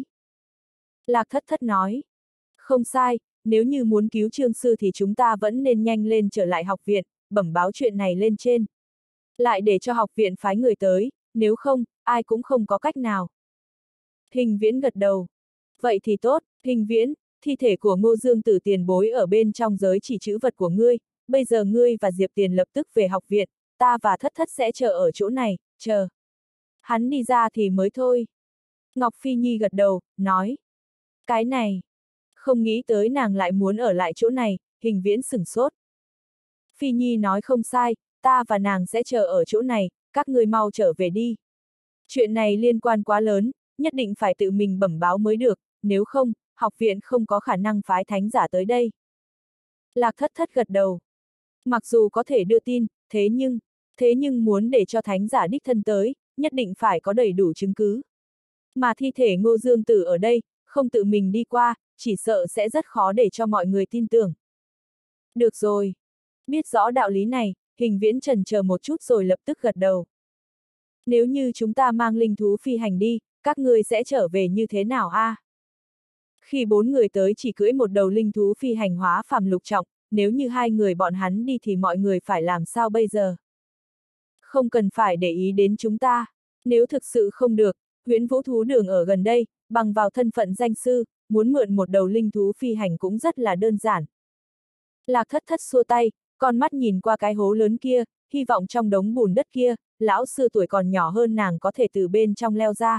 Lạc Thất Thất nói. Không sai, nếu như muốn cứu Trương sư thì chúng ta vẫn nên nhanh lên trở lại học viện, bẩm báo chuyện này lên trên. Lại để cho học viện phái người tới, nếu không, ai cũng không có cách nào. Hình Viễn gật đầu. Vậy thì tốt, Hình Viễn, thi thể của Ngô Dương Tử tiền bối ở bên trong giới chỉ chữ vật của ngươi, bây giờ ngươi và Diệp Tiền lập tức về học viện, ta và Thất Thất sẽ chờ ở chỗ này, chờ. Hắn đi ra thì mới thôi. Ngọc Phi Nhi gật đầu, nói. Cái này, không nghĩ tới nàng lại muốn ở lại chỗ này, Hình Viễn sửng sốt. Phi Nhi nói không sai, ta và nàng sẽ chờ ở chỗ này, các ngươi mau trở về đi. Chuyện này liên quan quá lớn, nhất định phải tự mình bẩm báo mới được, nếu không, học viện không có khả năng phái thánh giả tới đây. Lạc Thất Thất gật đầu. Mặc dù có thể đưa tin, thế nhưng, thế nhưng muốn để cho thánh giả đích thân tới, nhất định phải có đầy đủ chứng cứ. Mà thi thể Ngô Dương Tử ở đây, không tự mình đi qua, chỉ sợ sẽ rất khó để cho mọi người tin tưởng. Được rồi. Biết rõ đạo lý này, Hình Viễn chần chờ một chút rồi lập tức gật đầu. Nếu như chúng ta mang linh thú phi hành đi, các ngươi sẽ trở về như thế nào a? À? Khi bốn người tới chỉ cưỡi một đầu linh thú phi hành hóa phàm lục trọng, nếu như hai người bọn hắn đi thì mọi người phải làm sao bây giờ? Không cần phải để ý đến chúng ta. Nếu thực sự không được, Huyễn Vũ Thú Đường ở gần đây, bằng vào thân phận danh sư, muốn mượn một đầu linh thú phi hành cũng rất là đơn giản. Lạc Thất Thất xua tay, con mắt nhìn qua cái hố lớn kia, hy vọng trong đống bùn đất kia, lão sư tuổi còn nhỏ hơn nàng có thể từ bên trong leo ra.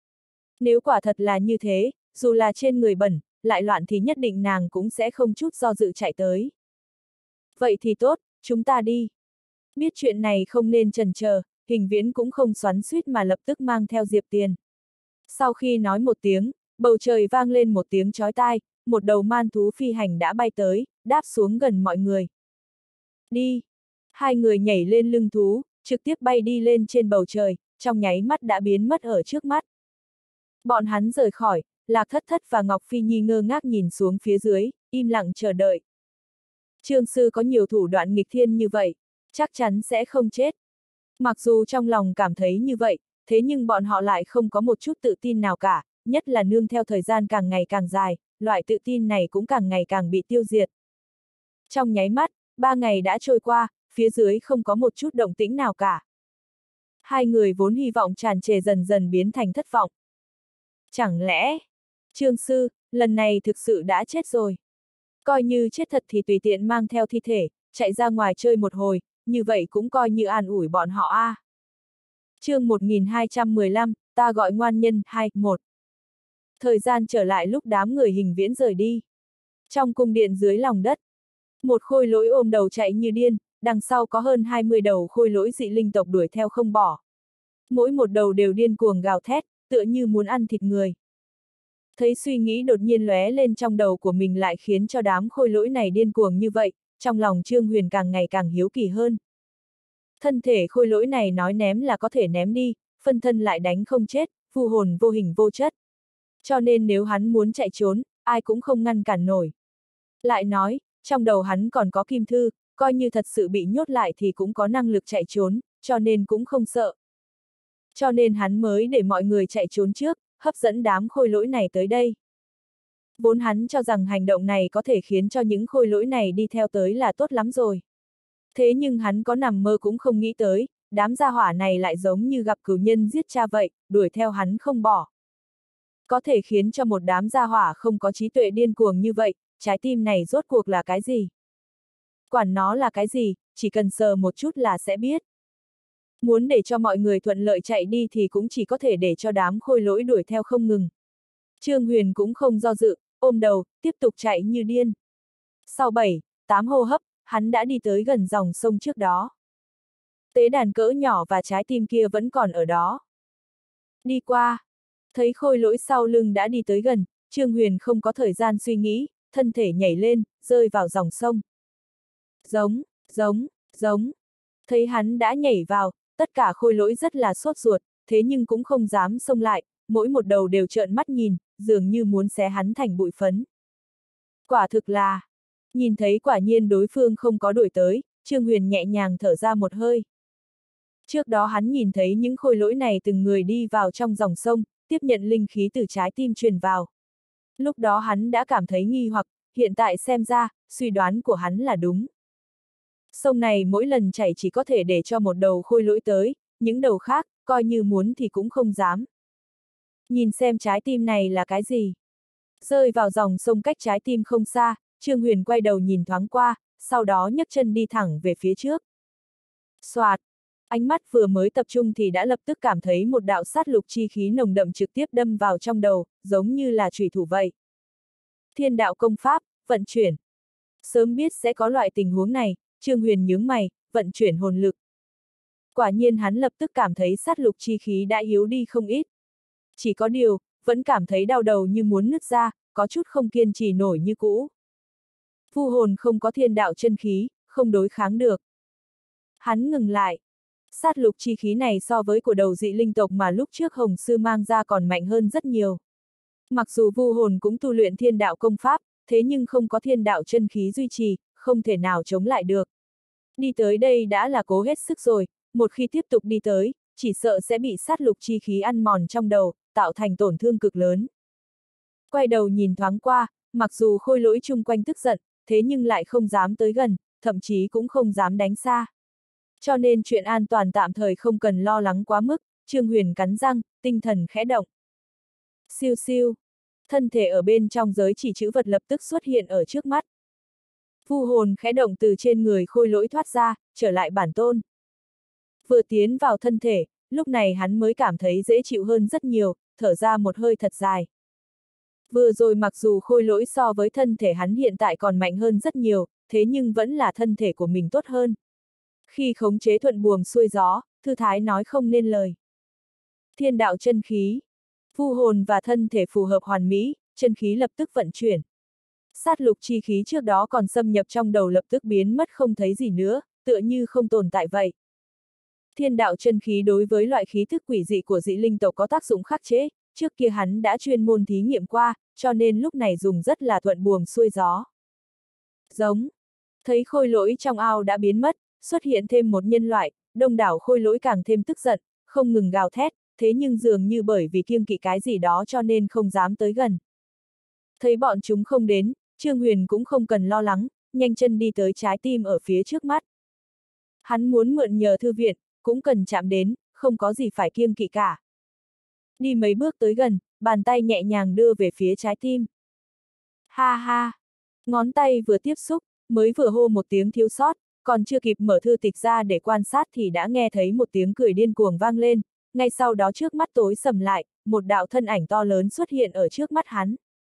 Nếu quả thật là như thế, dù là trên người bẩn, lại loạn thì nhất định nàng cũng sẽ không chút do dự chạy tới. Vậy thì tốt, chúng ta đi. Biết chuyện này không nên chần chờ, Hình Viễn cũng không xoắn xuýt mà lập tức mang theo Diệp Tiền. Sau khi nói một tiếng, bầu trời vang lên một tiếng chói tai, một đầu man thú phi hành đã bay tới, đáp xuống gần mọi người. Đi! Hai người nhảy lên lưng thú, trực tiếp bay đi lên trên bầu trời, trong nháy mắt đã biến mất ở trước mắt. Bọn hắn rời khỏi, Lạc Thất Thất và Ngọc Phi Nhi ngơ ngác nhìn xuống phía dưới, im lặng chờ đợi. Trương sư có nhiều thủ đoạn nghịch thiên như vậy, chắc chắn sẽ không chết. Mặc dù trong lòng cảm thấy như vậy, thế nhưng bọn họ lại không có một chút tự tin nào cả, nhất là nương theo thời gian càng ngày càng dài, loại tự tin này cũng càng ngày càng bị tiêu diệt. Trong nháy mắt, ba ngày đã trôi qua, phía dưới không có một chút động tĩnh nào cả. Hai người vốn hy vọng tràn trề dần dần biến thành thất vọng. Chẳng lẽ, Trương sư, lần này thực sự đã chết rồi. Coi như chết thật thì tùy tiện mang theo thi thể, chạy ra ngoài chơi một hồi, như vậy cũng coi như an ủi bọn họ a. À. Chương một nghìn hai trăm mười lăm, ta gọi ngoan nhân, hai, một. Thời gian trở lại lúc đám người Hình Viễn rời đi. Trong cung điện dưới lòng đất, một khôi lỗi ôm đầu chạy như điên, đằng sau có hơn hai mươi đầu khôi lỗi dị linh tộc đuổi theo không bỏ. Mỗi một đầu đều điên cuồng gào thét, tựa như muốn ăn thịt người. Thấy suy nghĩ đột nhiên lóe lên trong đầu của mình lại khiến cho đám khôi lỗi này điên cuồng như vậy, trong lòng Trương Huyền càng ngày càng hiếu kỳ hơn. Thân thể khôi lỗi này nói ném là có thể ném đi, phân thân lại đánh không chết, phù hồn vô hình vô chất. Cho nên nếu hắn muốn chạy trốn, ai cũng không ngăn cản nổi. Lại nói, trong đầu hắn còn có kim thư, coi như thật sự bị nhốt lại thì cũng có năng lực chạy trốn, cho nên cũng không sợ. Cho nên hắn mới để mọi người chạy trốn trước, hấp dẫn đám khôi lỗi này tới đây. Vốn hắn cho rằng hành động này có thể khiến cho những khôi lỗi này đi theo tới là tốt lắm rồi. Thế nhưng hắn có nằm mơ cũng không nghĩ tới, đám gia hỏa này lại giống như gặp cửu nhân giết cha vậy, đuổi theo hắn không bỏ. Có thể khiến cho một đám gia hỏa không có trí tuệ điên cuồng như vậy, trái tim này rốt cuộc là cái gì? Quản nó là cái gì, chỉ cần sờ một chút là sẽ biết. Muốn để cho mọi người thuận lợi chạy đi thì cũng chỉ có thể để cho đám khôi lỗi đuổi theo không ngừng. Trương Huyền cũng không do dự, ôm đầu, tiếp tục chạy như điên. Sau bảy, tám hô hấp, hắn đã đi tới gần dòng sông trước đó. Tế đàn cỡ nhỏ và trái tim kia vẫn còn ở đó. Đi qua, thấy khôi lỗi sau lưng đã đi tới gần, Trương Huyền không có thời gian suy nghĩ, thân thể nhảy lên, rơi vào dòng sông. Giống, giống, giống. Thấy hắn đã nhảy vào, tất cả khôi lỗi rất là sốt ruột, thế nhưng cũng không dám xông lại, mỗi một đầu đều trợn mắt nhìn, dường như muốn xé hắn thành bụi phấn. Quả thực là, nhìn thấy quả nhiên đối phương không có đuổi tới, Trương Huyền nhẹ nhàng thở ra một hơi. Trước đó hắn nhìn thấy những khôi lỗi này từng người đi vào trong dòng sông, tiếp nhận linh khí từ trái tim truyền vào. Lúc đó hắn đã cảm thấy nghi hoặc, hiện tại xem ra, suy đoán của hắn là đúng. Sông này mỗi lần chảy chỉ có thể để cho một đầu khôi lỗi tới, những đầu khác, coi như muốn thì cũng không dám. Nhìn xem trái tim này là cái gì? Rơi vào dòng sông cách trái tim không xa, Trương Huyền quay đầu nhìn thoáng qua, sau đó nhấc chân đi thẳng về phía trước. Soạt! Ánh mắt vừa mới tập trung thì đã lập tức cảm thấy một đạo sát lục chi khí nồng đậm trực tiếp đâm vào trong đầu, giống như là chủy thủ vậy. Thiên đạo công pháp, vận chuyển. Sớm biết sẽ có loại tình huống này, Trương Huyền nhướng mày, vận chuyển hồn lực. Quả nhiên hắn lập tức cảm thấy sát lục chi khí đã yếu đi không ít. Chỉ có điều, vẫn cảm thấy đau đầu như muốn nứt ra, có chút không kiên trì nổi như cũ. Vu hồn không có thiên đạo chân khí, không đối kháng được. Hắn ngừng lại. Sát lục chi khí này so với của đầu dị linh tộc mà lúc trước Hồng Sư mang ra còn mạnh hơn rất nhiều. Mặc dù vu hồn cũng tu luyện thiên đạo công pháp, thế nhưng không có thiên đạo chân khí duy trì, không thể nào chống lại được. Đi tới đây đã là cố hết sức rồi, một khi tiếp tục đi tới, chỉ sợ sẽ bị sát lục chi khí ăn mòn trong đầu, tạo thành tổn thương cực lớn. Quay đầu nhìn thoáng qua, mặc dù khôi lỗi chung quanh tức giận, thế nhưng lại không dám tới gần, thậm chí cũng không dám đánh xa. Cho nên chuyện an toàn tạm thời không cần lo lắng quá mức, Trương Huyền cắn răng, tinh thần khẽ động. Siêu siêu, thân thể ở bên trong giới chỉ chữ vật lập tức xuất hiện ở trước mắt. Vu hồn khẽ động từ trên người khôi lỗi thoát ra, trở lại bản tôn. Vừa tiến vào thân thể, lúc này hắn mới cảm thấy dễ chịu hơn rất nhiều, thở ra một hơi thật dài. Vừa rồi mặc dù khôi lỗi so với thân thể hắn hiện tại còn mạnh hơn rất nhiều, thế nhưng vẫn là thân thể của mình tốt hơn. Khi khống chế thuận buồm xuôi gió, thư thái nói không nên lời. Thiên đạo chân khí. Vu hồn và thân thể phù hợp hoàn mỹ, chân khí lập tức vận chuyển. Sát lục chi khí trước đó còn xâm nhập trong đầu lập tức biến mất không thấy gì nữa, tựa như không tồn tại vậy. Thiên đạo chân khí đối với loại khí thức quỷ dị của dị linh tộc có tác dụng khắc chế, trước kia hắn đã chuyên môn thí nghiệm qua, cho nên lúc này dùng rất là thuận buồm xuôi gió. Giống. Thấy khôi lỗi trong ao đã biến mất, xuất hiện thêm một nhân loại, đông đảo khôi lỗi càng thêm tức giận, không ngừng gào thét, thế nhưng dường như bởi vì kiêng kỵ cái gì đó cho nên không dám tới gần. Thấy bọn chúng không đến, Trương Huyền cũng không cần lo lắng, nhanh chân đi tới trái tim ở phía trước mắt. Hắn muốn mượn nhờ thư viện, cũng cần chạm đến, không có gì phải kiêng kỵ cả. Đi mấy bước tới gần, bàn tay nhẹ nhàng đưa về phía trái tim. Ha ha! Ngón tay vừa tiếp xúc, mới vừa hô một tiếng thiếu sót, còn chưa kịp mở thư tịch ra để quan sát thì đã nghe thấy một tiếng cười điên cuồng vang lên, ngay sau đó trước mắt tối sầm lại, một đạo thân ảnh to lớn xuất hiện ở trước mắt hắn.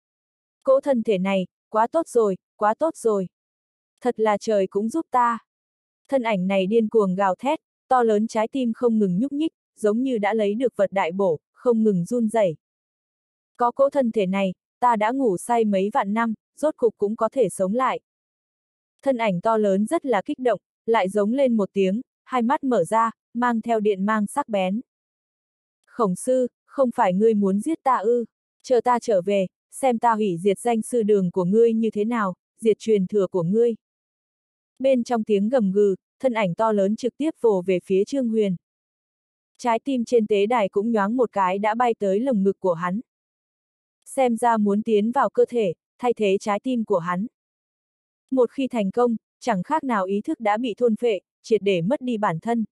Cỗ thân thể này, quá tốt rồi, quá tốt rồi. Thật là trời cũng giúp ta. Thân ảnh này điên cuồng gào thét, to lớn trái tim không ngừng nhúc nhích, giống như đã lấy được vật đại bổ, không ngừng run rẩy. Có cỗ thân thể này, ta đã ngủ say mấy vạn năm, rốt cục cũng có thể sống lại. Thân ảnh to lớn rất là kích động, lại giống lên một tiếng, hai mắt mở ra, mang theo điện mang sắc bén. Khổng sư, không phải ngươi muốn giết ta ư, chờ ta trở về, xem ta hủy diệt danh sư đường của ngươi như thế nào, diệt truyền thừa của ngươi. Bên trong tiếng gầm gừ, thân ảnh to lớn trực tiếp vồ về phía Trương Huyền. Trái tim trên tế đài cũng nhoáng một cái đã bay tới lồng ngực của hắn. Xem ra muốn tiến vào cơ thể, thay thế trái tim của hắn. Một khi thành công, chẳng khác nào ý thức đã bị thôn phệ, triệt để mất đi bản thân.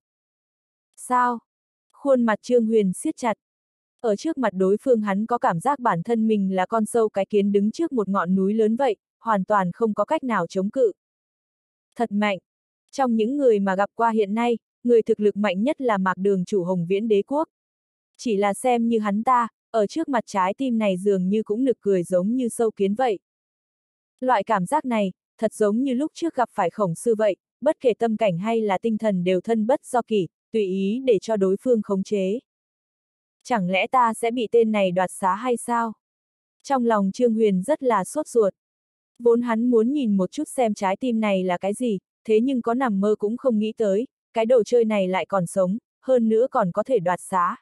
Sao? Khuôn mặt Trương Huyền siết chặt. Ở trước mặt đối phương hắn có cảm giác bản thân mình là con sâu cái kiến đứng trước một ngọn núi lớn vậy, hoàn toàn không có cách nào chống cự. Thật mạnh. Trong những người mà gặp qua hiện nay, người thực lực mạnh nhất là Mạc Đường chủ Hồng Viễn Đế Quốc. Chỉ là xem như hắn ta, ở trước mặt trái tim này dường như cũng nực cười giống như sâu kiến vậy. Loại cảm giác này, thật giống như lúc trước gặp phải khổng sư vậy, bất kể tâm cảnh hay là tinh thần đều thân bất do kỷ, tùy ý để cho đối phương khống chế. Chẳng lẽ ta sẽ bị tên này đoạt xá hay sao? Trong lòng Trương Huyền rất là sốt ruột. Vốn hắn muốn nhìn một chút xem trái tim này là cái gì, thế nhưng có nằm mơ cũng không nghĩ tới, cái đồ chơi này lại còn sống, hơn nữa còn có thể đoạt xá.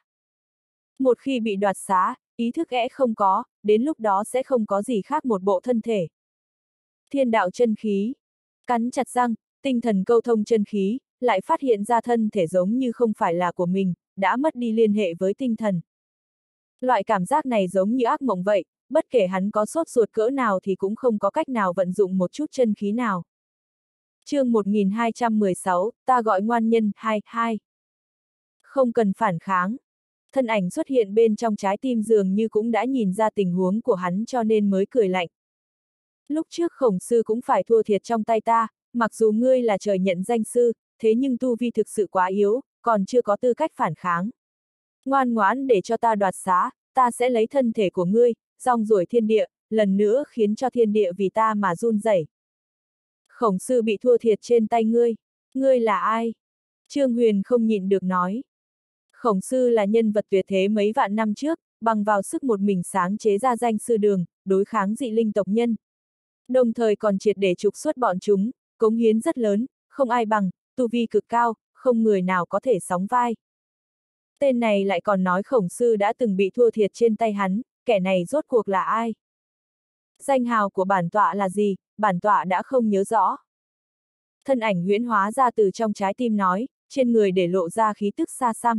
Một khi bị đoạt xá, ý thức ẽ không có, đến lúc đó sẽ không có gì khác một bộ thân thể. Thiên đạo chân khí. Cắn chặt răng, tinh thần câu thông chân khí, lại phát hiện ra thân thể giống như không phải là của mình, đã mất đi liên hệ với tinh thần. Loại cảm giác này giống như ác mộng vậy, bất kể hắn có sốt ruột cỡ nào thì cũng không có cách nào vận dụng một chút chân khí nào. Chương một nghìn hai trăm mười sáu, ta gọi ngoan nhân, hai, hai. Không cần phản kháng. Thân ảnh xuất hiện bên trong trái tim dường như cũng đã nhìn ra tình huống của hắn cho nên mới cười lạnh. Lúc trước khổng sư cũng phải thua thiệt trong tay ta, mặc dù ngươi là trời nhận danh sư, thế nhưng tu vi thực sự quá yếu, còn chưa có tư cách phản kháng. Ngoan ngoãn để cho ta đoạt xá, ta sẽ lấy thân thể của ngươi, rong ruổi thiên địa, lần nữa khiến cho thiên địa vì ta mà run rẩy. Khổng sư bị thua thiệt trên tay ngươi, ngươi là ai? Trương Huyền không nhịn được nói. Khổng sư là nhân vật tuyệt thế mấy vạn năm trước, bằng vào sức một mình sáng chế ra danh sư đường, đối kháng dị linh tộc nhân. Đồng thời còn triệt để trục xuất bọn chúng, cống hiến rất lớn, không ai bằng, tu vi cực cao, không người nào có thể sóng vai. Tên này lại còn nói khổng sư đã từng bị thua thiệt trên tay hắn, kẻ này rốt cuộc là ai? Danh hào của bản tọa là gì, bản tọa đã không nhớ rõ. Thân ảnh huyễn hóa ra từ trong trái tim nói, trên người để lộ ra khí tức xa xăm.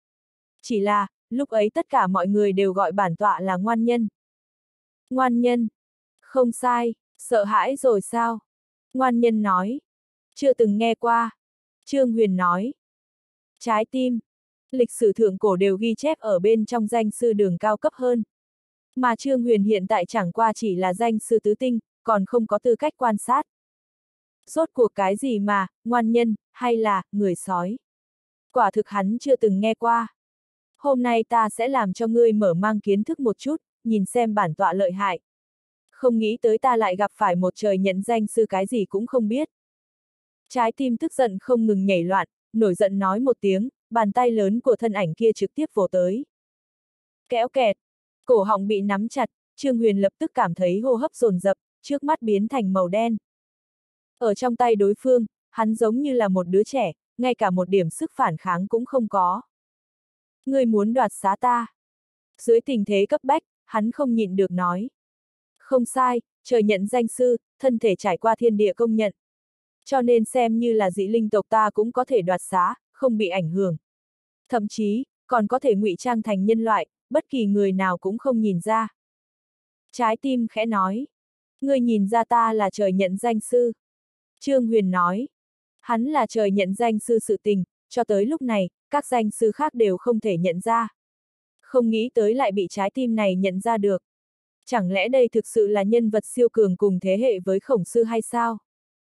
Chỉ là, lúc ấy tất cả mọi người đều gọi bản tọa là ngoan nhân. Ngoan nhân. Không sai, sợ hãi rồi sao? Ngoan nhân nói. Chưa từng nghe qua. Trương Huyền nói. Trái tim. Lịch sử thượng cổ đều ghi chép ở bên trong danh sư đường cao cấp hơn. Mà Trương Huyền hiện tại chẳng qua chỉ là danh sư tứ tinh, còn không có tư cách quan sát. Rốt cuộc cái gì mà, ngoan nhân, hay là, người sói? Quả thực hắn chưa từng nghe qua. Hôm nay ta sẽ làm cho ngươi mở mang kiến thức một chút, nhìn xem bản tọa lợi hại. Không nghĩ tới ta lại gặp phải một trời nhận danh sư cái gì cũng không biết. Trái tim tức giận không ngừng nhảy loạn, nổi giận nói một tiếng, bàn tay lớn của thân ảnh kia trực tiếp vồ tới. Kéo kẹt, cổ họng bị nắm chặt, Trương Huyền lập tức cảm thấy hô hấp dồn dập, trước mắt biến thành màu đen. Ở trong tay đối phương, hắn giống như là một đứa trẻ, ngay cả một điểm sức phản kháng cũng không có. Ngươi muốn đoạt xá ta. Dưới tình thế cấp bách, hắn không nhịn được nói. Không sai, trời nhận danh sư, thân thể trải qua thiên địa công nhận. Cho nên xem như là dị linh tộc ta cũng có thể đoạt xá, không bị ảnh hưởng. Thậm chí, còn có thể ngụy trang thành nhân loại, bất kỳ người nào cũng không nhìn ra. Trái tim khẽ nói. Ngươi nhìn ra ta là trời nhận danh sư. Trương Huyền nói. Hắn là trời nhận danh sư sự tình, cho tới lúc này, các danh sư khác đều không thể nhận ra. Không nghĩ tới lại bị trái tim này nhận ra được. Chẳng lẽ đây thực sự là nhân vật siêu cường cùng thế hệ với khổng sư hay sao?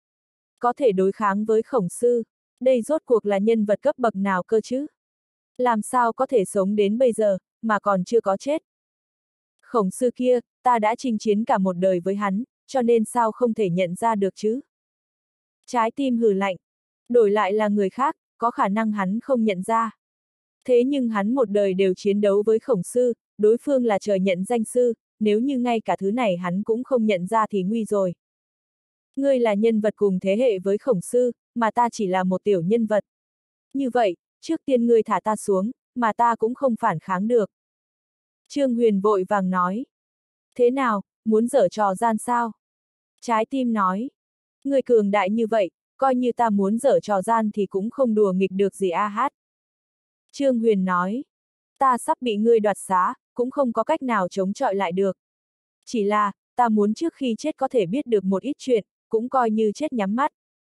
Có thể đối kháng với khổng sư, đây rốt cuộc là nhân vật cấp bậc nào cơ chứ? Làm sao có thể sống đến bây giờ, mà còn chưa có chết? Khổng sư kia, ta đã chinh chiến cả một đời với hắn, cho nên sao không thể nhận ra được chứ? Trái tim hừ lạnh, đổi lại là người khác, có khả năng hắn không nhận ra. Thế nhưng hắn một đời đều chiến đấu với khổng sư, đối phương là trời nhận danh sư, nếu như ngay cả thứ này hắn cũng không nhận ra thì nguy rồi. Ngươi là nhân vật cùng thế hệ với khổng sư, mà ta chỉ là một tiểu nhân vật. Như vậy, trước tiên ngươi thả ta xuống, mà ta cũng không phản kháng được. Trương Huyền vội vàng nói. Thế nào, muốn giở trò gian sao? Trái tim nói. Người cường đại như vậy, coi như ta muốn giở trò gian thì cũng không đùa nghịch được gì a hát. Trương Huyền nói. Ta sắp bị ngươi đoạt xá, cũng không có cách nào chống chọi lại được. Chỉ là, ta muốn trước khi chết có thể biết được một ít chuyện, cũng coi như chết nhắm mắt.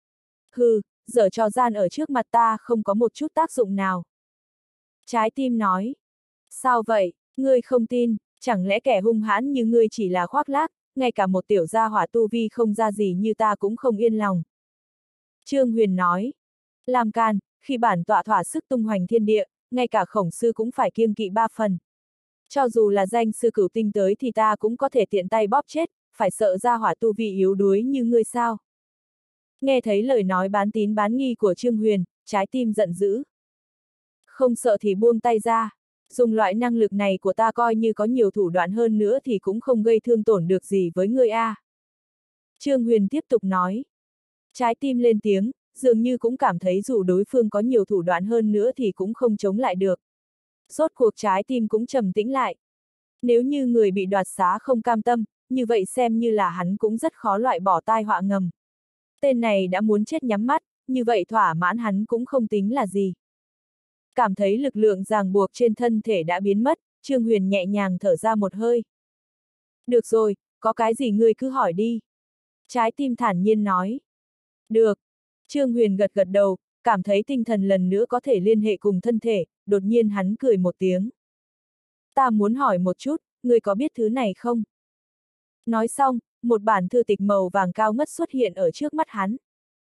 Hừ, giở trò gian ở trước mặt ta không có một chút tác dụng nào. Trái tim nói. Sao vậy, ngươi không tin, chẳng lẽ kẻ hung hãn như ngươi chỉ là khoác lác, ngay cả một tiểu gia hỏa tu vi không ra gì như ta cũng không yên lòng. Trương Huyền nói. Làm can, khi bản tọa thỏa sức tung hoành thiên địa, ngay cả khổng sư cũng phải kiêng kỵ ba phần. Cho dù là danh sư cửu tinh tới thì ta cũng có thể tiện tay bóp chết, phải sợ gia hỏa tu vi yếu đuối như ngươi sao. Nghe thấy lời nói bán tín bán nghi của Trương Huyền, trái tim giận dữ. Không sợ thì buông tay ra, dùng loại năng lực này của ta coi như có nhiều thủ đoạn hơn nữa thì cũng không gây thương tổn được gì với ngươi a. Trương Huyền tiếp tục nói. Trái tim lên tiếng, dường như cũng cảm thấy dù đối phương có nhiều thủ đoạn hơn nữa thì cũng không chống lại được. Rốt cuộc trái tim cũng trầm tĩnh lại. Nếu như người bị đoạt xá không cam tâm, như vậy xem như là hắn cũng rất khó loại bỏ tai họa ngầm. Tên này đã muốn chết nhắm mắt, như vậy thỏa mãn hắn cũng không tính là gì. Cảm thấy lực lượng ràng buộc trên thân thể đã biến mất, Trương Huyền nhẹ nhàng thở ra một hơi. Được rồi, có cái gì ngươi cứ hỏi đi. Trái tim thản nhiên nói. Được. Trương Huyền gật gật đầu, cảm thấy tinh thần lần nữa có thể liên hệ cùng thân thể, đột nhiên hắn cười một tiếng. Ta muốn hỏi một chút, ngươi có biết thứ này không? Nói xong, một bản thư tịch màu vàng cao ngất xuất hiện ở trước mắt hắn.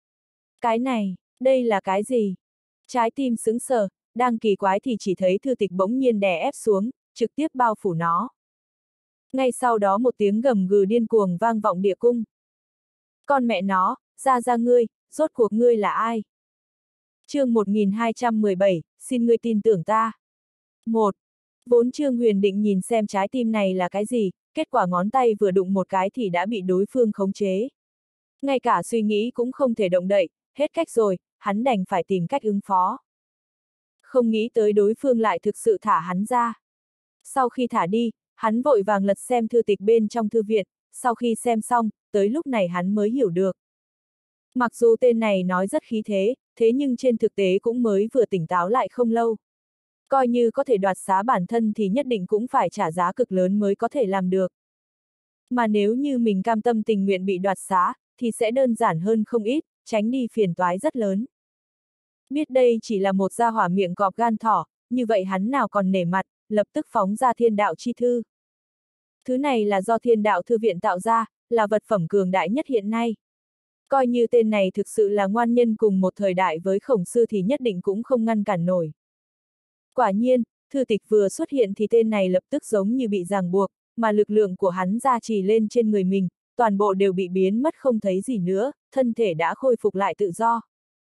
Cái này, đây là cái gì? Trái tim sững sờ, đang kỳ quái thì chỉ thấy thư tịch bỗng nhiên đè ép xuống, trực tiếp bao phủ nó. Ngay sau đó một tiếng gầm gừ điên cuồng vang vọng địa cung. Con mẹ nó, ra ra ngươi, rốt cuộc ngươi là ai? Chương một nghìn hai trăm mười bảy, xin ngươi tin tưởng ta. một. Vốn Trương Huyền định nhìn xem trái tim này là cái gì, kết quả ngón tay vừa đụng một cái thì đã bị đối phương khống chế. Ngay cả suy nghĩ cũng không thể động đậy, hết cách rồi, hắn đành phải tìm cách ứng phó. Không nghĩ tới đối phương lại thực sự thả hắn ra. Sau khi thả đi, hắn vội vàng lật xem thư tịch bên trong thư viện, sau khi xem xong, tới lúc này hắn mới hiểu được. Mặc dù tên này nói rất khí thế, thế nhưng trên thực tế cũng mới vừa tỉnh táo lại không lâu. Coi như có thể đoạt xá bản thân thì nhất định cũng phải trả giá cực lớn mới có thể làm được. Mà nếu như mình cam tâm tình nguyện bị đoạt xá, thì sẽ đơn giản hơn không ít, tránh đi phiền toái rất lớn. Biết đây chỉ là một gia hỏa miệng cọp gan thỏ, như vậy hắn nào còn nể mặt, lập tức phóng ra thiên đạo chi thư. Thứ này là do thiên đạo thư viện tạo ra, là vật phẩm cường đại nhất hiện nay. Coi như tên này thực sự là ngoan nhân cùng một thời đại với khổng sư thì nhất định cũng không ngăn cản nổi. Quả nhiên, thư tịch vừa xuất hiện thì tên này lập tức giống như bị ràng buộc, mà lực lượng của hắn gia trì lên trên người mình, toàn bộ đều bị biến mất không thấy gì nữa, thân thể đã khôi phục lại tự do.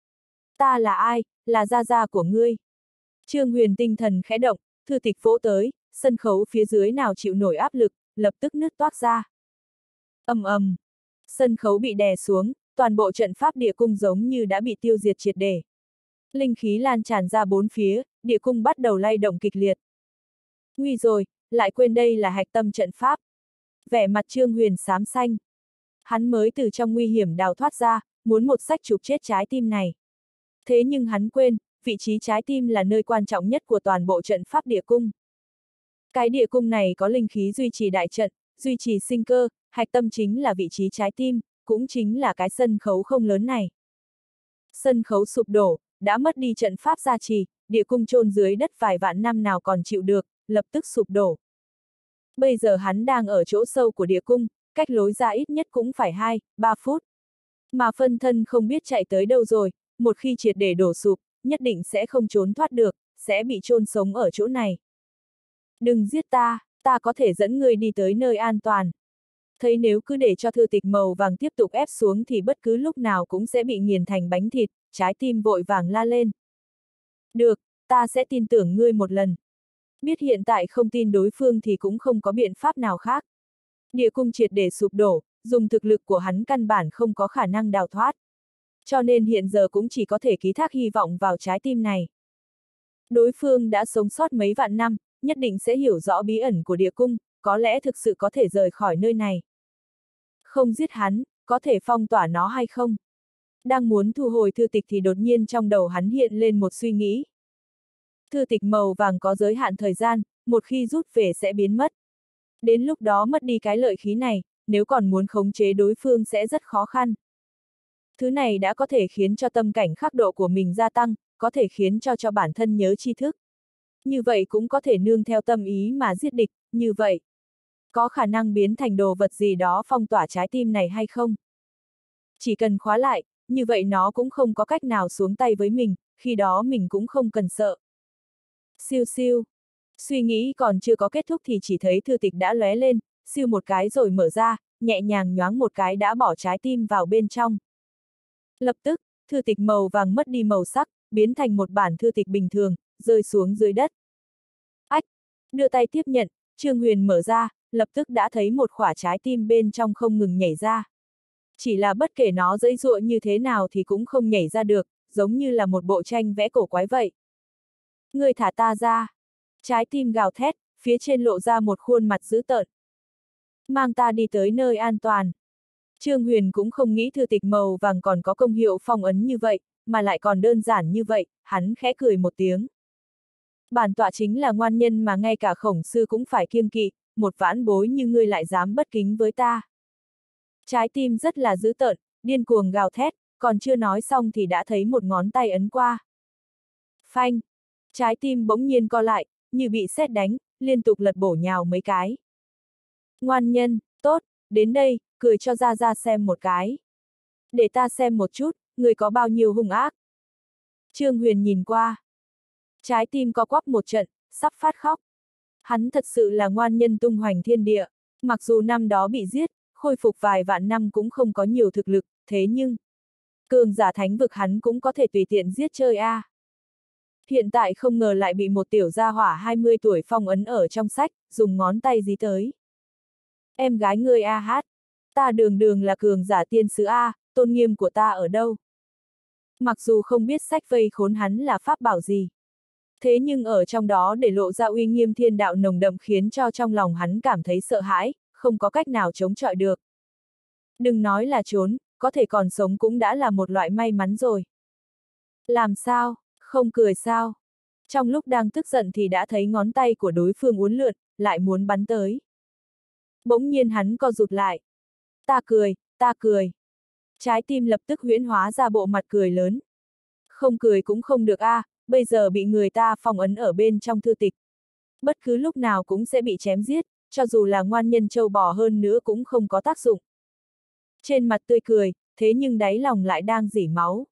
Ta là ai, là gia gia của ngươi. Trương Huyền tinh thần khẽ động, thư tịch vỗ tới, sân khấu phía dưới nào chịu nổi áp lực, lập tức nứt toác ra. Ầm ầm, sân khấu bị đè xuống, toàn bộ trận pháp địa cung giống như đã bị tiêu diệt triệt để. Linh khí lan tràn ra bốn phía, địa cung bắt đầu lay động kịch liệt. Nguy rồi, lại quên đây là hạch tâm trận pháp. Vẻ mặt Trương Huyền xám xanh. Hắn mới từ trong nguy hiểm đào thoát ra, muốn một sách chụp chết trái tim này. Thế nhưng hắn quên, vị trí trái tim là nơi quan trọng nhất của toàn bộ trận pháp địa cung. Cái địa cung này có linh khí duy trì đại trận, duy trì sinh cơ, hạch tâm chính là vị trí trái tim, cũng chính là cái sân khấu không lớn này. Sân khấu sụp đổ, đã mất đi trận pháp gia trì, địa cung chôn dưới đất vài vạn năm nào còn chịu được, lập tức sụp đổ. Bây giờ hắn đang ở chỗ sâu của địa cung, cách lối ra ít nhất cũng phải hai, ba phút. Mà phân thân không biết chạy tới đâu rồi, một khi triệt để đổ sụp, nhất định sẽ không trốn thoát được, sẽ bị chôn sống ở chỗ này. Đừng giết ta, ta có thể dẫn ngươi đi tới nơi an toàn. Thấy nếu cứ để cho thư tịch màu vàng tiếp tục ép xuống thì bất cứ lúc nào cũng sẽ bị nghiền thành bánh thịt, trái tim vội vàng la lên. Được, ta sẽ tin tưởng ngươi một lần. Biết hiện tại không tin đối phương thì cũng không có biện pháp nào khác. Địa cung triệt để sụp đổ, dùng thực lực của hắn căn bản không có khả năng đào thoát. Cho nên hiện giờ cũng chỉ có thể ký thác hy vọng vào trái tim này. Đối phương đã sống sót mấy vạn năm, nhất định sẽ hiểu rõ bí ẩn của địa cung, có lẽ thực sự có thể rời khỏi nơi này. Không giết hắn, có thể phong tỏa nó hay không? Đang muốn thu hồi thư tịch thì đột nhiên trong đầu hắn hiện lên một suy nghĩ. Thư tịch màu vàng có giới hạn thời gian, một khi rút về sẽ biến mất. Đến lúc đó mất đi cái lợi khí này, nếu còn muốn khống chế đối phương sẽ rất khó khăn. Thứ này đã có thể khiến cho tâm cảnh khắc độ của mình gia tăng, có thể khiến cho cho bản thân nhớ tri thức. Như vậy cũng có thể nương theo tâm ý mà giết địch, như vậy. Có khả năng biến thành đồ vật gì đó phong tỏa trái tim này hay không? Chỉ cần khóa lại, như vậy nó cũng không có cách nào xuống tay với mình, khi đó mình cũng không cần sợ. Siêu siêu. Suy nghĩ còn chưa có kết thúc thì chỉ thấy thư tịch đã lóe lên, siêu một cái rồi mở ra, nhẹ nhàng nhoáng một cái đã bỏ trái tim vào bên trong. Lập tức, thư tịch màu vàng mất đi màu sắc, biến thành một bản thư tịch bình thường, rơi xuống dưới đất. Ách! Đưa tay tiếp nhận, Trương Huyền mở ra, lập tức đã thấy một quả trái tim bên trong không ngừng nhảy ra. Chỉ là bất kể nó giãy giụa như thế nào thì cũng không nhảy ra được, giống như là một bộ tranh vẽ cổ quái vậy. Người thả ta ra! Trái tim gào thét, phía trên lộ ra một khuôn mặt dữ tợn. Mang ta đi tới nơi an toàn. Trương Huyền cũng không nghĩ thư tịch màu vàng còn có công hiệu phong ấn như vậy, mà lại còn đơn giản như vậy, hắn khẽ cười một tiếng. Bản tọa chính là ngoan nhân mà ngay cả khổng sư cũng phải kiêng kỵ, một vãn bối như ngươi lại dám bất kính với ta. Trái tim rất là dữ tợn, điên cuồng gào thét, còn chưa nói xong thì đã thấy một ngón tay ấn qua. Phanh! Trái tim bỗng nhiên co lại, như bị sét đánh, liên tục lật bổ nhào mấy cái. Ngoan nhân, tốt, đến đây, cười cho ra ra xem một cái. Để ta xem một chút, người có bao nhiêu hung ác. Trương Huyền nhìn qua. Trái tim co quắp một trận, sắp phát khóc. Hắn thật sự là ngoan nhân tung hoành thiên địa, mặc dù năm đó bị giết, khôi phục vài vạn năm cũng không có nhiều thực lực, thế nhưng cường giả thánh vực hắn cũng có thể tùy tiện giết chơi a. À. Hiện tại không ngờ lại bị một tiểu gia hỏa hai mươi tuổi phong ấn ở trong sách, dùng ngón tay dí tới. Em gái ngươi a hát, ta đường đường là cường giả tiên sứ a, tôn nghiêm của ta ở đâu? Mặc dù không biết sách vây khốn hắn là pháp bảo gì. Thế nhưng ở trong đó để lộ ra uy nghiêm thiên đạo nồng đậm khiến cho trong lòng hắn cảm thấy sợ hãi, không có cách nào chống chọi được. Đừng nói là trốn, có thể còn sống cũng đã là một loại may mắn rồi. Làm sao, không cười sao? Trong lúc đang tức giận thì đã thấy ngón tay của đối phương uốn lượn, lại muốn bắn tới. Bỗng nhiên hắn co rụt lại. Ta cười, ta cười. Trái tim lập tức huyễn hóa ra bộ mặt cười lớn. Không cười cũng không được a, à, bây giờ bị người ta phong ấn ở bên trong thư tịch. Bất cứ lúc nào cũng sẽ bị chém giết, cho dù là ngoan nhân trâu bò hơn nữa cũng không có tác dụng. Trên mặt tươi cười, thế nhưng đáy lòng lại đang rỉ máu.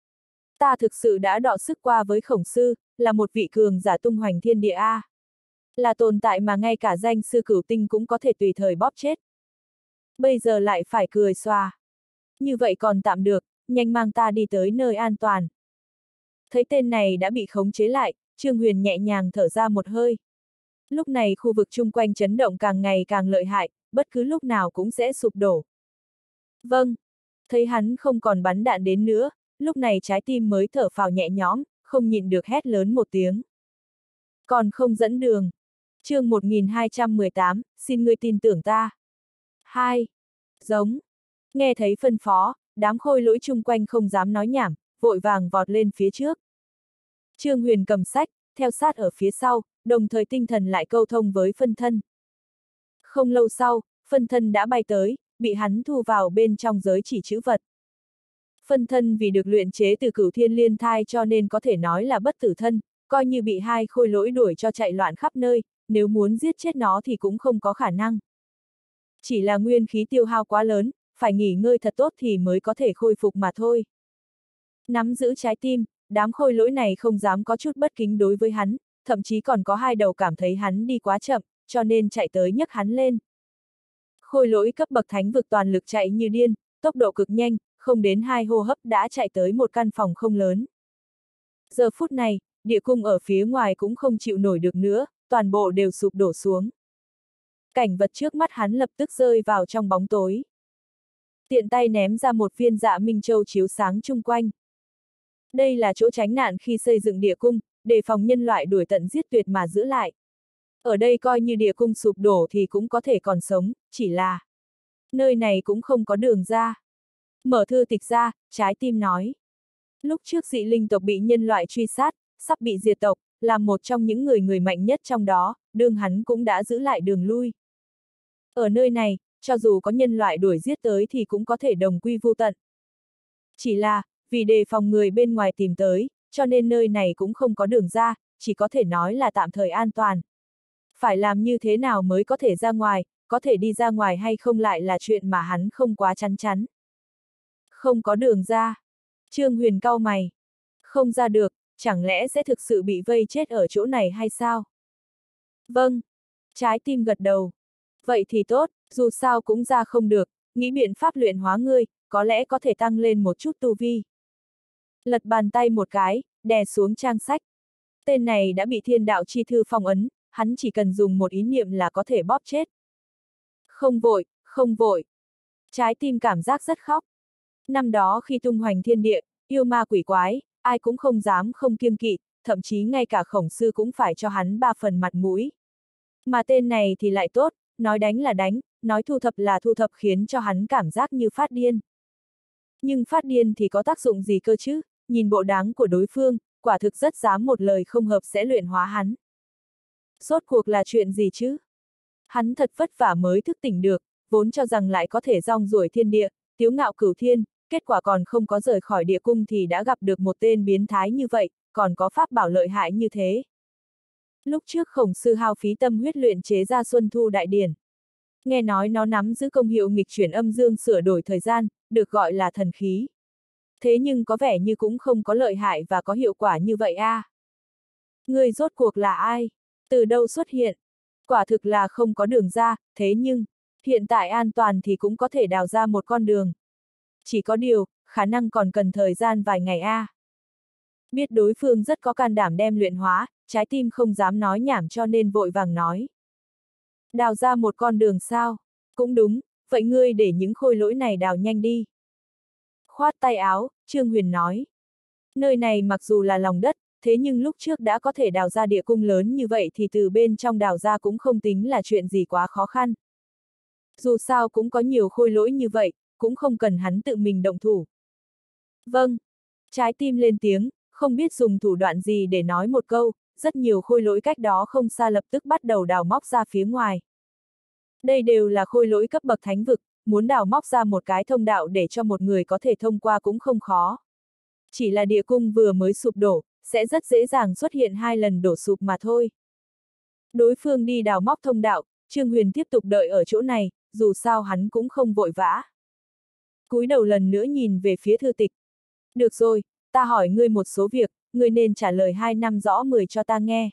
Ta thực sự đã đọ sức qua với khổng sư, là một vị cường giả tung hoành thiên địa a. Là tồn tại mà ngay cả danh sư cửu tinh cũng có thể tùy thời bóp chết. Bây giờ lại phải cười xòa. Như vậy còn tạm được, nhanh mang ta đi tới nơi an toàn. Thấy tên này đã bị khống chế lại, Trương Huyền nhẹ nhàng thở ra một hơi. Lúc này khu vực chung quanh chấn động càng ngày càng lợi hại, bất cứ lúc nào cũng sẽ sụp đổ. Vâng, thấy hắn không còn bắn đạn đến nữa, lúc này trái tim mới thở phào nhẹ nhõm, không nhịn được hét lớn một tiếng. Còn không dẫn đường. Chương một nghìn hai trăm mười tám, xin ngươi tin tưởng ta. Hai. Giống. Nghe thấy phân phó, đám khôi lỗi chung quanh không dám nói nhảm, vội vàng vọt lên phía trước. Trương Huyền cầm sách, theo sát ở phía sau, đồng thời tinh thần lại câu thông với phân thân. Không lâu sau, phân thân đã bay tới, bị hắn thu vào bên trong giới chỉ chữ vật. Phân thân vì được luyện chế từ cửu thiên liên thai cho nên có thể nói là bất tử thân, coi như bị hai khôi lỗi đuổi cho chạy loạn khắp nơi, nếu muốn giết chết nó thì cũng không có khả năng. Chỉ là nguyên khí tiêu hao quá lớn, phải nghỉ ngơi thật tốt thì mới có thể khôi phục mà thôi. Nắm giữ trái tim, đám khôi lỗi này không dám có chút bất kính đối với hắn, thậm chí còn có hai đầu cảm thấy hắn đi quá chậm, cho nên chạy tới nhấc hắn lên. Khôi lỗi cấp bậc thánh vực toàn lực chạy như điên, tốc độ cực nhanh, không đến hai hô hấp đã chạy tới một căn phòng không lớn. Giờ phút này, địa cung ở phía ngoài cũng không chịu nổi được nữa, toàn bộ đều sụp đổ xuống. Cảnh vật trước mắt hắn lập tức rơi vào trong bóng tối. Tiện tay ném ra một viên dạ minh châu chiếu sáng chung quanh. Đây là chỗ tránh nạn khi xây dựng địa cung, đề phòng nhân loại đuổi tận giết tuyệt mà giữ lại. Ở đây coi như địa cung sụp đổ thì cũng có thể còn sống, chỉ là nơi này cũng không có đường ra. Mở thư tịch ra, trái tim nói. Lúc trước dị linh tộc bị nhân loại truy sát, sắp bị diệt tộc, là một trong những người người mạnh nhất trong đó, đương hắn cũng đã giữ lại đường lui. Ở nơi này, cho dù có nhân loại đuổi giết tới thì cũng có thể đồng quy vu tận. Chỉ là, vì đề phòng người bên ngoài tìm tới, cho nên nơi này cũng không có đường ra, chỉ có thể nói là tạm thời an toàn. Phải làm như thế nào mới có thể ra ngoài, có thể đi ra ngoài hay không lại là chuyện mà hắn không quá chắn chắn. Không có đường ra. Trương Huyền cau mày. Không ra được, chẳng lẽ sẽ thực sự bị vây chết ở chỗ này hay sao? Vâng. Trái tim gật đầu. Vậy thì tốt, dù sao cũng ra không được, nghĩ biện pháp luyện hóa ngươi, có lẽ có thể tăng lên một chút tu vi. Lật bàn tay một cái, đè xuống trang sách. Tên này đã bị thiên đạo chi thư phong ấn, hắn chỉ cần dùng một ý niệm là có thể bóp chết. Không vội, không vội. Trái tim cảm giác rất khóc. Năm đó khi tung hoành thiên địa, yêu ma quỷ quái, ai cũng không dám không kiêng kỵ, thậm chí ngay cả khổng sư cũng phải cho hắn ba phần mặt mũi. Mà tên này thì lại tốt, nói đánh là đánh, nói thu thập là thu thập khiến cho hắn cảm giác như phát điên. Nhưng phát điên thì có tác dụng gì cơ chứ, nhìn bộ dáng của đối phương, quả thực rất dám một lời không hợp sẽ luyện hóa hắn. Rốt cuộc là chuyện gì chứ? Hắn thật vất vả mới thức tỉnh được, vốn cho rằng lại có thể rong ruổi thiên địa, tiếu ngạo cửu thiên, kết quả còn không có rời khỏi địa cung thì đã gặp được một tên biến thái như vậy, còn có pháp bảo lợi hại như thế. Lúc trước khổng sư hao phí tâm huyết luyện chế ra Xuân Thu Đại Điển. Nghe nói nó nắm giữ công hiệu nghịch chuyển âm dương sửa đổi thời gian, được gọi là thần khí. Thế nhưng có vẻ như cũng không có lợi hại và có hiệu quả như vậy a. À. Người rốt cuộc là ai? Từ đâu xuất hiện? Quả thực là không có đường ra, thế nhưng, hiện tại an toàn thì cũng có thể đào ra một con đường. Chỉ có điều, khả năng còn cần thời gian vài ngày a. À. Biết đối phương rất có can đảm đem luyện hóa, trái tim không dám nói nhảm cho nên vội vàng nói. Đào ra một con đường sao? Cũng đúng, vậy ngươi để những khôi lỗi này đào nhanh đi. Khoát tay áo, Trương Huyền nói. Nơi này mặc dù là lòng đất, thế nhưng lúc trước đã có thể đào ra địa cung lớn như vậy thì từ bên trong đào ra cũng không tính là chuyện gì quá khó khăn. Dù sao cũng có nhiều khôi lỗi như vậy, cũng không cần hắn tự mình động thủ. Vâng. Trái tim lên tiếng, không biết dùng thủ đoạn gì để nói một câu, rất nhiều khôi lỗi cách đó không xa lập tức bắt đầu đào móc ra phía ngoài. Đây đều là khôi lỗi cấp bậc thánh vực, muốn đào móc ra một cái thông đạo để cho một người có thể thông qua cũng không khó. Chỉ là địa cung vừa mới sụp đổ, sẽ rất dễ dàng xuất hiện hai lần đổ sụp mà thôi. Đối phương đi đào móc thông đạo, Trương Huyền tiếp tục đợi ở chỗ này, dù sao hắn cũng không vội vã. Cúi đầu lần nữa nhìn về phía thư tịch. Được rồi, ta hỏi ngươi một số việc, ngươi nên trả lời hai năm rõ mười cho ta nghe.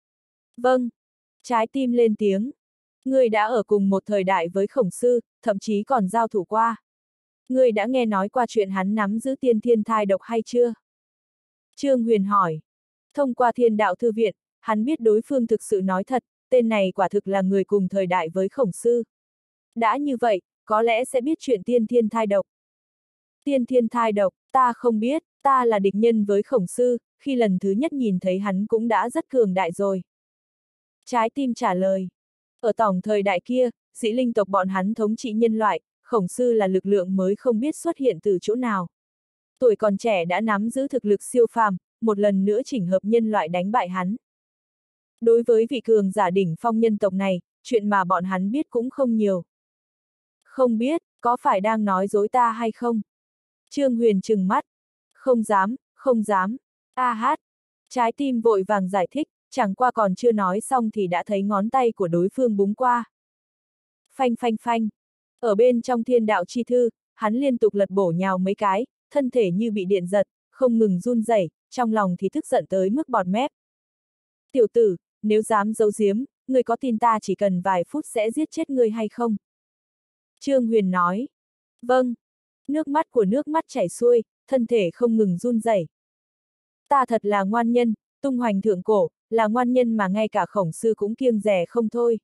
Vâng. Trái tim lên tiếng. Ngươi đã ở cùng một thời đại với khổng sư, thậm chí còn giao thủ qua. Ngươi đã nghe nói qua chuyện hắn nắm giữ tiên thiên thai độc hay chưa? Trương Huyền hỏi. Thông qua thiên đạo thư viện, hắn biết đối phương thực sự nói thật, tên này quả thực là người cùng thời đại với khổng sư. Đã như vậy, có lẽ sẽ biết chuyện tiên thiên thai độc. Tiên thiên thai độc, ta không biết, ta là địch nhân với khổng sư, khi lần thứ nhất nhìn thấy hắn cũng đã rất cường đại rồi. Trái tim trả lời. Ở tổng thời đại kia, dĩ linh tộc bọn hắn thống trị nhân loại, khổng sư là lực lượng mới không biết xuất hiện từ chỗ nào. Tuổi còn trẻ đã nắm giữ thực lực siêu phàm, một lần nữa chỉnh hợp nhân loại đánh bại hắn. Đối với vị cường giả đỉnh phong nhân tộc này, chuyện mà bọn hắn biết cũng không nhiều. Không biết, có phải đang nói dối ta hay không? Trương Huyền trừng mắt. Không dám, không dám. A hát. Trái tim vội vàng giải thích, chẳng qua còn chưa nói xong thì đã thấy ngón tay của đối phương búng qua. Phanh phanh phanh. Ở bên trong thiên đạo chi thư, hắn liên tục lật bổ nhào mấy cái, thân thể như bị điện giật, không ngừng run rẩy, trong lòng thì tức giận tới mức bọt mép. Tiểu tử, nếu dám giấu giếm, ngươi có tin ta chỉ cần vài phút sẽ giết chết ngươi hay không? Trương Huyền nói. Vâng. Nước mắt của nước mắt chảy xuôi, thân thể không ngừng run rẩy. Ta thật là ngoan nhân, tung hoành thượng cổ, là ngoan nhân mà ngay cả khổng sư cũng kiêng dè không thôi.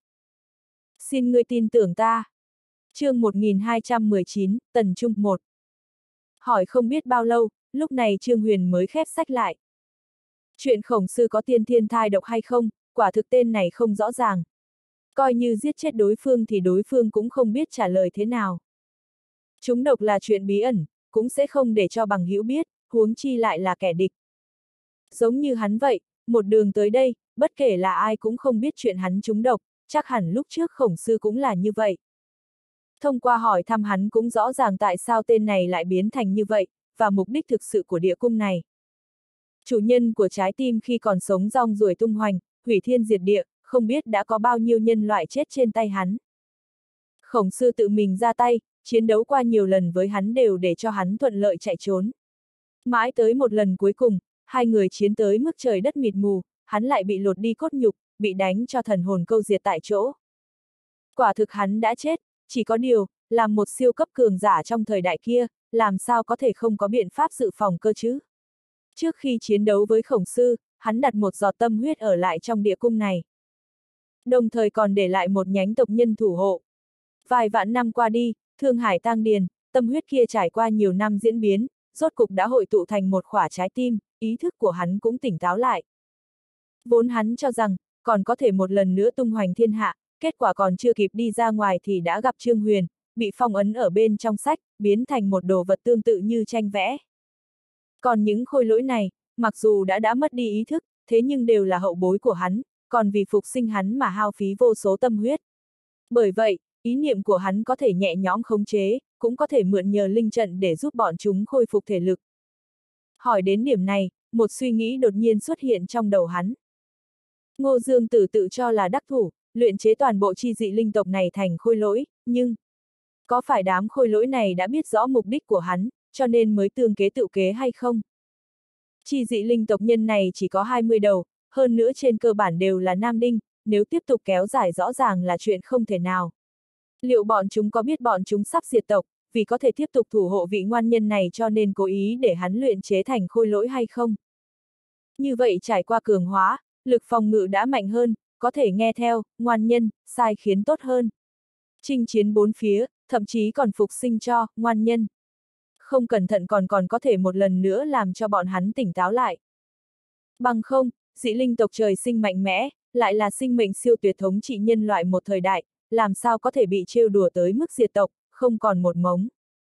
Xin ngươi tin tưởng ta. Chương một nghìn hai trăm mười chín, Tần Trung một. Hỏi không biết bao lâu, lúc này Trương Huyền mới khép sách lại. Chuyện Khổng Sư có tiên thiên thai độc hay không, quả thực tên này không rõ ràng. Coi như giết chết đối phương thì đối phương cũng không biết trả lời thế nào. Trúng độc là chuyện bí ẩn, cũng sẽ không để cho bằng hữu biết, huống chi lại là kẻ địch. Giống như hắn vậy, một đường tới đây, bất kể là ai cũng không biết chuyện hắn trúng độc, chắc hẳn lúc trước Khổng Sư cũng là như vậy. Thông qua hỏi thăm hắn cũng rõ ràng tại sao tên này lại biến thành như vậy, và mục đích thực sự của địa cung này. Chủ nhân của trái tim khi còn sống rong ruổi tung hoành, hủy thiên diệt địa, không biết đã có bao nhiêu nhân loại chết trên tay hắn. Khổng Sư tự mình ra tay, chiến đấu qua nhiều lần với hắn đều để cho hắn thuận lợi chạy trốn. Mãi tới một lần cuối cùng, hai người chiến tới mức trời đất mịt mù, hắn lại bị lột đi cốt nhục, bị đánh cho thần hồn câu diệt tại chỗ. Quả thực hắn đã chết, chỉ có điều, làm một siêu cấp cường giả trong thời đại kia, làm sao có thể không có biện pháp dự phòng cơ chứ? Trước khi chiến đấu với Khổng Sư, hắn đặt một giọt tâm huyết ở lại trong địa cung này. Đồng thời còn để lại một nhánh tộc nhân thủ hộ. Vài vạn năm qua đi, Thương Hải tang điền, tâm huyết kia trải qua nhiều năm diễn biến, rốt cục đã hội tụ thành một khỏa trái tim, ý thức của hắn cũng tỉnh táo lại. Vốn hắn cho rằng, còn có thể một lần nữa tung hoành thiên hạ, kết quả còn chưa kịp đi ra ngoài thì đã gặp Trương Huyền, bị phong ấn ở bên trong sách, biến thành một đồ vật tương tự như tranh vẽ. Còn những khôi lỗi này, mặc dù đã đã mất đi ý thức, thế nhưng đều là hậu bối của hắn, còn vì phục sinh hắn mà hao phí vô số tâm huyết. Bởi vậy, ý niệm của hắn có thể nhẹ nhõm khống chế, cũng có thể mượn nhờ linh trận để giúp bọn chúng khôi phục thể lực. Hỏi đến điểm này, một suy nghĩ đột nhiên xuất hiện trong đầu hắn. Ngô Dương Tử tự cho là đắc thủ, luyện chế toàn bộ chi dị linh tộc này thành khôi lỗi, nhưng có phải đám khôi lỗi này đã biết rõ mục đích của hắn, cho nên mới tương kế tự kế hay không? Chi dị linh tộc nhân này chỉ có hai mươi đầu, hơn nữa trên cơ bản đều là nam đinh, nếu tiếp tục kéo dài rõ ràng là chuyện không thể nào. Liệu bọn chúng có biết bọn chúng sắp diệt tộc, vì có thể tiếp tục thủ hộ vị ngoan nhân này cho nên cố ý để hắn luyện chế thành khôi lỗi hay không? Như vậy trải qua cường hóa, lực phòng ngự đã mạnh hơn, có thể nghe theo, ngoan nhân, sai khiến tốt hơn. Chinh chiến bốn phía, thậm chí còn phục sinh cho, ngoan nhân. Không cẩn thận còn còn có thể một lần nữa làm cho bọn hắn tỉnh táo lại. Bằng không, dị linh tộc trời sinh mạnh mẽ, lại là sinh mệnh siêu tuyệt thống trị nhân loại một thời đại, làm sao có thể bị trêu đùa tới mức diệt tộc, không còn một mống.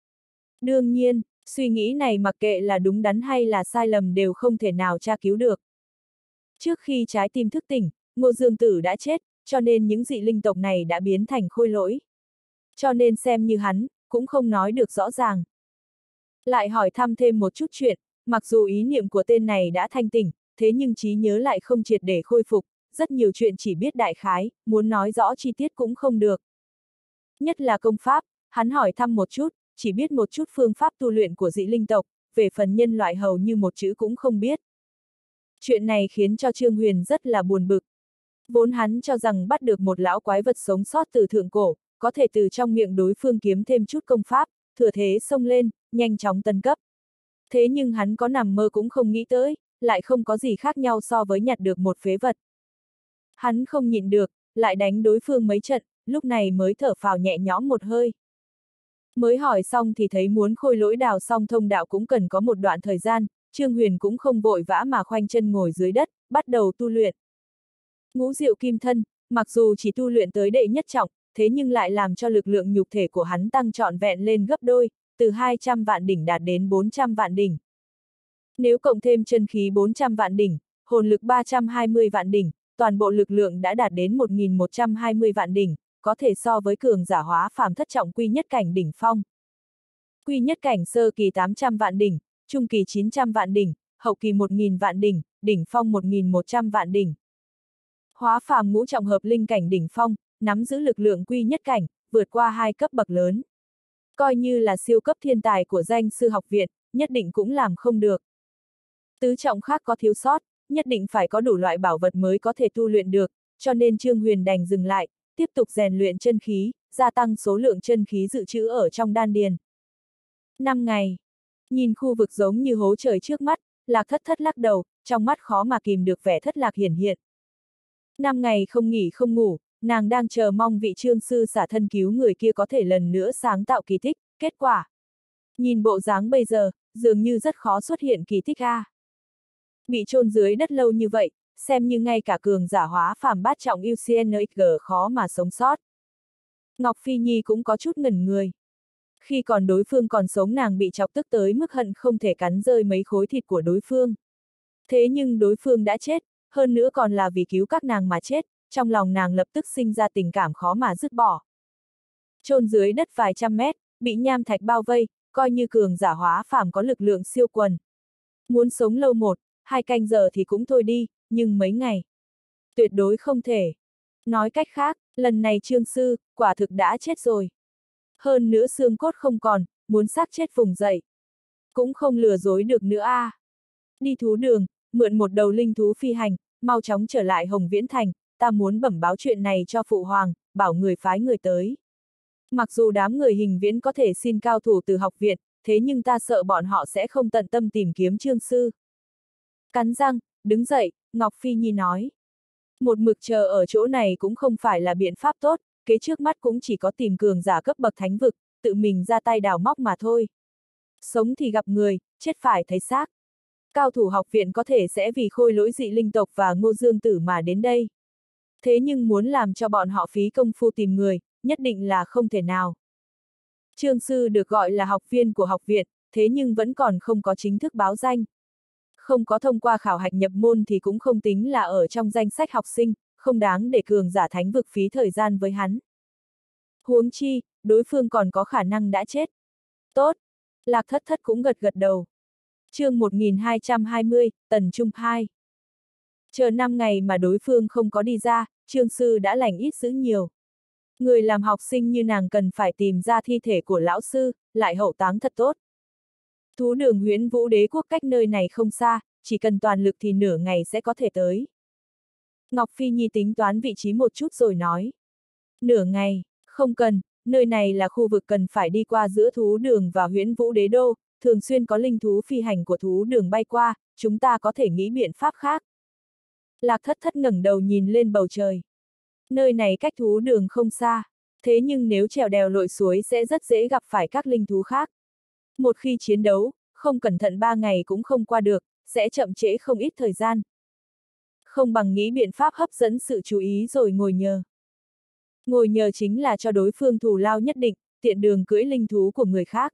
Đương nhiên, suy nghĩ này mặc kệ là đúng đắn hay là sai lầm đều không thể nào tra cứu được. Trước khi trái tim thức tỉnh, Ngô Dương Tử đã chết, cho nên những dị linh tộc này đã biến thành khôi lỗi. Cho nên xem như hắn, cũng không nói được rõ ràng. Lại hỏi thăm thêm một chút chuyện, mặc dù ý niệm của tên này đã thanh tỉnh, thế nhưng trí nhớ lại không triệt để khôi phục, rất nhiều chuyện chỉ biết đại khái, muốn nói rõ chi tiết cũng không được. Nhất là công pháp, hắn hỏi thăm một chút, chỉ biết một chút phương pháp tu luyện của dị linh tộc, về phần nhân loại hầu như một chữ cũng không biết. Chuyện này khiến cho Trương Huyền rất là buồn bực. Vốn hắn cho rằng bắt được một lão quái vật sống sót từ thượng cổ, có thể từ trong miệng đối phương kiếm thêm chút công pháp, thừa thế xông lên, nhanh chóng tấn cấp. Thế nhưng hắn có nằm mơ cũng không nghĩ tới, lại không có gì khác nhau so với nhặt được một phế vật. Hắn không nhịn được, lại đánh đối phương mấy trận, lúc này mới thở phào nhẹ nhõm một hơi. Mới hỏi xong thì thấy muốn khôi lỗi đào xong thông đạo cũng cần có một đoạn thời gian, Trương Huyền cũng không vội vã mà khoanh chân ngồi dưới đất, bắt đầu tu luyện. Ngũ Diệu Kim Thân, mặc dù chỉ tu luyện tới đệ nhất trọng, thế nhưng lại làm cho lực lượng nhục thể của hắn tăng trọn vẹn lên gấp đôi, từ hai trăm vạn đỉnh đạt đến bốn trăm vạn đỉnh. Nếu cộng thêm chân khí bốn trăm vạn đỉnh, hồn lực ba trăm hai mươi vạn đỉnh, toàn bộ lực lượng đã đạt đến một nghìn một trăm hai mươi vạn đỉnh, có thể so với cường giả hóa phàm thất trọng quy nhất cảnh đỉnh phong. Quy nhất cảnh sơ kỳ tám trăm vạn đỉnh, trung kỳ chín trăm vạn đỉnh, hậu kỳ một nghìn vạn đỉnh, đỉnh phong một nghìn một trăm vạn đỉnh. Hóa phàm ngũ trọng hợp linh cảnh đỉnh phong, nắm giữ lực lượng quy nhất cảnh, vượt qua hai cấp bậc lớn. Coi như là siêu cấp thiên tài của danh sư học viện, nhất định cũng làm không được. Tứ trọng khác có thiếu sót, nhất định phải có đủ loại bảo vật mới có thể tu luyện được, cho nên Trương Huyền đành dừng lại, tiếp tục rèn luyện chân khí, gia tăng số lượng chân khí dự trữ ở trong đan điền. Năm ngày. Nhìn khu vực giống như hố trời trước mắt, Lạc Thất Thất lắc đầu, trong mắt khó mà kìm được vẻ thất lạc hiển hiện. Năm ngày không nghỉ không ngủ, nàng đang chờ mong vị Trương sư xả thân cứu người kia có thể lần nữa sáng tạo kỳ tích, kết quả. Nhìn bộ dáng bây giờ, dường như rất khó xuất hiện kỳ tích a. bị chôn dưới đất lâu như vậy, xem như ngay cả cường giả hóa phàm bát trọng u xê en ích giê khó mà sống sót. Ngọc Phi Nhi cũng có chút ngẩn người. Khi còn đối phương còn sống nàng bị chọc tức tới mức hận không thể cắn rơi mấy khối thịt của đối phương. Thế nhưng đối phương đã chết, hơn nữa còn là vì cứu các nàng mà chết, trong lòng nàng lập tức sinh ra tình cảm khó mà dứt bỏ. Chôn dưới đất vài trăm mét, bị nham thạch bao vây, coi như cường giả hóa phàm có lực lượng siêu quần. Muốn sống lâu một, hai canh giờ thì cũng thôi đi, nhưng mấy ngày. Tuyệt đối không thể. Nói cách khác, lần này Trương Sư, quả thực đã chết rồi. Hơn nữa xương cốt không còn, muốn xác chết vùng dậy. Cũng không lừa dối được nữa a. À. Đi thú đường, mượn một đầu linh thú phi hành, mau chóng trở lại Hồng Viễn Thành, ta muốn bẩm báo chuyện này cho Phụ Hoàng, bảo người phái người tới. Mặc dù đám người Hình Viễn có thể xin cao thủ từ học viện, thế nhưng ta sợ bọn họ sẽ không tận tâm tìm kiếm Trương Sư. Cắn răng, đứng dậy, Ngọc Phi Nhi nói. Một mực chờ ở chỗ này cũng không phải là biện pháp tốt, kế trước mắt cũng chỉ có tìm cường giả cấp bậc thánh vực, tự mình ra tay đào móc mà thôi. Sống thì gặp người, chết phải thấy xác. Cao thủ học viện có thể sẽ vì Khôi Lỗi dị linh tộc và Ngô Dương Tử mà đến đây. Thế nhưng muốn làm cho bọn họ phí công phu tìm người, nhất định là không thể nào. Trương Sư được gọi là học viên của học viện, thế nhưng vẫn còn không có chính thức báo danh. Không có thông qua khảo hạch nhập môn thì cũng không tính là ở trong danh sách học sinh, không đáng để cường giả thánh vực phí thời gian với hắn. Huống chi, đối phương còn có khả năng đã chết. Tốt! Lạc Thất Thất cũng gật gật đầu. Chương một nghìn hai trăm hai mươi, Tần Trung hai. Chờ năm ngày mà đối phương không có đi ra, Trương Sư đã lành ít dữ nhiều. Người làm học sinh như nàng cần phải tìm ra thi thể của lão sư, lại hậu táng thật tốt. Thú đường Huyễn Vũ Đế quốc cách nơi này không xa, chỉ cần toàn lực thì nửa ngày sẽ có thể tới. Ngọc Phi Nhi tính toán vị trí một chút rồi nói. Nửa ngày, không cần, nơi này là khu vực cần phải đi qua giữa thú đường và Huyễn Vũ Đế đô, thường xuyên có linh thú phi hành của thú đường bay qua, chúng ta có thể nghĩ biện pháp khác. Lạc Thất Thất ngẩng đầu nhìn lên bầu trời. Nơi này cách thú đường không xa, thế nhưng nếu trèo đèo lội suối sẽ rất dễ gặp phải các linh thú khác. Một khi chiến đấu, không cẩn thận ba ngày cũng không qua được, sẽ chậm trễ không ít thời gian. Không bằng nghĩ biện pháp hấp dẫn sự chú ý rồi ngồi nhờ. Ngồi nhờ chính là cho đối phương thù lao nhất định, tiện đường cưỡi linh thú của người khác.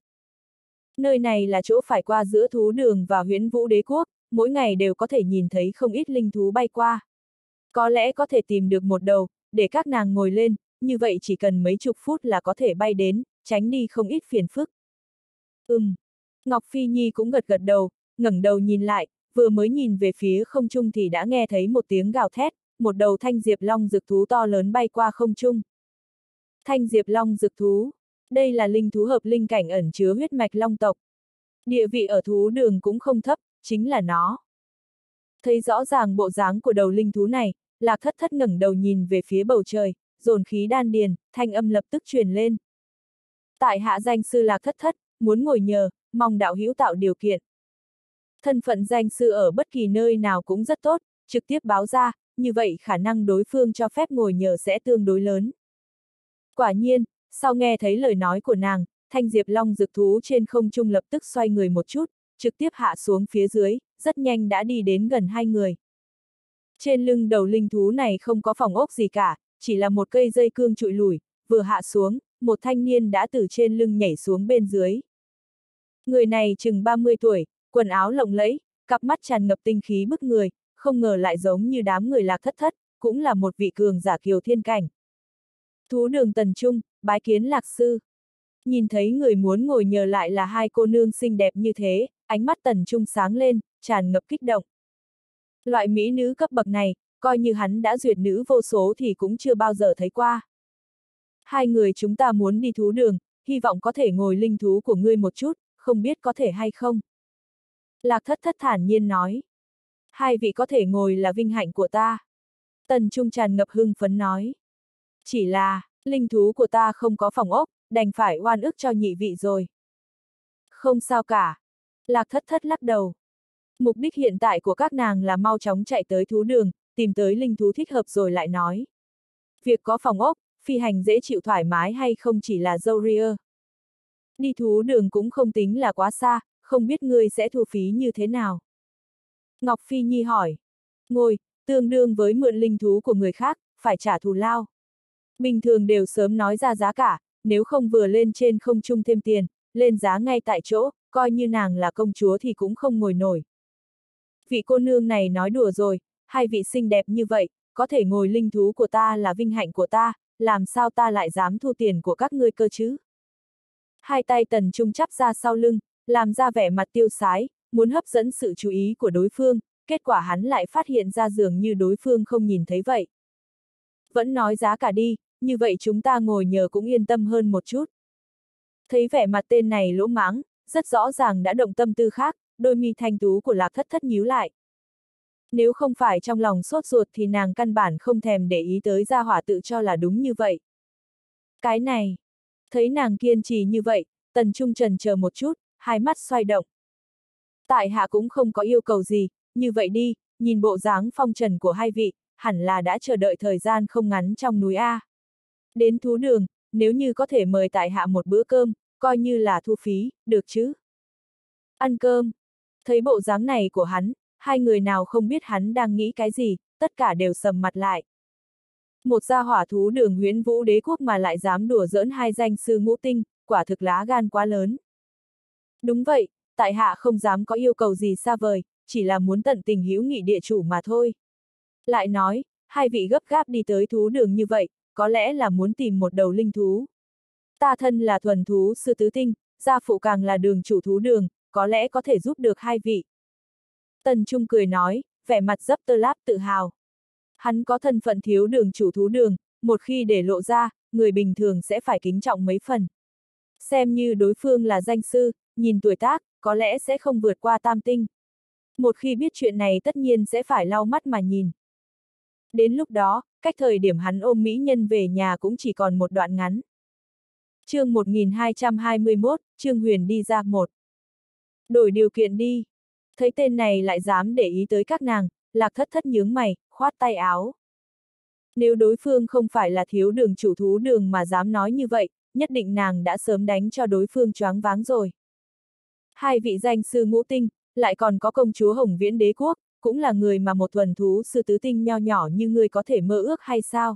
Nơi này là chỗ phải qua giữa thú đường và Huyễn Vũ Đế quốc, mỗi ngày đều có thể nhìn thấy không ít linh thú bay qua. Có lẽ có thể tìm được một đầu, để các nàng ngồi lên, như vậy chỉ cần mấy chục phút là có thể bay đến, tránh đi không ít phiền phức. Ừm. Ngọc Phi Nhi cũng gật gật đầu, ngẩng đầu nhìn lại, vừa mới nhìn về phía không trung thì đã nghe thấy một tiếng gào thét, một đầu thanh diệp long dực thú to lớn bay qua không trung. Thanh diệp long dực thú, đây là linh thú hợp linh cảnh ẩn chứa huyết mạch long tộc. Địa vị ở thú đường cũng không thấp, chính là nó. Thấy rõ ràng bộ dáng của đầu linh thú này, Lạc Thất Thất ngẩng đầu nhìn về phía bầu trời, dồn khí đan điền, thanh âm lập tức truyền lên. Tại hạ danh sư Lạc Thất Thất, muốn ngồi nhờ, mong đạo hữu tạo điều kiện. Thân phận danh sư ở bất kỳ nơi nào cũng rất tốt, trực tiếp báo ra, như vậy khả năng đối phương cho phép ngồi nhờ sẽ tương đối lớn. Quả nhiên, sau nghe thấy lời nói của nàng, thanh diệp long dực thú trên không trung lập tức xoay người một chút, trực tiếp hạ xuống phía dưới, rất nhanh đã đi đến gần hai người. Trên lưng đầu linh thú này không có phòng ốc gì cả, chỉ là một cây dây cương trụi lủi, vừa hạ xuống, một thanh niên đã từ trên lưng nhảy xuống bên dưới. Người này chừng ba mươi tuổi, quần áo lộng lẫy, cặp mắt tràn ngập tinh khí bức người, không ngờ lại giống như đám người Lạc Thất Thất, cũng là một vị cường giả kiều thiên cảnh. Thú đường Tần Trung, bái kiến Lạc sư. Nhìn thấy người muốn ngồi nhờ lại là hai cô nương xinh đẹp như thế, ánh mắt Tần Trung sáng lên, tràn ngập kích động. Loại mỹ nữ cấp bậc này, coi như hắn đã duyệt nữ vô số thì cũng chưa bao giờ thấy qua. Hai người chúng ta muốn đi thú đường, hy vọng có thể ngồi linh thú của ngươi một chút, không biết có thể hay không. Lạc Thất Thất thản nhiên nói. Hai vị có thể ngồi là vinh hạnh của ta. Tần Trung tràn ngập hưng phấn nói. Chỉ là, linh thú của ta không có phòng ốc, đành phải oan ức cho nhị vị rồi. Không sao cả. Lạc Thất Thất lắc đầu. Mục đích hiện tại của các nàng là mau chóng chạy tới thú đường, tìm tới linh thú thích hợp rồi lại nói. Việc có phòng ốc, phi hành dễ chịu thoải mái hay không chỉ là dâu ria. Đi thú đường cũng không tính là quá xa, không biết ngươi sẽ thu phí như thế nào. Ngọc Phi Nhi hỏi. Ngồi, tương đương với mượn linh thú của người khác, phải trả thù lao. Bình thường đều sớm nói ra giá cả, nếu không vừa lên trên không trung thêm tiền, lên giá ngay tại chỗ, coi như nàng là công chúa thì cũng không ngồi nổi. Vị cô nương này nói đùa rồi, hai vị xinh đẹp như vậy, có thể ngồi linh thú của ta là vinh hạnh của ta, làm sao ta lại dám thu tiền của các ngươi cơ chứ? Hai tay Tần Trung chắp ra sau lưng, làm ra vẻ mặt tiêu sái, muốn hấp dẫn sự chú ý của đối phương, kết quả hắn lại phát hiện ra dường như đối phương không nhìn thấy vậy. Vẫn nói giá cả đi, như vậy chúng ta ngồi nhờ cũng yên tâm hơn một chút. Thấy vẻ mặt tên này lỗ mãng, rất rõ ràng đã động tâm tư khác, đôi mi thanh tú của Lạc Thất Thất nhíu lại. Nếu không phải trong lòng sốt ruột thì nàng căn bản không thèm để ý tới gia hỏa tự cho là đúng như vậy. Cái này, thấy nàng kiên trì như vậy, Tần Trung trần chờ một chút, hai mắt xoay động. Tại hạ cũng không có yêu cầu gì, như vậy đi, nhìn bộ dáng phong trần của hai vị, hẳn là đã chờ đợi thời gian không ngắn trong núi A. Đến thú đường, nếu như có thể mời tại hạ một bữa cơm, coi như là thu phí, được chứ? Ăn cơm. Thấy bộ dáng này của hắn, hai người nào không biết hắn đang nghĩ cái gì, tất cả đều sầm mặt lại. Một gia hỏa thú đường Huyễn Vũ Đế quốc mà lại dám đùa giỡn hai danh sư ngũ tinh, quả thực lá gan quá lớn. Đúng vậy, tại hạ không dám có yêu cầu gì xa vời, chỉ là muốn tận tình hữu nghị địa chủ mà thôi. Lại nói, hai vị gấp gáp đi tới thú đường như vậy, có lẽ là muốn tìm một đầu linh thú. Ta thân là thuần thú sư tứ tinh, gia phụ càng là đường chủ thú đường, có lẽ có thể giúp được hai vị. Tần Trung cười nói, vẻ mặt dấp tơ láp tự hào. Hắn có thân phận thiếu đường chủ thú đường, một khi để lộ ra, người bình thường sẽ phải kính trọng mấy phần. Xem như đối phương là danh sư, nhìn tuổi tác, có lẽ sẽ không vượt qua tam tinh. Một khi biết chuyện này tất nhiên sẽ phải lau mắt mà nhìn. Đến lúc đó, cách thời điểm hắn ôm mỹ nhân về nhà cũng chỉ còn một đoạn ngắn. Chương một nghìn hai trăm hai mươi mốt, Trương Huyền đi ra một. Đổi điều kiện đi. Thấy tên này lại dám để ý tới các nàng, Lạc Thất Thất nhướng mày, khoát tay áo. Nếu đối phương không phải là thiếu đường chủ thú đường mà dám nói như vậy, nhất định nàng đã sớm đánh cho đối phương choáng váng rồi. Hai vị danh sư ngũ tinh, lại còn có công chúa Hồng Viễn Đế quốc, cũng là người mà một thuần thú sư tứ tinh nho nhỏ như ngươi có thể mơ ước hay sao?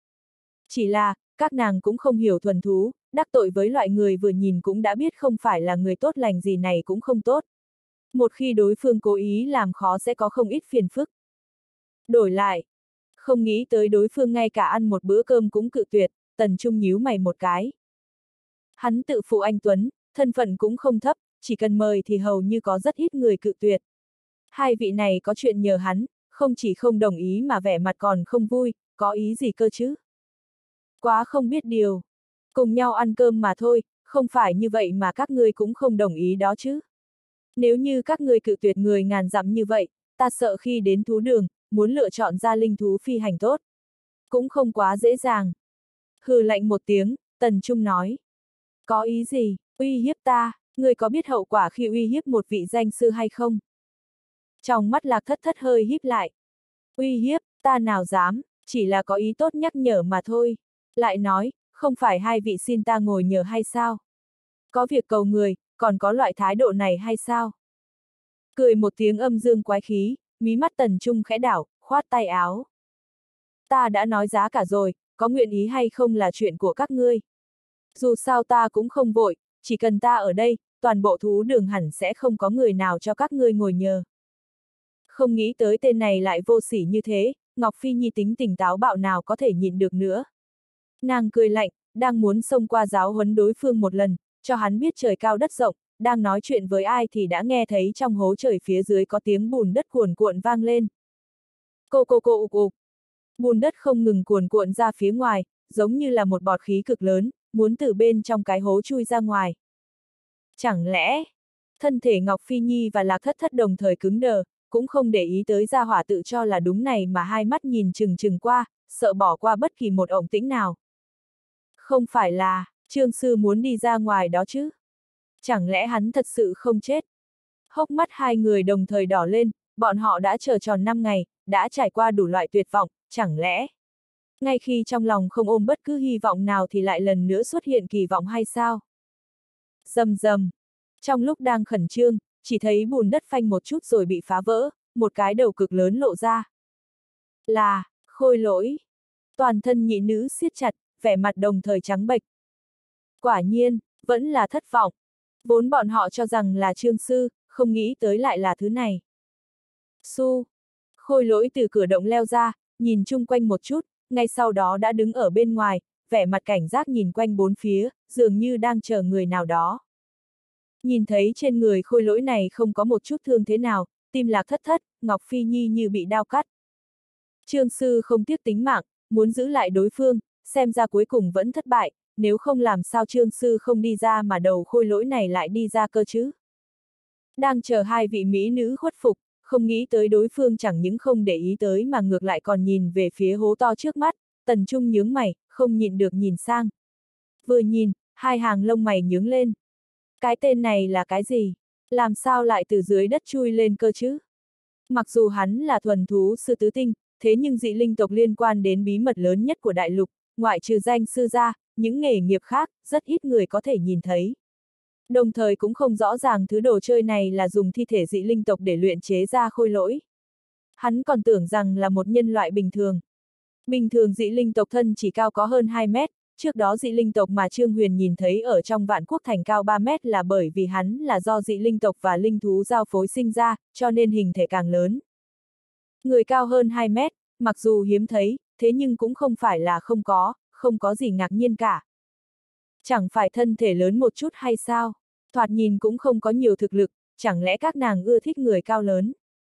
Chỉ là, các nàng cũng không hiểu thuần thú, đắc tội với loại người vừa nhìn cũng đã biết không phải là người tốt lành gì này cũng không tốt. Một khi đối phương cố ý làm khó sẽ có không ít phiền phức. Đổi lại, không nghĩ tới đối phương ngay cả ăn một bữa cơm cũng cự tuyệt, Tần Trung nhíu mày một cái. Hắn tự phụ anh Tuấn, thân phận cũng không thấp, chỉ cần mời thì hầu như có rất ít người cự tuyệt. Hai vị này có chuyện nhờ hắn, không chỉ không đồng ý mà vẻ mặt còn không vui, có ý gì cơ chứ? Quá không biết điều. Cùng nhau ăn cơm mà thôi, không phải như vậy mà các ngươi cũng không đồng ý đó chứ. Nếu như các ngươi cự tuyệt người ngàn dặm như vậy, ta sợ khi đến thú đường, muốn lựa chọn ra linh thú phi hành tốt. Cũng không quá dễ dàng. Hừ lạnh một tiếng, Tần Trung nói. Có ý gì, uy hiếp ta, ngươi có biết hậu quả khi uy hiếp một vị danh sư hay không? Trong mắt Lạc Thất Thất hơi híp lại. Uy hiếp, ta nào dám, chỉ là có ý tốt nhắc nhở mà thôi. Lại nói, không phải hai vị xin ta ngồi nhờ hay sao? Có việc cầu người, còn có loại thái độ này hay sao? Cười một tiếng âm dương quái khí, mí mắt Tần Trung khẽ đảo, khoát tay áo. Ta đã nói giá cả rồi, có nguyện ý hay không là chuyện của các ngươi. Dù sao ta cũng không vội, chỉ cần ta ở đây, toàn bộ thú đường hẳn sẽ không có người nào cho các ngươi ngồi nhờ. Không nghĩ tới tên này lại vô sỉ như thế, Ngọc Phi Nhi tính tình táo bạo nào có thể nhịn được nữa. Nàng cười lạnh, đang muốn xông qua giáo huấn đối phương một lần, cho hắn biết trời cao đất rộng, đang nói chuyện với ai thì đã nghe thấy trong hố trời phía dưới có tiếng bùn đất cuồn cuộn vang lên. Cô cô cô ục ục. Bùn đất không ngừng cuồn cuộn ra phía ngoài, giống như là một bọt khí cực lớn, muốn từ bên trong cái hố chui ra ngoài. Chẳng lẽ, thân thể Ngọc Phi Nhi và Lạc Thất Thất đồng thời cứng đờ, cũng không để ý tới gia hỏa tự cho là đúng này mà hai mắt nhìn chừng chừng qua, sợ bỏ qua bất kỳ một ổng tĩnh nào. Không phải là, Trương Sư muốn đi ra ngoài đó chứ? Chẳng lẽ hắn thật sự không chết? Hốc mắt hai người đồng thời đỏ lên, bọn họ đã chờ tròn năm ngày, đã trải qua đủ loại tuyệt vọng, chẳng lẽ? Ngay khi trong lòng không ôm bất cứ hy vọng nào thì lại lần nữa xuất hiện kỳ vọng hay sao? Rầm rầm. Trong lúc đang khẩn trương, chỉ thấy bùn đất phanh một chút rồi bị phá vỡ, một cái đầu cực lớn lộ ra. Là, Khôi Lỗi. Toàn thân nhị nữ siết chặt, vẻ mặt đồng thời trắng bệch. Quả nhiên, vẫn là thất vọng. Vốn bọn họ cho rằng là Trương Sư, không nghĩ tới lại là thứ này. Su. Khôi Lỗi từ cửa động leo ra, nhìn chung quanh một chút, ngay sau đó đã đứng ở bên ngoài, vẻ mặt cảnh giác nhìn quanh bốn phía, dường như đang chờ người nào đó. Nhìn thấy trên người Khôi Lỗi này không có một chút thương thế nào, tim Lạc Thất Thất, Ngọc Phi Nhi như bị đao cắt. Trương Sư không tiếc tính mạng, muốn giữ lại đối phương, xem ra cuối cùng vẫn thất bại, nếu không làm sao Trương Sư không đi ra mà đầu Khôi Lỗi này lại đi ra cơ chứ. Đang chờ hai vị mỹ nữ khuất phục, không nghĩ tới đối phương chẳng những không để ý tới mà ngược lại còn nhìn về phía hố to trước mắt, Tần Trung nhướng mày, không nhịn được nhìn sang. Vừa nhìn, hai hàng lông mày nhướng lên. Cái tên này là cái gì? Làm sao lại từ dưới đất chui lên cơ chứ? Mặc dù hắn là thuần thú sư tứ tinh, thế nhưng dị linh tộc liên quan đến bí mật lớn nhất của đại lục, ngoại trừ danh sư ra, những nghề nghiệp khác, rất ít người có thể nhìn thấy. Đồng thời cũng không rõ ràng thứ đồ chơi này là dùng thi thể dị linh tộc để luyện chế ra Khôi Lỗi. Hắn còn tưởng rằng là một nhân loại bình thường. Bình thường dị linh tộc thân chỉ cao có hơn hai mét, trước đó dị linh tộc mà Trương Huyền nhìn thấy ở trong Vạn Quốc Thành cao ba mét là bởi vì hắn là do dị linh tộc và linh thú giao phối sinh ra, cho nên hình thể càng lớn. Người cao hơn hai mét, mặc dù hiếm thấy, thế nhưng cũng không phải là không có, không có gì ngạc nhiên cả. Chẳng phải thân thể lớn một chút hay sao? Thoạt nhìn cũng không có nhiều thực lực, chẳng lẽ các nàng ưa thích người cao lớn?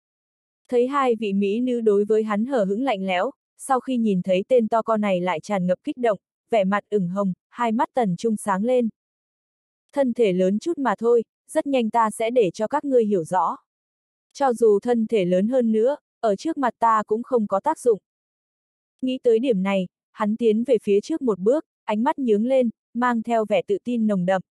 Thấy hai vị mỹ nữ đối với hắn hờ hững lạnh lẽo, sau khi nhìn thấy tên to con này lại tràn ngập kích động, vẻ mặt ửng hồng, hai mắt Tần Trung sáng lên. Thân thể lớn chút mà thôi, rất nhanh ta sẽ để cho các ngươi hiểu rõ. Cho dù thân thể lớn hơn nữa, ở trước mặt ta cũng không có tác dụng. Nghĩ tới điểm này, hắn tiến về phía trước một bước, ánh mắt nhướng lên, mang theo vẻ tự tin nồng đậm.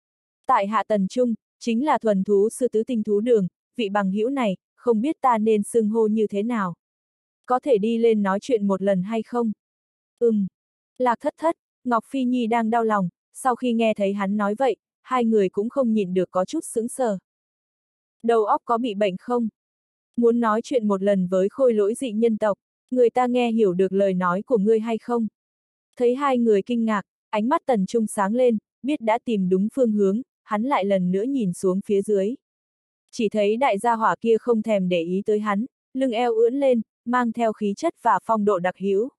Tại hạ Tần Trung, chính là thuần thú sư tứ tinh thú đường, vị bằng hữu này, không biết ta nên xưng hô như thế nào. Có thể đi lên nói chuyện một lần hay không? Ừm. Lạc Thất Thất, Ngọc Phi Nhi đang đau lòng, sau khi nghe thấy hắn nói vậy, hai người cũng không nhịn được có chút sững sờ. Đầu óc có bị bệnh không? Muốn nói chuyện một lần với Khôi Lỗi dị nhân tộc, người ta nghe hiểu được lời nói của ngươi hay không? Thấy hai người kinh ngạc, ánh mắt Tần Trung sáng lên, biết đã tìm đúng phương hướng, hắn lại lần nữa nhìn xuống phía dưới. Chỉ thấy đại gia hỏa kia không thèm để ý tới hắn, lưng eo ưỡn lên, mang theo khí chất và phong độ đặc hữu.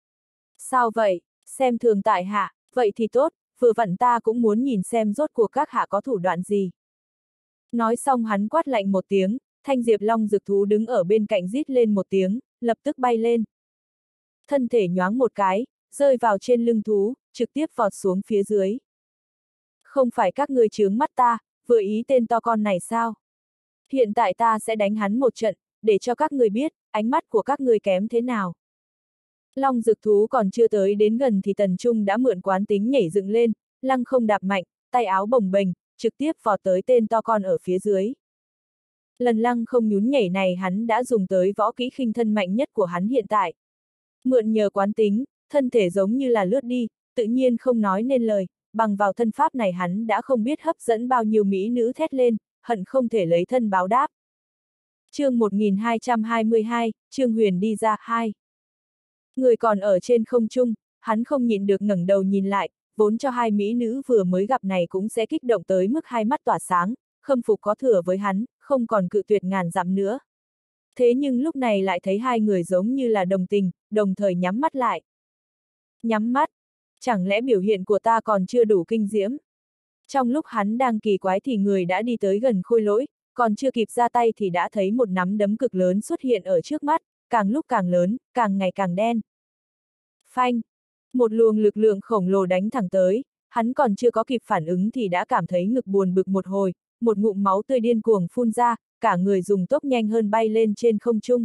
Sao vậy, xem thường tại hạ, vậy thì tốt, vừa vặn ta cũng muốn nhìn xem rốt cuộc các hạ có thủ đoạn gì. Nói xong hắn quát lạnh một tiếng, thanh diệp long dực thú đứng ở bên cạnh rít lên một tiếng, lập tức bay lên. Thân thể nhoáng một cái, rơi vào trên lưng thú, trực tiếp vọt xuống phía dưới. Không phải các người chướng mắt ta, vừa ý tên to con này sao? Hiện tại ta sẽ đánh hắn một trận, để cho các người biết, ánh mắt của các người kém thế nào. Long dực thú còn chưa tới đến gần thì Tần Trung đã mượn quán tính nhảy dựng lên, lăng không đạp mạnh, tay áo bồng bềnh, trực tiếp vọt tới tên to con ở phía dưới. Lần lăng không nhún nhảy này hắn đã dùng tới võ kỹ khinh thân mạnh nhất của hắn hiện tại. Mượn nhờ quán tính, thân thể giống như là lướt đi, tự nhiên không nói nên lời, bằng vào thân pháp này hắn đã không biết hấp dẫn bao nhiêu mỹ nữ thét lên, hận không thể lấy thân báo đáp. Chương một nghìn hai trăm hai mươi hai, Trương Huyền đi ra, hai. Người còn ở trên không trung, hắn không nhịn được ngẩng đầu nhìn lại, vốn cho hai mỹ nữ vừa mới gặp này cũng sẽ kích động tới mức hai mắt tỏa sáng, khâm phục có thừa với hắn, không còn cự tuyệt ngàn dặm nữa. Thế nhưng lúc này lại thấy hai người giống như là đồng tình, đồng thời nhắm mắt lại. Nhắm mắt? Chẳng lẽ biểu hiện của ta còn chưa đủ kinh diễm? Trong lúc hắn đang kỳ quái thì người đã đi tới gần Khôi Lỗi, còn chưa kịp ra tay thì đã thấy một nắm đấm cực lớn xuất hiện ở trước mắt, càng lúc càng lớn, càng ngày càng đen. Phanh! Một luồng lực lượng khổng lồ đánh thẳng tới, hắn còn chưa có kịp phản ứng thì đã cảm thấy ngực buồn bực một hồi, một ngụm máu tươi điên cuồng phun ra, cả người dùng tốc nhanh hơn bay lên trên không trung.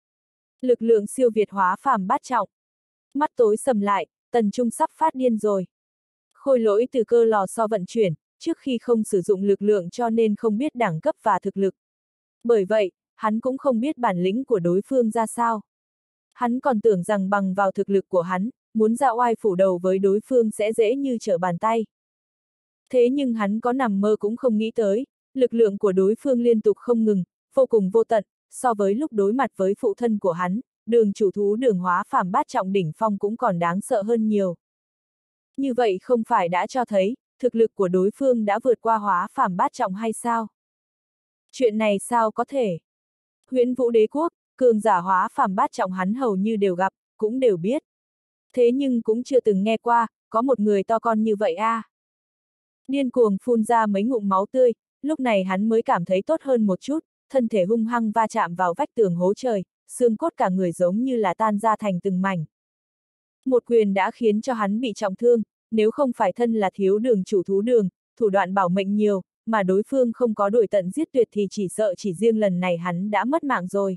Lực lượng siêu việt hóa phàm bát trọng. Mắt tối sầm lại, Tần Trung sắp phát điên rồi. Khôi Lỗi từ cơ lò xo vận chuyển, trước khi không sử dụng lực lượng cho nên không biết đẳng cấp và thực lực. Bởi vậy, hắn cũng không biết bản lĩnh của đối phương ra sao. Hắn còn tưởng rằng bằng vào thực lực của hắn, muốn ra oai phủ đầu với đối phương sẽ dễ như trở bàn tay. Thế nhưng hắn có nằm mơ cũng không nghĩ tới, lực lượng của đối phương liên tục không ngừng, vô cùng vô tận, so với lúc đối mặt với phụ thân của hắn, đường chủ thú đường hóa phàm bát trọng đỉnh phong cũng còn đáng sợ hơn nhiều. Như vậy không phải đã cho thấy, thực lực của đối phương đã vượt qua hóa phàm bát trọng hay sao? Chuyện này sao có thể? Huyễn Vũ Đế Quốc, cường giả hóa phàm bát trọng hắn hầu như đều gặp, cũng đều biết. Thế nhưng cũng chưa từng nghe qua, có một người to con như vậy a. À. Điên cuồng phun ra mấy ngụm máu tươi, lúc này hắn mới cảm thấy tốt hơn một chút, thân thể hung hăng va chạm vào vách tường hố trời, xương cốt cả người giống như là tan ra thành từng mảnh. Một quyền đã khiến cho hắn bị trọng thương, nếu không phải thân là thiếu đường chủ thú đường, thủ đoạn bảo mệnh nhiều, mà đối phương không có đuổi tận giết tuyệt thì chỉ sợ chỉ riêng lần này hắn đã mất mạng rồi.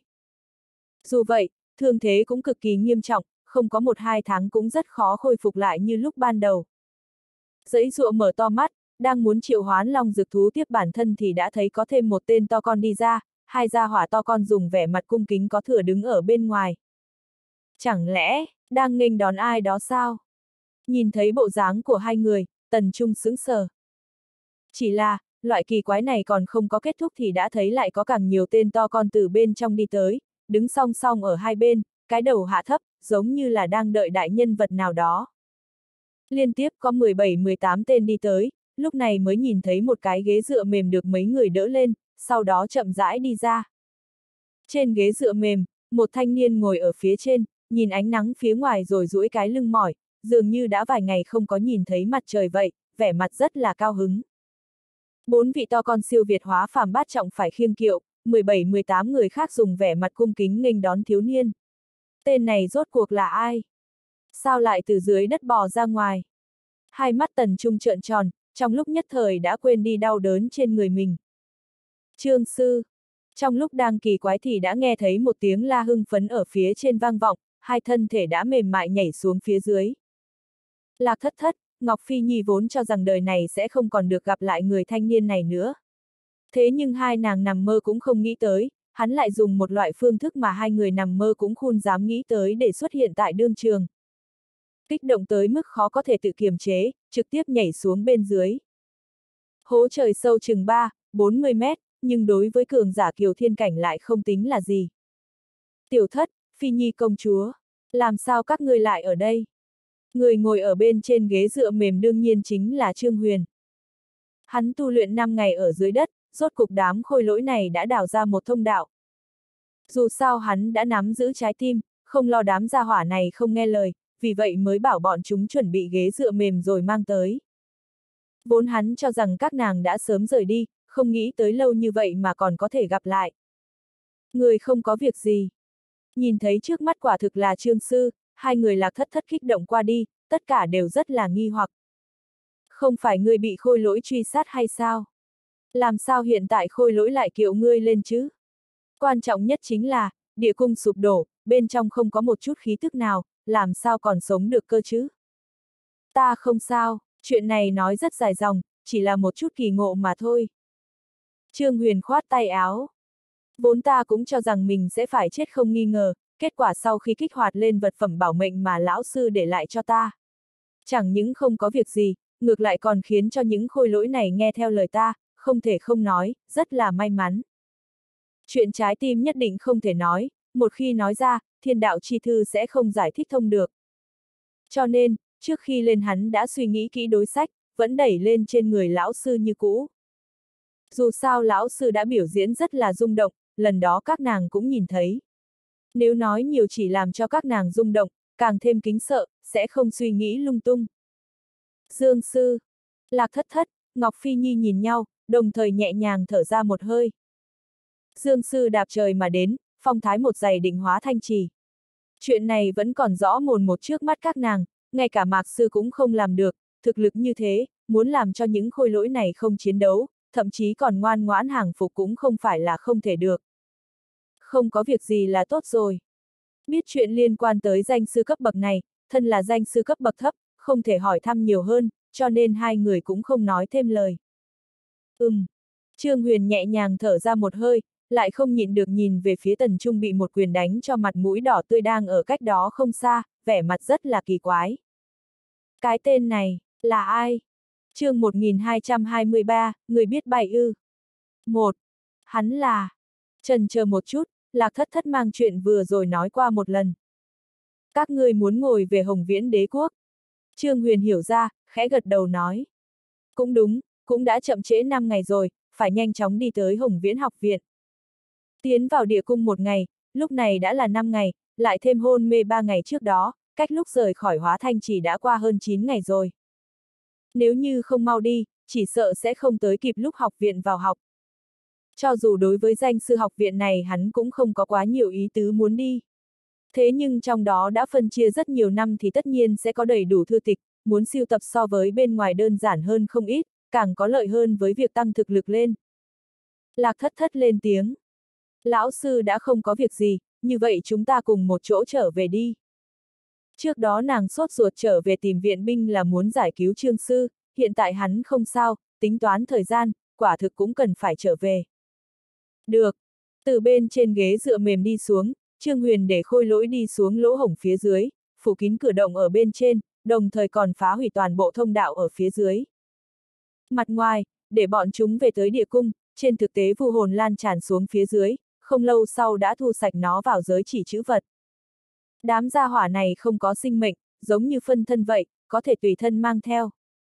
Dù vậy, thương thế cũng cực kỳ nghiêm trọng, không có một hai tháng cũng rất khó khôi phục lại như lúc ban đầu. Giãy giụa mở to mắt, đang muốn triệu hoán long dược thú tiếp bản thân thì đã thấy có thêm một tên to con đi ra, hai gia hỏa to con dùng vẻ mặt cung kính có thừa đứng ở bên ngoài. Chẳng lẽ, đang nghênh đón ai đó sao? Nhìn thấy bộ dáng của hai người, Tần Trung sững sờ. Chỉ là, loại kỳ quái này còn không có kết thúc thì đã thấy lại có càng nhiều tên to con từ bên trong đi tới, đứng song song ở hai bên, cái đầu hạ thấp, giống như là đang đợi đại nhân vật nào đó. Liên tiếp có mười bảy mười tám tên đi tới, lúc này mới nhìn thấy một cái ghế dựa mềm được mấy người đỡ lên, sau đó chậm rãi đi ra. Trên ghế dựa mềm, một thanh niên ngồi ở phía trên, nhìn ánh nắng phía ngoài rồi duỗi cái lưng mỏi, dường như đã vài ngày không có nhìn thấy mặt trời vậy, vẻ mặt rất là cao hứng. Bốn vị to con siêu việt hóa phàm bát trọng phải khiêng kiệu, mười bảy mười tám người khác dùng vẻ mặt cung kính nghênh đón thiếu niên. Tên này rốt cuộc là ai? Sao lại từ dưới đất bò ra ngoài? Hai mắt Tần Trung trợn tròn, trong lúc nhất thời đã quên đi đau đớn trên người mình. Trương sư. Trong lúc đang kỳ quái thì đã nghe thấy một tiếng la hưng phấn ở phía trên vang vọng, hai thân thể đã mềm mại nhảy xuống phía dưới. Lạc Thất Thất, Ngọc Phi Nhi vốn cho rằng đời này sẽ không còn được gặp lại người thanh niên này nữa. Thế nhưng hai nàng nằm mơ cũng không nghĩ tới, hắn lại dùng một loại phương thức mà hai người nằm mơ cũng không dám nghĩ tới để xuất hiện tại đương trường. Kích động tới mức khó có thể tự kiềm chế, trực tiếp nhảy xuống bên dưới. Hố trời sâu chừng ba, bốn mươi mét, nhưng đối với cường giả kiều thiên cảnh lại không tính là gì. Tiểu Thất, Phi Nhi công chúa, làm sao các ngươi lại ở đây? Người ngồi ở bên trên ghế dựa mềm đương nhiên chính là Trương Huyền. Hắn tu luyện năm ngày ở dưới đất, rốt cục đám khôi lỗi này đã đào ra một thông đạo. Dù sao hắn đã nắm giữ trái tim, không lo đám gia hỏa này không nghe lời, vì vậy mới bảo bọn chúng chuẩn bị ghế dựa mềm rồi mang tới. Vốn hắn cho rằng các nàng đã sớm rời đi, không nghĩ tới lâu như vậy mà còn có thể gặp lại. Người không có việc gì. Nhìn thấy trước mắt quả thực là Trương sư, hai người Lạc Thất Thất kích động qua đi, tất cả đều rất là nghi hoặc. Không phải ngươi bị khôi lỗi truy sát hay sao? Làm sao hiện tại khôi lỗi lại kiệu ngươi lên chứ? Quan trọng nhất chính là, địa cung sụp đổ, bên trong không có một chút khí tức nào, làm sao còn sống được cơ chứ? Ta không sao, chuyện này nói rất dài dòng, chỉ là một chút kỳ ngộ mà thôi. Trương Huyền khoát tay áo. Vốn ta cũng cho rằng mình sẽ phải chết không nghi ngờ, kết quả sau khi kích hoạt lên vật phẩm bảo mệnh mà lão sư để lại cho ta. Chẳng những không có việc gì, ngược lại còn khiến cho những khôi lỗi này nghe theo lời ta, không thể không nói, rất là may mắn. Chuyện trái tim nhất định không thể nói, một khi nói ra, thiên đạo chi thư sẽ không giải thích thông được. Cho nên, trước khi lên hắn đã suy nghĩ kỹ đối sách, vẫn đẩy lên trên người lão sư như cũ. Dù sao lão sư đã biểu diễn rất là rung động, lần đó các nàng cũng nhìn thấy. Nếu nói nhiều chỉ làm cho các nàng rung động, càng thêm kính sợ, sẽ không suy nghĩ lung tung. Dương sư, Lạc Thất Thất, Ngọc Phi Nhi nhìn nhau, đồng thời nhẹ nhàng thở ra một hơi. Dương sư đạp trời mà đến, phong thái một giày định hóa thanh trì. Chuyện này vẫn còn rõ mồn một trước mắt các nàng, ngay cả Mạc sư cũng không làm được, thực lực như thế, muốn làm cho những khôi lỗi này không chiến đấu, thậm chí còn ngoan ngoãn hàng phục cũng không phải là không thể được. Không có việc gì là tốt rồi. Biết chuyện liên quan tới danh sư cấp bậc này, thân là danh sư cấp bậc thấp, không thể hỏi thăm nhiều hơn, cho nên hai người cũng không nói thêm lời. Ừm. Trương Huyền nhẹ nhàng thở ra một hơi, lại không nhịn được nhìn về phía Tần Trung bị một quyền đánh cho mặt mũi đỏ tươi đang ở cách đó không xa, vẻ mặt rất là kỳ quái. Cái tên này, là ai? Chương một nghìn hai trăm hai mươi ba, người biết bài ư. Một. Hắn là. Chần chờ một chút, Lạc Thất Thất mang chuyện vừa rồi nói qua một lần. Các ngươi muốn ngồi về Hồng Viễn Đế quốc. Trương Huyền hiểu ra, khẽ gật đầu nói. Cũng đúng, cũng đã chậm trễ năm ngày rồi, phải nhanh chóng đi tới Hồng Viễn học viện. Tiến vào địa cung một ngày, lúc này đã là năm ngày, lại thêm hôn mê ba ngày trước đó, cách lúc rời khỏi Hóa Thanh chỉ đã qua hơn chín ngày rồi. Nếu như không mau đi, chỉ sợ sẽ không tới kịp lúc học viện vào học. Cho dù đối với danh sư học viện này hắn cũng không có quá nhiều ý tứ muốn đi. Thế nhưng trong đó đã phân chia rất nhiều năm thì tất nhiên sẽ có đầy đủ thư tịch, muốn siêu tập so với bên ngoài đơn giản hơn không ít, càng có lợi hơn với việc tăng thực lực lên. Lạc Thất Thất lên tiếng. Lão sư đã không có việc gì, như vậy chúng ta cùng một chỗ trở về đi. Trước đó nàng sốt ruột trở về tìm viện binh là muốn giải cứu Trương sư, hiện tại hắn không sao, tính toán thời gian, quả thực cũng cần phải trở về. Được. Từ bên trên ghế dựa mềm đi xuống, Trương Huyền để Khôi Lỗi đi xuống lỗ hổng phía dưới, phủ kín cửa động ở bên trên, đồng thời còn phá hủy toàn bộ thông đạo ở phía dưới. Mặt ngoài, để bọn chúng về tới địa cung, trên thực tế vu hồn lan tràn xuống phía dưới, không lâu sau đã thu sạch nó vào giới chỉ chữ vật. Đám gia hỏa này không có sinh mệnh, giống như phân thân vậy, có thể tùy thân mang theo.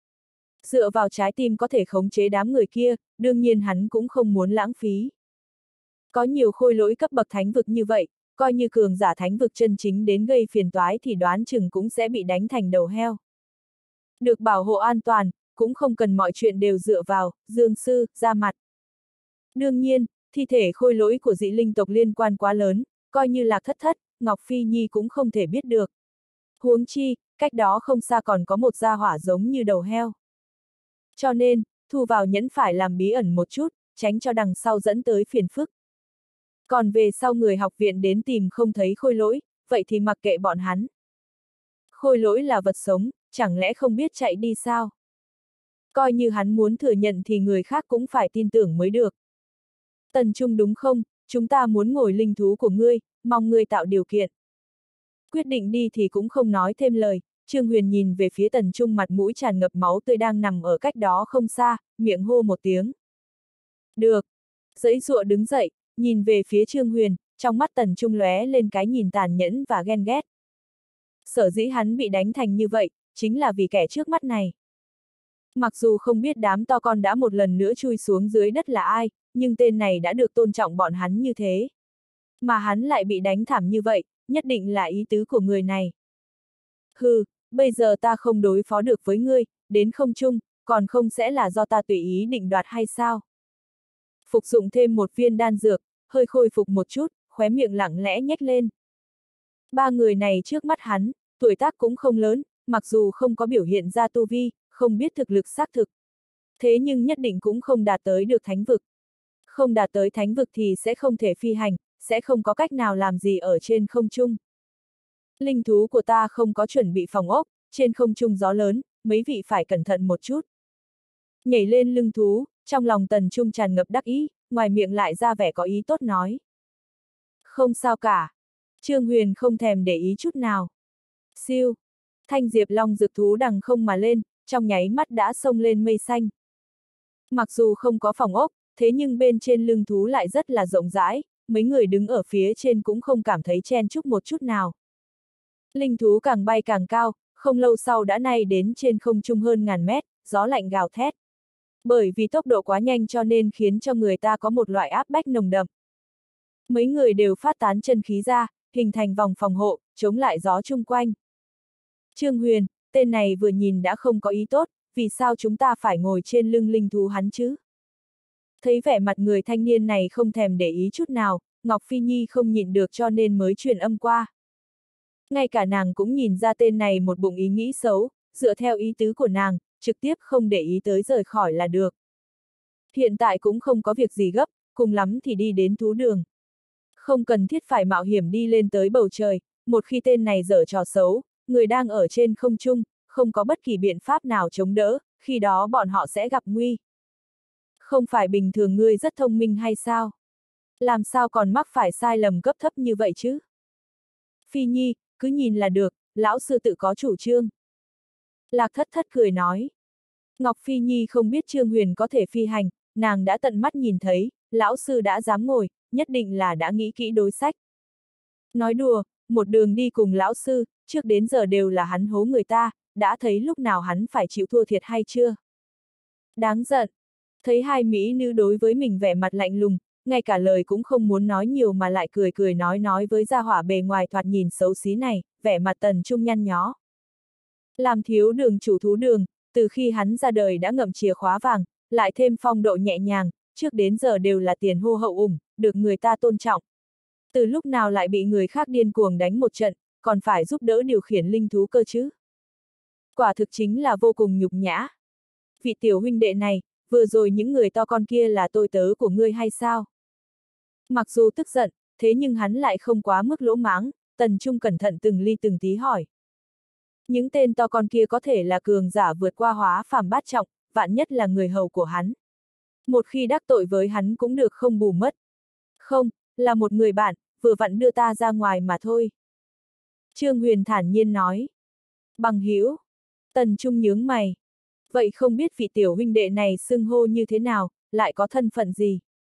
Dựa vào trái tim có thể khống chế đám người kia, đương nhiên hắn cũng không muốn lãng phí. Có nhiều khôi lỗi cấp bậc thánh vực như vậy, coi như cường giả thánh vực chân chính đến gây phiền toái thì đoán chừng cũng sẽ bị đánh thành đầu heo. Được bảo hộ an toàn, cũng không cần mọi chuyện đều dựa vào, Dương sư, ra mặt. Đương nhiên, thi thể khôi lỗi của dị linh tộc liên quan quá lớn, coi như Lạc Thất Thất, Ngọc Phi Nhi cũng không thể biết được. Huống chi, cách đó không xa còn có một gia hỏa giống như đầu heo. Cho nên, thu vào nhẫn phải làm bí ẩn một chút, tránh cho đằng sau dẫn tới phiền phức. Còn về sau người học viện đến tìm không thấy khôi lỗi, vậy thì mặc kệ bọn hắn. Khôi lỗi là vật sống, chẳng lẽ không biết chạy đi sao? Coi như hắn muốn thừa nhận thì người khác cũng phải tin tưởng mới được. Tần Trung đúng không, chúng ta muốn ngồi linh thú của ngươi, mong ngươi tạo điều kiện. Quyết định đi thì cũng không nói thêm lời, Trương Huyền nhìn về phía Tần Trung mặt mũi tràn ngập máu tươi đang nằm ở cách đó không xa, miệng hô một tiếng. Được. Giãy giụa đứng dậy, nhìn về phía Trương Huyền, trong mắt Tần Trung lóe lên cái nhìn tàn nhẫn và ghen ghét. Sở dĩ hắn bị đánh thành như vậy, chính là vì kẻ trước mắt này. Mặc dù không biết đám to con đã một lần nữa chui xuống dưới đất là ai, nhưng tên này đã được tôn trọng bọn hắn như thế. Mà hắn lại bị đánh thảm như vậy, nhất định là ý tứ của người này. Hừ, bây giờ ta không đối phó được với ngươi, đến không chung, còn không sẽ là do ta tùy ý định đoạt hay sao? Phục dụng thêm một viên đan dược, hơi khôi phục một chút, khóe miệng lặng lẽ nhếch lên. Ba người này trước mắt hắn, tuổi tác cũng không lớn, mặc dù không có biểu hiện ra tu vi, không biết thực lực xác thực. Thế nhưng nhất định cũng không đạt tới được thánh vực. Không đạt tới thánh vực thì sẽ không thể phi hành, sẽ không có cách nào làm gì ở trên không trung. Linh thú của ta không có chuẩn bị phòng ốc, trên không trung gió lớn, mấy vị phải cẩn thận một chút. Nhảy lên lưng thú, trong lòng Tần Trung tràn ngập đắc ý, ngoài miệng lại ra vẻ có ý tốt nói. Không sao cả. Trương Huyền không thèm để ý chút nào. Siêu. Thanh diệp long dược thú đằng không mà lên, trong nháy mắt đã xông lên mây xanh. Mặc dù không có phòng ốc, thế nhưng bên trên lưng thú lại rất là rộng rãi, mấy người đứng ở phía trên cũng không cảm thấy chen chúc một chút nào. Linh thú càng bay càng cao, không lâu sau đã nay đến trên không trung hơn ngàn mét, gió lạnh gào thét. Bởi vì tốc độ quá nhanh cho nên khiến cho người ta có một loại áp bách nồng đậm. Mấy người đều phát tán chân khí ra, hình thành vòng phòng hộ, chống lại gió chung quanh. Trương Huyền, tên này vừa nhìn đã không có ý tốt, vì sao chúng ta phải ngồi trên lưng linh thú hắn chứ? Thấy vẻ mặt người thanh niên này không thèm để ý chút nào, Ngọc Phi Nhi không nhịn được cho nên mới truyền âm qua. Ngay cả nàng cũng nhìn ra tên này một bụng ý nghĩ xấu, dựa theo ý tứ của nàng, trực tiếp không để ý tới rời khỏi là được. Hiện tại cũng không có việc gì gấp, cùng lắm thì đi đến thú đường. Không cần thiết phải mạo hiểm đi lên tới bầu trời, một khi tên này giở trò xấu, người đang ở trên không trung, không có bất kỳ biện pháp nào chống đỡ, khi đó bọn họ sẽ gặp nguy. Không phải bình thường ngươi rất thông minh hay sao? Làm sao còn mắc phải sai lầm cấp thấp như vậy chứ? Phi Nhi, cứ nhìn là được, lão sư tự có chủ trương. Lạc Thất Thất cười nói. Ngọc Phi Nhi không biết Trương Huyền có thể phi hành, nàng đã tận mắt nhìn thấy, lão sư đã dám ngồi, nhất định là đã nghĩ kỹ đối sách. Nói đùa, một đường đi cùng lão sư, trước đến giờ đều là hắn hố người ta, đã thấy lúc nào hắn phải chịu thua thiệt hay chưa? Đáng giận. Thấy hai mỹ nữ đối với mình vẻ mặt lạnh lùng, ngay cả lời cũng không muốn nói nhiều mà lại cười cười nói nói với gia hỏa bề ngoài thoạt nhìn xấu xí này, vẻ mặt Tần Trung nhăn nhó. Làm thiếu đường chủ thú đường, từ khi hắn ra đời đã ngậm chìa khóa vàng, lại thêm phong độ nhẹ nhàng, trước đến giờ đều là tiền hô hậu ủng, được người ta tôn trọng. Từ lúc nào lại bị người khác điên cuồng đánh một trận, còn phải giúp đỡ điều khiển linh thú cơ chứ? Quả thực chính là vô cùng nhục nhã. Vị tiểu huynh đệ này, vừa rồi những người to con kia là tôi tớ của ngươi hay sao? Mặc dù tức giận, thế nhưng hắn lại không quá mức lỗ mãng, Tần Trung cẩn thận từng ly từng tí hỏi. Những tên to con kia có thể là cường giả vượt qua hóa phàm bát trọng, vạn nhất là người hầu của hắn. Một khi đắc tội với hắn cũng được không bù mất. Không, là một người bạn, vừa vặn đưa ta ra ngoài mà thôi. Trương Huyền thản nhiên nói. Bằng hữu. Tần Trung nhướng mày. Vậy không biết vị tiểu huynh đệ này xưng hô như thế nào, lại có thân phận gì?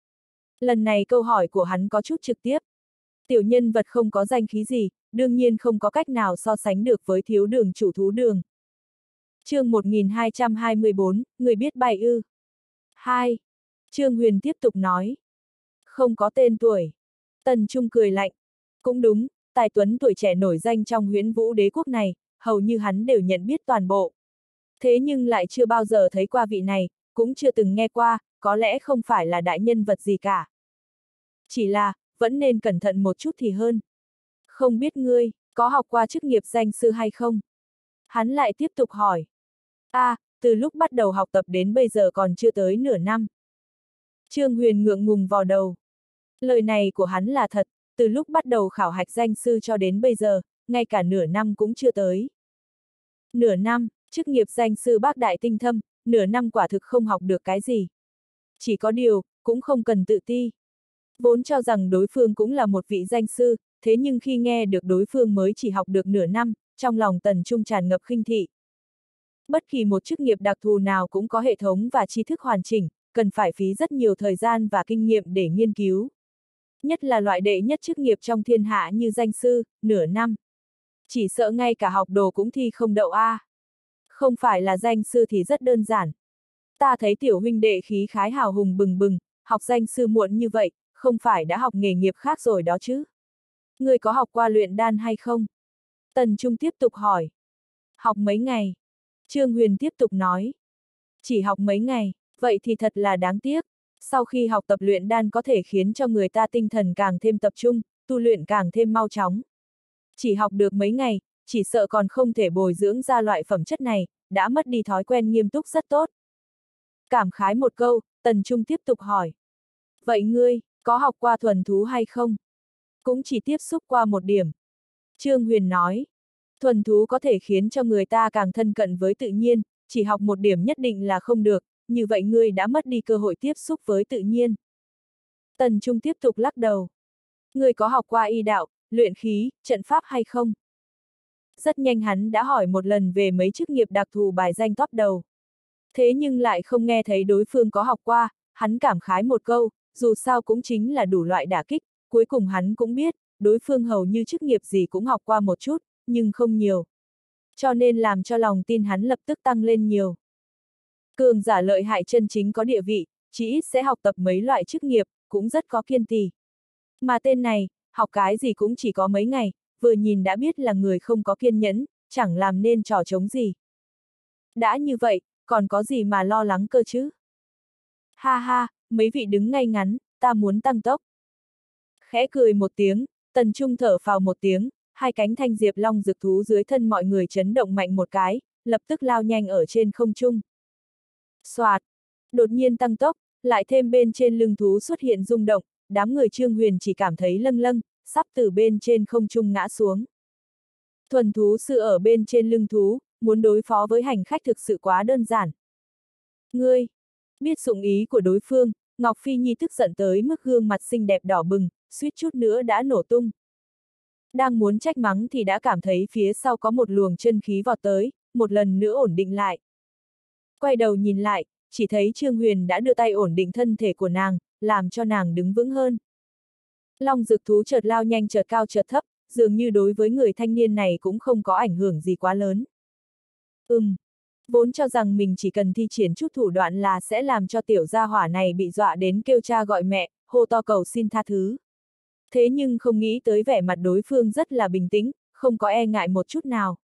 Lần này câu hỏi của hắn có chút trực tiếp. Tiểu nhân vật không có danh khí gì, đương nhiên không có cách nào so sánh được với thiếu đường chủ thú đường. Chương một nghìn hai trăm hai mươi bốn, người biết bài ư. hai. Trương Huyền tiếp tục nói. Không có tên tuổi. Tần Trung cười lạnh. Cũng đúng, tài tuấn tuổi trẻ nổi danh trong Huyễn Vũ Đế quốc này, hầu như hắn đều nhận biết toàn bộ. Thế nhưng lại chưa bao giờ thấy qua vị này, cũng chưa từng nghe qua, có lẽ không phải là đại nhân vật gì cả. Chỉ là, vẫn nên cẩn thận một chút thì hơn. Không biết ngươi, có học qua chức nghiệp danh sư hay không? Hắn lại tiếp tục hỏi. À, từ lúc bắt đầu học tập đến bây giờ còn chưa tới nửa năm. Trương Huyền ngượng ngùng vò đầu. Lời này của hắn là thật, từ lúc bắt đầu khảo hạch danh sư cho đến bây giờ, ngay cả nửa năm cũng chưa tới. Nửa năm, chức nghiệp danh sư bác đại tinh thâm, nửa năm quả thực không học được cái gì. Chỉ có điều, cũng không cần tự ti. Vốn cho rằng đối phương cũng là một vị danh sư, thế nhưng khi nghe được đối phương mới chỉ học được nửa năm, trong lòng Tần Trung tràn ngập khinh thị. Bất kỳ một chức nghiệp đặc thù nào cũng có hệ thống và tri thức hoàn chỉnh, cần phải phí rất nhiều thời gian và kinh nghiệm để nghiên cứu. Nhất là loại đệ nhất chức nghiệp trong thiên hạ như danh sư, nửa năm. Chỉ sợ ngay cả học đồ cũng thi không đậu A. Không phải là danh sư thì rất đơn giản. Ta thấy tiểu huynh đệ khí khái hào hùng bừng bừng, học danh sư muộn như vậy, không phải đã học nghề nghiệp khác rồi đó chứ? Ngươi có học qua luyện đan hay không? Tần Trung tiếp tục hỏi. Học mấy ngày? Trương Huyền tiếp tục nói. Chỉ học mấy ngày, vậy thì thật là đáng tiếc. Sau khi học tập luyện đan có thể khiến cho người ta tinh thần càng thêm tập trung, tu luyện càng thêm mau chóng. Chỉ học được mấy ngày, chỉ sợ còn không thể bồi dưỡng ra loại phẩm chất này, đã mất đi thói quen nghiêm túc rất tốt. Cảm khái một câu, Tần Trung tiếp tục hỏi. Vậy ngươi, có học qua thuần thú hay không? Cũng chỉ tiếp xúc qua một điểm. Trương Huyền nói. Thuần thú có thể khiến cho người ta càng thân cận với tự nhiên, chỉ học một điểm nhất định là không được, như vậy ngươi đã mất đi cơ hội tiếp xúc với tự nhiên. Tần Trung tiếp tục lắc đầu. Ngươi có học qua y đạo, luyện khí, trận pháp hay không? Rất nhanh hắn đã hỏi một lần về mấy chức nghiệp đặc thù bài danh top đầu. Thế nhưng lại không nghe thấy đối phương có học qua, hắn cảm khái một câu, dù sao cũng chính là đủ loại đả kích, cuối cùng hắn cũng biết, đối phương hầu như chức nghiệp gì cũng học qua một chút, nhưng không nhiều. Cho nên làm cho lòng tin hắn lập tức tăng lên nhiều. Cường giả lợi hại chân chính có địa vị, chỉ ít sẽ học tập mấy loại chức nghiệp, cũng rất có kiên trì. Mà tên này, học cái gì cũng chỉ có mấy ngày, vừa nhìn đã biết là người không có kiên nhẫn, chẳng làm nên trò trống gì. Đã như vậy, còn có gì mà lo lắng cơ chứ? Ha ha, mấy vị đứng ngay ngắn, ta muốn tăng tốc. Khẽ cười một tiếng, Tần Trung thở phào một tiếng, hai cánh thanh diệp long dực thú dưới thân mọi người chấn động mạnh một cái, lập tức lao nhanh ở trên không trung. Soạt, đột nhiên tăng tốc, lại thêm bên trên lưng thú xuất hiện rung động, đám người Trương Huyền chỉ cảm thấy lâng lâng, sắp từ bên trên không trung ngã xuống. Thuần thú sư ở bên trên lưng thú, muốn đối phó với hành khách thực sự quá đơn giản. Ngươi, biết dụng ý của đối phương, Ngọc Phi Nhi tức giận tới mức gương mặt xinh đẹp đỏ bừng, suýt chút nữa đã nổ tung. Đang muốn trách mắng thì đã cảm thấy phía sau có một luồng chân khí vọt tới, một lần nữa ổn định lại. Quay đầu nhìn lại, chỉ thấy Trương Huyền đã đưa tay ổn định thân thể của nàng, làm cho nàng đứng vững hơn. Long dực thú chợt lao nhanh chợt cao chợt thấp, dường như đối với người thanh niên này cũng không có ảnh hưởng gì quá lớn. Ừm, vốn cho rằng mình chỉ cần thi triển chút thủ đoạn là sẽ làm cho tiểu gia hỏa này bị dọa đến kêu cha gọi mẹ, hô to cầu xin tha thứ. Thế nhưng không nghĩ tới vẻ mặt đối phương rất là bình tĩnh, không có e ngại một chút nào.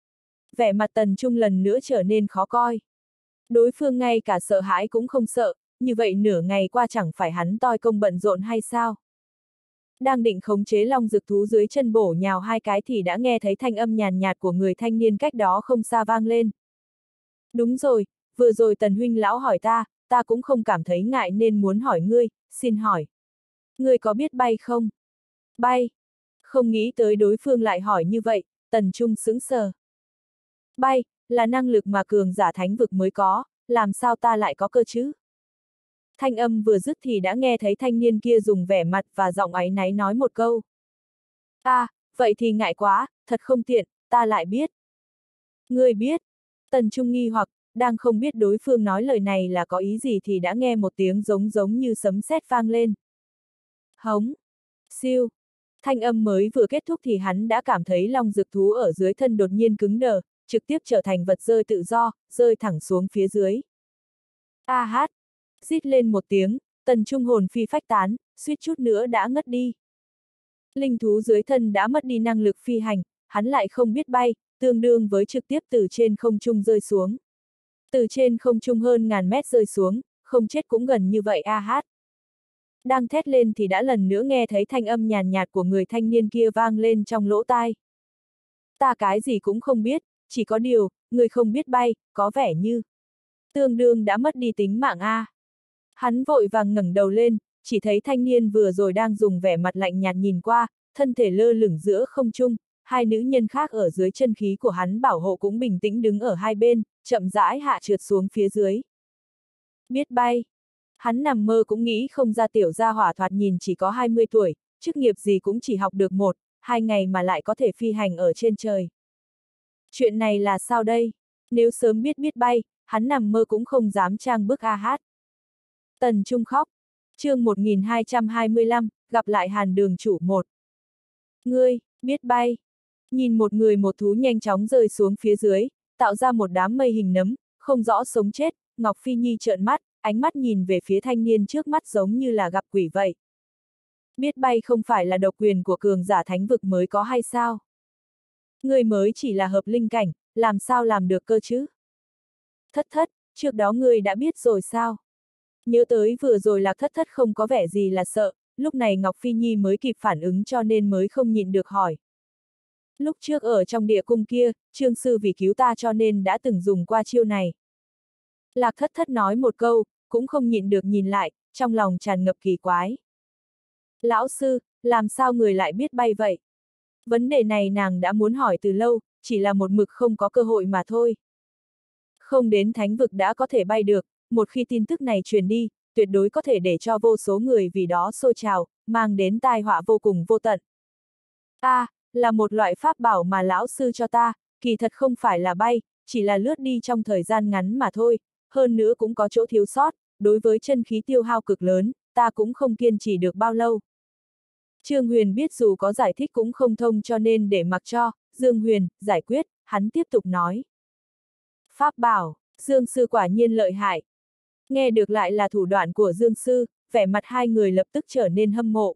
Vẻ mặt Tần Trung lần nữa trở nên khó coi. Đối phương ngay cả sợ hãi cũng không sợ, như vậy nửa ngày qua chẳng phải hắn toi công bận rộn hay sao? Đang định khống chế long dực thú dưới chân bổ nhào hai cái thì đã nghe thấy thanh âm nhàn nhạt của người thanh niên cách đó không xa vang lên. Đúng rồi, vừa rồi Tần huynh lão hỏi ta, ta cũng không cảm thấy ngại nên muốn hỏi ngươi, xin hỏi. Ngươi có biết bay không? Bay. Không nghĩ tới đối phương lại hỏi như vậy, Tần Trung sững sờ. Bay, là năng lực mà cường giả thánh vực mới có, làm sao ta lại có cơ chứ? Thanh âm vừa dứt thì đã nghe thấy thanh niên kia dùng vẻ mặt và giọng áy náy nói một câu. À, vậy thì ngại quá, thật không tiện, ta lại biết. Ngươi biết. Tần Trung nghi hoặc, đang không biết đối phương nói lời này là có ý gì thì đã nghe một tiếng giống giống như sấm sét vang lên. Hống. Siêu. Thanh âm mới vừa kết thúc thì hắn đã cảm thấy long dực thú ở dưới thân đột nhiên cứng đờ, trực tiếp trở thành vật rơi tự do, rơi thẳng xuống phía dưới. A hát. Rít lên một tiếng, Tần Trung hồn phi phách tán, suýt chút nữa đã ngất đi. Linh thú dưới thân đã mất đi năng lực phi hành, hắn lại không biết bay, tương đương với trực tiếp từ trên không trung rơi xuống. Từ trên không trung hơn ngàn mét rơi xuống, không chết cũng gần như vậy a hát. Đang thét lên thì đã lần nữa nghe thấy thanh âm nhàn nhạt của người thanh niên kia vang lên trong lỗ tai. Ta cái gì cũng không biết, chỉ có điều, người không biết bay, có vẻ như tương đương đã mất đi tính mạng a. Hắn vội vàng ngẩng đầu lên, chỉ thấy thanh niên vừa rồi đang dùng vẻ mặt lạnh nhạt nhìn qua, thân thể lơ lửng giữa không trung, hai nữ nhân khác ở dưới chân khí của hắn bảo hộ cũng bình tĩnh đứng ở hai bên, chậm rãi hạ trượt xuống phía dưới. Biết bay. Hắn nằm mơ cũng nghĩ không ra tiểu gia hỏa thoạt nhìn chỉ có hai mươi tuổi, chức nghiệp gì cũng chỉ học được một, hai ngày mà lại có thể phi hành ở trên trời. Chuyện này là sao đây? Nếu sớm biết biết bay, hắn nằm mơ cũng không dám trang bước a hát. Tần Trung khóc. Chương một nghìn hai trăm hai mươi lăm, gặp lại Hàn Đường chủ một. Ngươi, biết bay. Nhìn một người một thú nhanh chóng rơi xuống phía dưới, tạo ra một đám mây hình nấm, không rõ sống chết, Ngọc Phi Nhi trợn mắt, ánh mắt nhìn về phía thanh niên trước mắt giống như là gặp quỷ vậy. Biết bay không phải là độc quyền của cường giả thánh vực mới có hay sao? Ngươi mới chỉ là hợp linh cảnh, làm sao làm được cơ chứ? Thất thất, trước đó ngươi đã biết rồi sao? Nhớ tới vừa rồi Lạc Thất Thất không có vẻ gì là sợ, lúc này Ngọc Phi Nhi mới kịp phản ứng cho nên mới không nhịn được hỏi. Lúc trước ở trong địa cung kia, Trương Sư vì cứu ta cho nên đã từng dùng qua chiêu này. Lạc Thất Thất nói một câu, cũng không nhịn được nhìn lại, trong lòng tràn ngập kỳ quái. Lão sư, làm sao người lại biết bay vậy? Vấn đề này nàng đã muốn hỏi từ lâu, chỉ là một mực không có cơ hội mà thôi. Không đến thánh vực đã có thể bay được, một khi tin tức này truyền đi, tuyệt đối có thể để cho vô số người vì đó xôi trào, mang đến tai họa vô cùng vô tận. A, à, là một loại pháp bảo mà lão sư cho ta, kỳ thật không phải là bay, chỉ là lướt đi trong thời gian ngắn mà thôi, hơn nữa cũng có chỗ thiếu sót, đối với chân khí tiêu hao cực lớn, ta cũng không kiên trì được bao lâu. Trương Huyền biết dù có giải thích cũng không thông cho nên để mặc cho, Dương Huyền, giải quyết, hắn tiếp tục nói. Pháp bảo, Dương Sư quả nhiên lợi hại. Nghe được lại là thủ đoạn của Dương Sư, vẻ mặt hai người lập tức trở nên hâm mộ.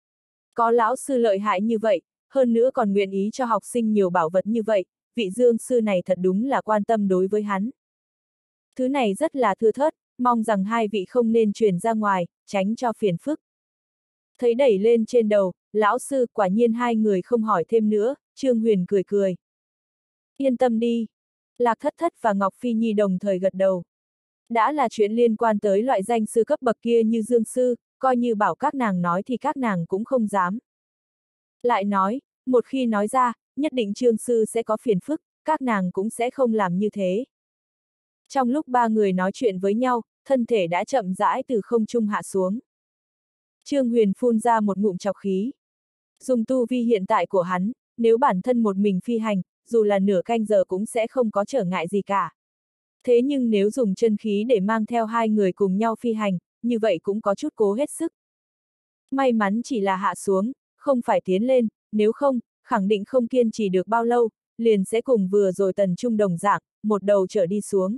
Có lão sư lợi hại như vậy, hơn nữa còn nguyện ý cho học sinh nhiều bảo vật như vậy, vị Dương Sư này thật đúng là quan tâm đối với hắn. Thứ này rất là thưa thớt, mong rằng hai vị không nên truyền ra ngoài, tránh cho phiền phức. Thấy đẩy lên trên đầu, lão sư quả nhiên hai người không hỏi thêm nữa, Trương Huyền cười cười. Yên tâm đi. Lạc Thất Thất và Ngọc Phi Nhi đồng thời gật đầu. Đã là chuyện liên quan tới loại danh sư cấp bậc kia như Dương Sư, coi như bảo các nàng nói thì các nàng cũng không dám. Lại nói, một khi nói ra, nhất định Trương Sư sẽ có phiền phức, các nàng cũng sẽ không làm như thế. Trong lúc ba người nói chuyện với nhau, thân thể đã chậm rãi từ không trung hạ xuống. Trương Huyền phun ra một ngụm trọc khí. Dùng tu vi hiện tại của hắn, nếu bản thân một mình phi hành, dù là nửa canh giờ cũng sẽ không có trở ngại gì cả. Thế nhưng nếu dùng chân khí để mang theo hai người cùng nhau phi hành, như vậy cũng có chút cố hết sức. May mắn chỉ là hạ xuống, không phải tiến lên, nếu không, khẳng định không kiên trì được bao lâu, liền sẽ cùng vừa rồi Tần Trung đồng dạng, một đầu trở đi xuống.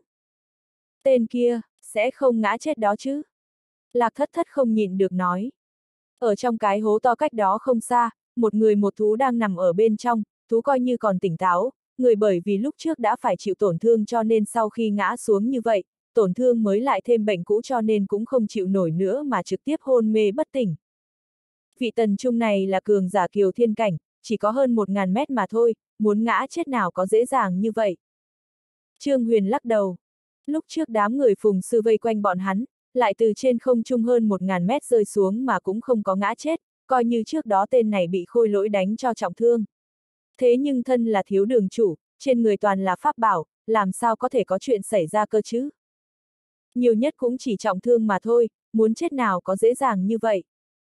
Tên kia, sẽ không ngã chết đó chứ? Lạc Thất Thất không nhịn được nói. Ở trong cái hố to cách đó không xa, một người một thú đang nằm ở bên trong, thú coi như còn tỉnh táo, người bởi vì lúc trước đã phải chịu tổn thương cho nên sau khi ngã xuống như vậy, tổn thương mới lại thêm bệnh cũ cho nên cũng không chịu nổi nữa mà trực tiếp hôn mê bất tỉnh. Vị Tần Trung này là cường giả kiều thiên cảnh, chỉ có hơn một ngàn mét mà thôi, muốn ngã chết nào có dễ dàng như vậy. Trương Huyền lắc đầu. Lúc trước đám người Phùng Sư vây quanh bọn hắn, lại từ trên không trung hơn một ngàn mét rơi xuống mà cũng không có ngã chết, coi như trước đó tên này bị Khôi Lỗi đánh cho trọng thương. Thế nhưng thân là thiếu đường chủ, trên người toàn là pháp bảo, làm sao có thể có chuyện xảy ra cơ chứ? Nhiều nhất cũng chỉ trọng thương mà thôi, muốn chết nào có dễ dàng như vậy.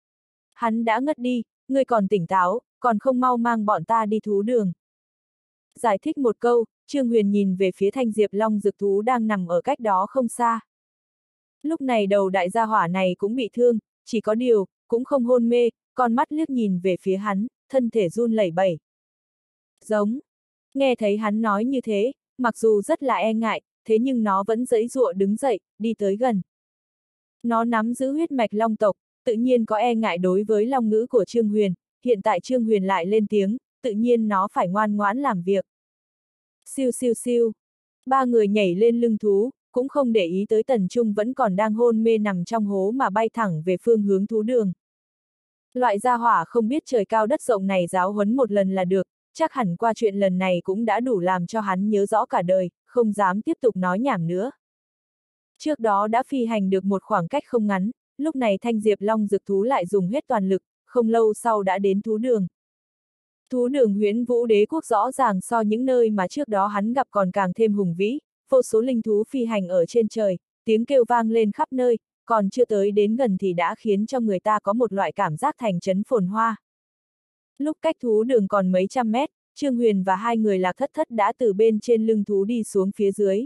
Hắn đã ngất đi, ngươi còn tỉnh táo, còn không mau mang bọn ta đi thú đường. Giải thích một câu, Trương Huyền nhìn về phía thanh diệp long dực thú đang nằm ở cách đó không xa. Lúc này đầu đại gia hỏa này cũng bị thương, chỉ có điều, cũng không hôn mê, con mắt liếc nhìn về phía hắn, thân thể run lẩy bẩy. Giống. Nghe thấy hắn nói như thế, mặc dù rất là e ngại, thế nhưng nó vẫn giãy giụa đứng dậy, đi tới gần. Nó nắm giữ huyết mạch long tộc, tự nhiên có e ngại đối với long ngữ của Trương Huyền, hiện tại Trương Huyền lại lên tiếng, tự nhiên nó phải ngoan ngoãn làm việc. Siêu siêu siêu. Ba người nhảy lên lưng thú, cũng không để ý tới Tần Trung vẫn còn đang hôn mê nằm trong hố mà bay thẳng về phương hướng thú đường. Loại gia hỏa không biết trời cao đất rộng này giáo huấn một lần là được, chắc hẳn qua chuyện lần này cũng đã đủ làm cho hắn nhớ rõ cả đời, không dám tiếp tục nói nhảm nữa. Trước đó đã phi hành được một khoảng cách không ngắn, lúc này thanh diệp long dực thú lại dùng hết toàn lực, không lâu sau đã đến thú đường. Thú đường Huyễn Vũ Đế Quốc rõ ràng so những nơi mà trước đó hắn gặp còn càng thêm hùng vĩ, vô số linh thú phi hành ở trên trời, tiếng kêu vang lên khắp nơi, còn chưa tới đến gần thì đã khiến cho người ta có một loại cảm giác thành trấn phồn hoa. Lúc cách thú đường còn mấy trăm mét, Trương Huyền và hai người Lạc Thất Thất đã từ bên trên lưng thú đi xuống phía dưới.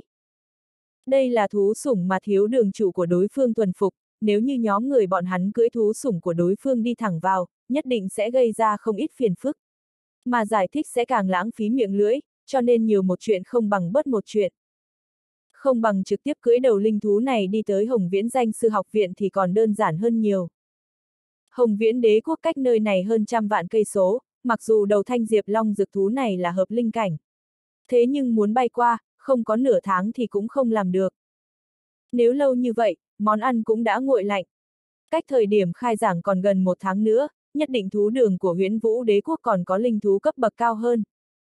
Đây là thú sủng mà thiếu đường chủ của đối phương thuần phục, nếu như nhóm người bọn hắn cưỡi thú sủng của đối phương đi thẳng vào, nhất định sẽ gây ra không ít phiền phức. Mà giải thích sẽ càng lãng phí miệng lưỡi, cho nên nhiều một chuyện không bằng bớt một chuyện. Không bằng trực tiếp cưỡi đầu linh thú này đi tới Hồng Viễn Danh Sư Học Viện thì còn đơn giản hơn nhiều. Hồng Viễn Đế Quốc cách nơi này hơn trăm vạn cây số, mặc dù đầu thanh diệp long dực thú này là hợp linh cảnh. Thế nhưng muốn bay qua, không có nửa tháng thì cũng không làm được. Nếu lâu như vậy, món ăn cũng đã nguội lạnh. Cách thời điểm khai giảng còn gần một tháng nữa, nhất định thú đường của Huyễn Vũ Đế Quốc còn có linh thú cấp bậc cao hơn.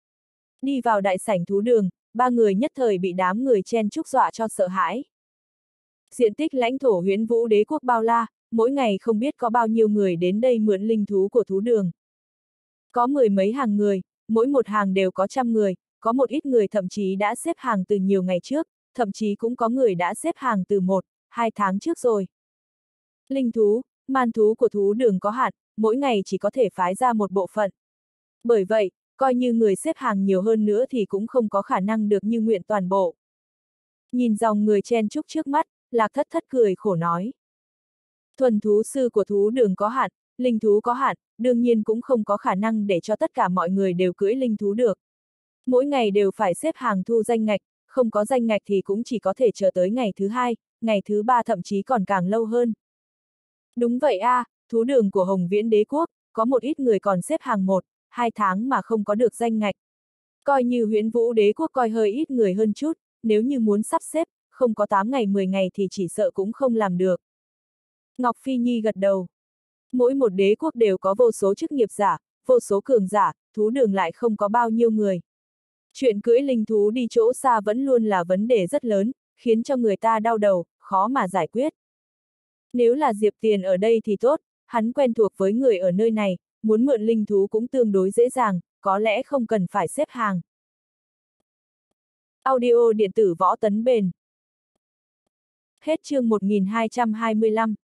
Đi vào đại sảnh thú đường, ba người nhất thời bị đám người chen chúc dọa cho sợ hãi. Diện tích lãnh thổ Huyễn Vũ Đế Quốc bao la, mỗi ngày không biết có bao nhiêu người đến đây mượn linh thú của thú đường. Có mười mấy hàng người, mỗi một hàng đều có trăm người, có một ít người thậm chí đã xếp hàng từ nhiều ngày trước, thậm chí cũng có người đã xếp hàng từ một, hai tháng trước rồi. Linh thú, man thú của thú đường có hạn, mỗi ngày chỉ có thể phái ra một bộ phận. Bởi vậy, coi như người xếp hàng nhiều hơn nữa thì cũng không có khả năng được như nguyện toàn bộ. Nhìn dòng người chen chúc trước mắt, Lạc Thất Thất cười khổ nói. Thuần thú sư của thú đường có hạn, linh thú có hạn, đương nhiên cũng không có khả năng để cho tất cả mọi người đều cưỡi linh thú được. Mỗi ngày đều phải xếp hàng thu danh ngạch, không có danh ngạch thì cũng chỉ có thể chờ tới ngày thứ hai, ngày thứ ba thậm chí còn càng lâu hơn. Đúng vậy a, à, thú đường của Hồng Viễn Đế Quốc, có một ít người còn xếp hàng một, hai tháng mà không có được danh ngạch. Coi như Huyễn Vũ Đế Quốc coi hơi ít người hơn chút, nếu như muốn sắp xếp, không có tám ngày mười ngày thì chỉ sợ cũng không làm được. Ngọc Phi Nhi gật đầu. Mỗi một đế quốc đều có vô số chức nghiệp giả, vô số cường giả, thú đường lại không có bao nhiêu người. Chuyện cưỡi linh thú đi chỗ xa vẫn luôn là vấn đề rất lớn, khiến cho người ta đau đầu, khó mà giải quyết. Nếu là Diệp Tiền ở đây thì tốt, hắn quen thuộc với người ở nơi này, muốn mượn linh thú cũng tương đối dễ dàng, có lẽ không cần phải xếp hàng. Audio điện tử võ tấn bền. Hết chương một nghìn hai trăm hai mươi lăm.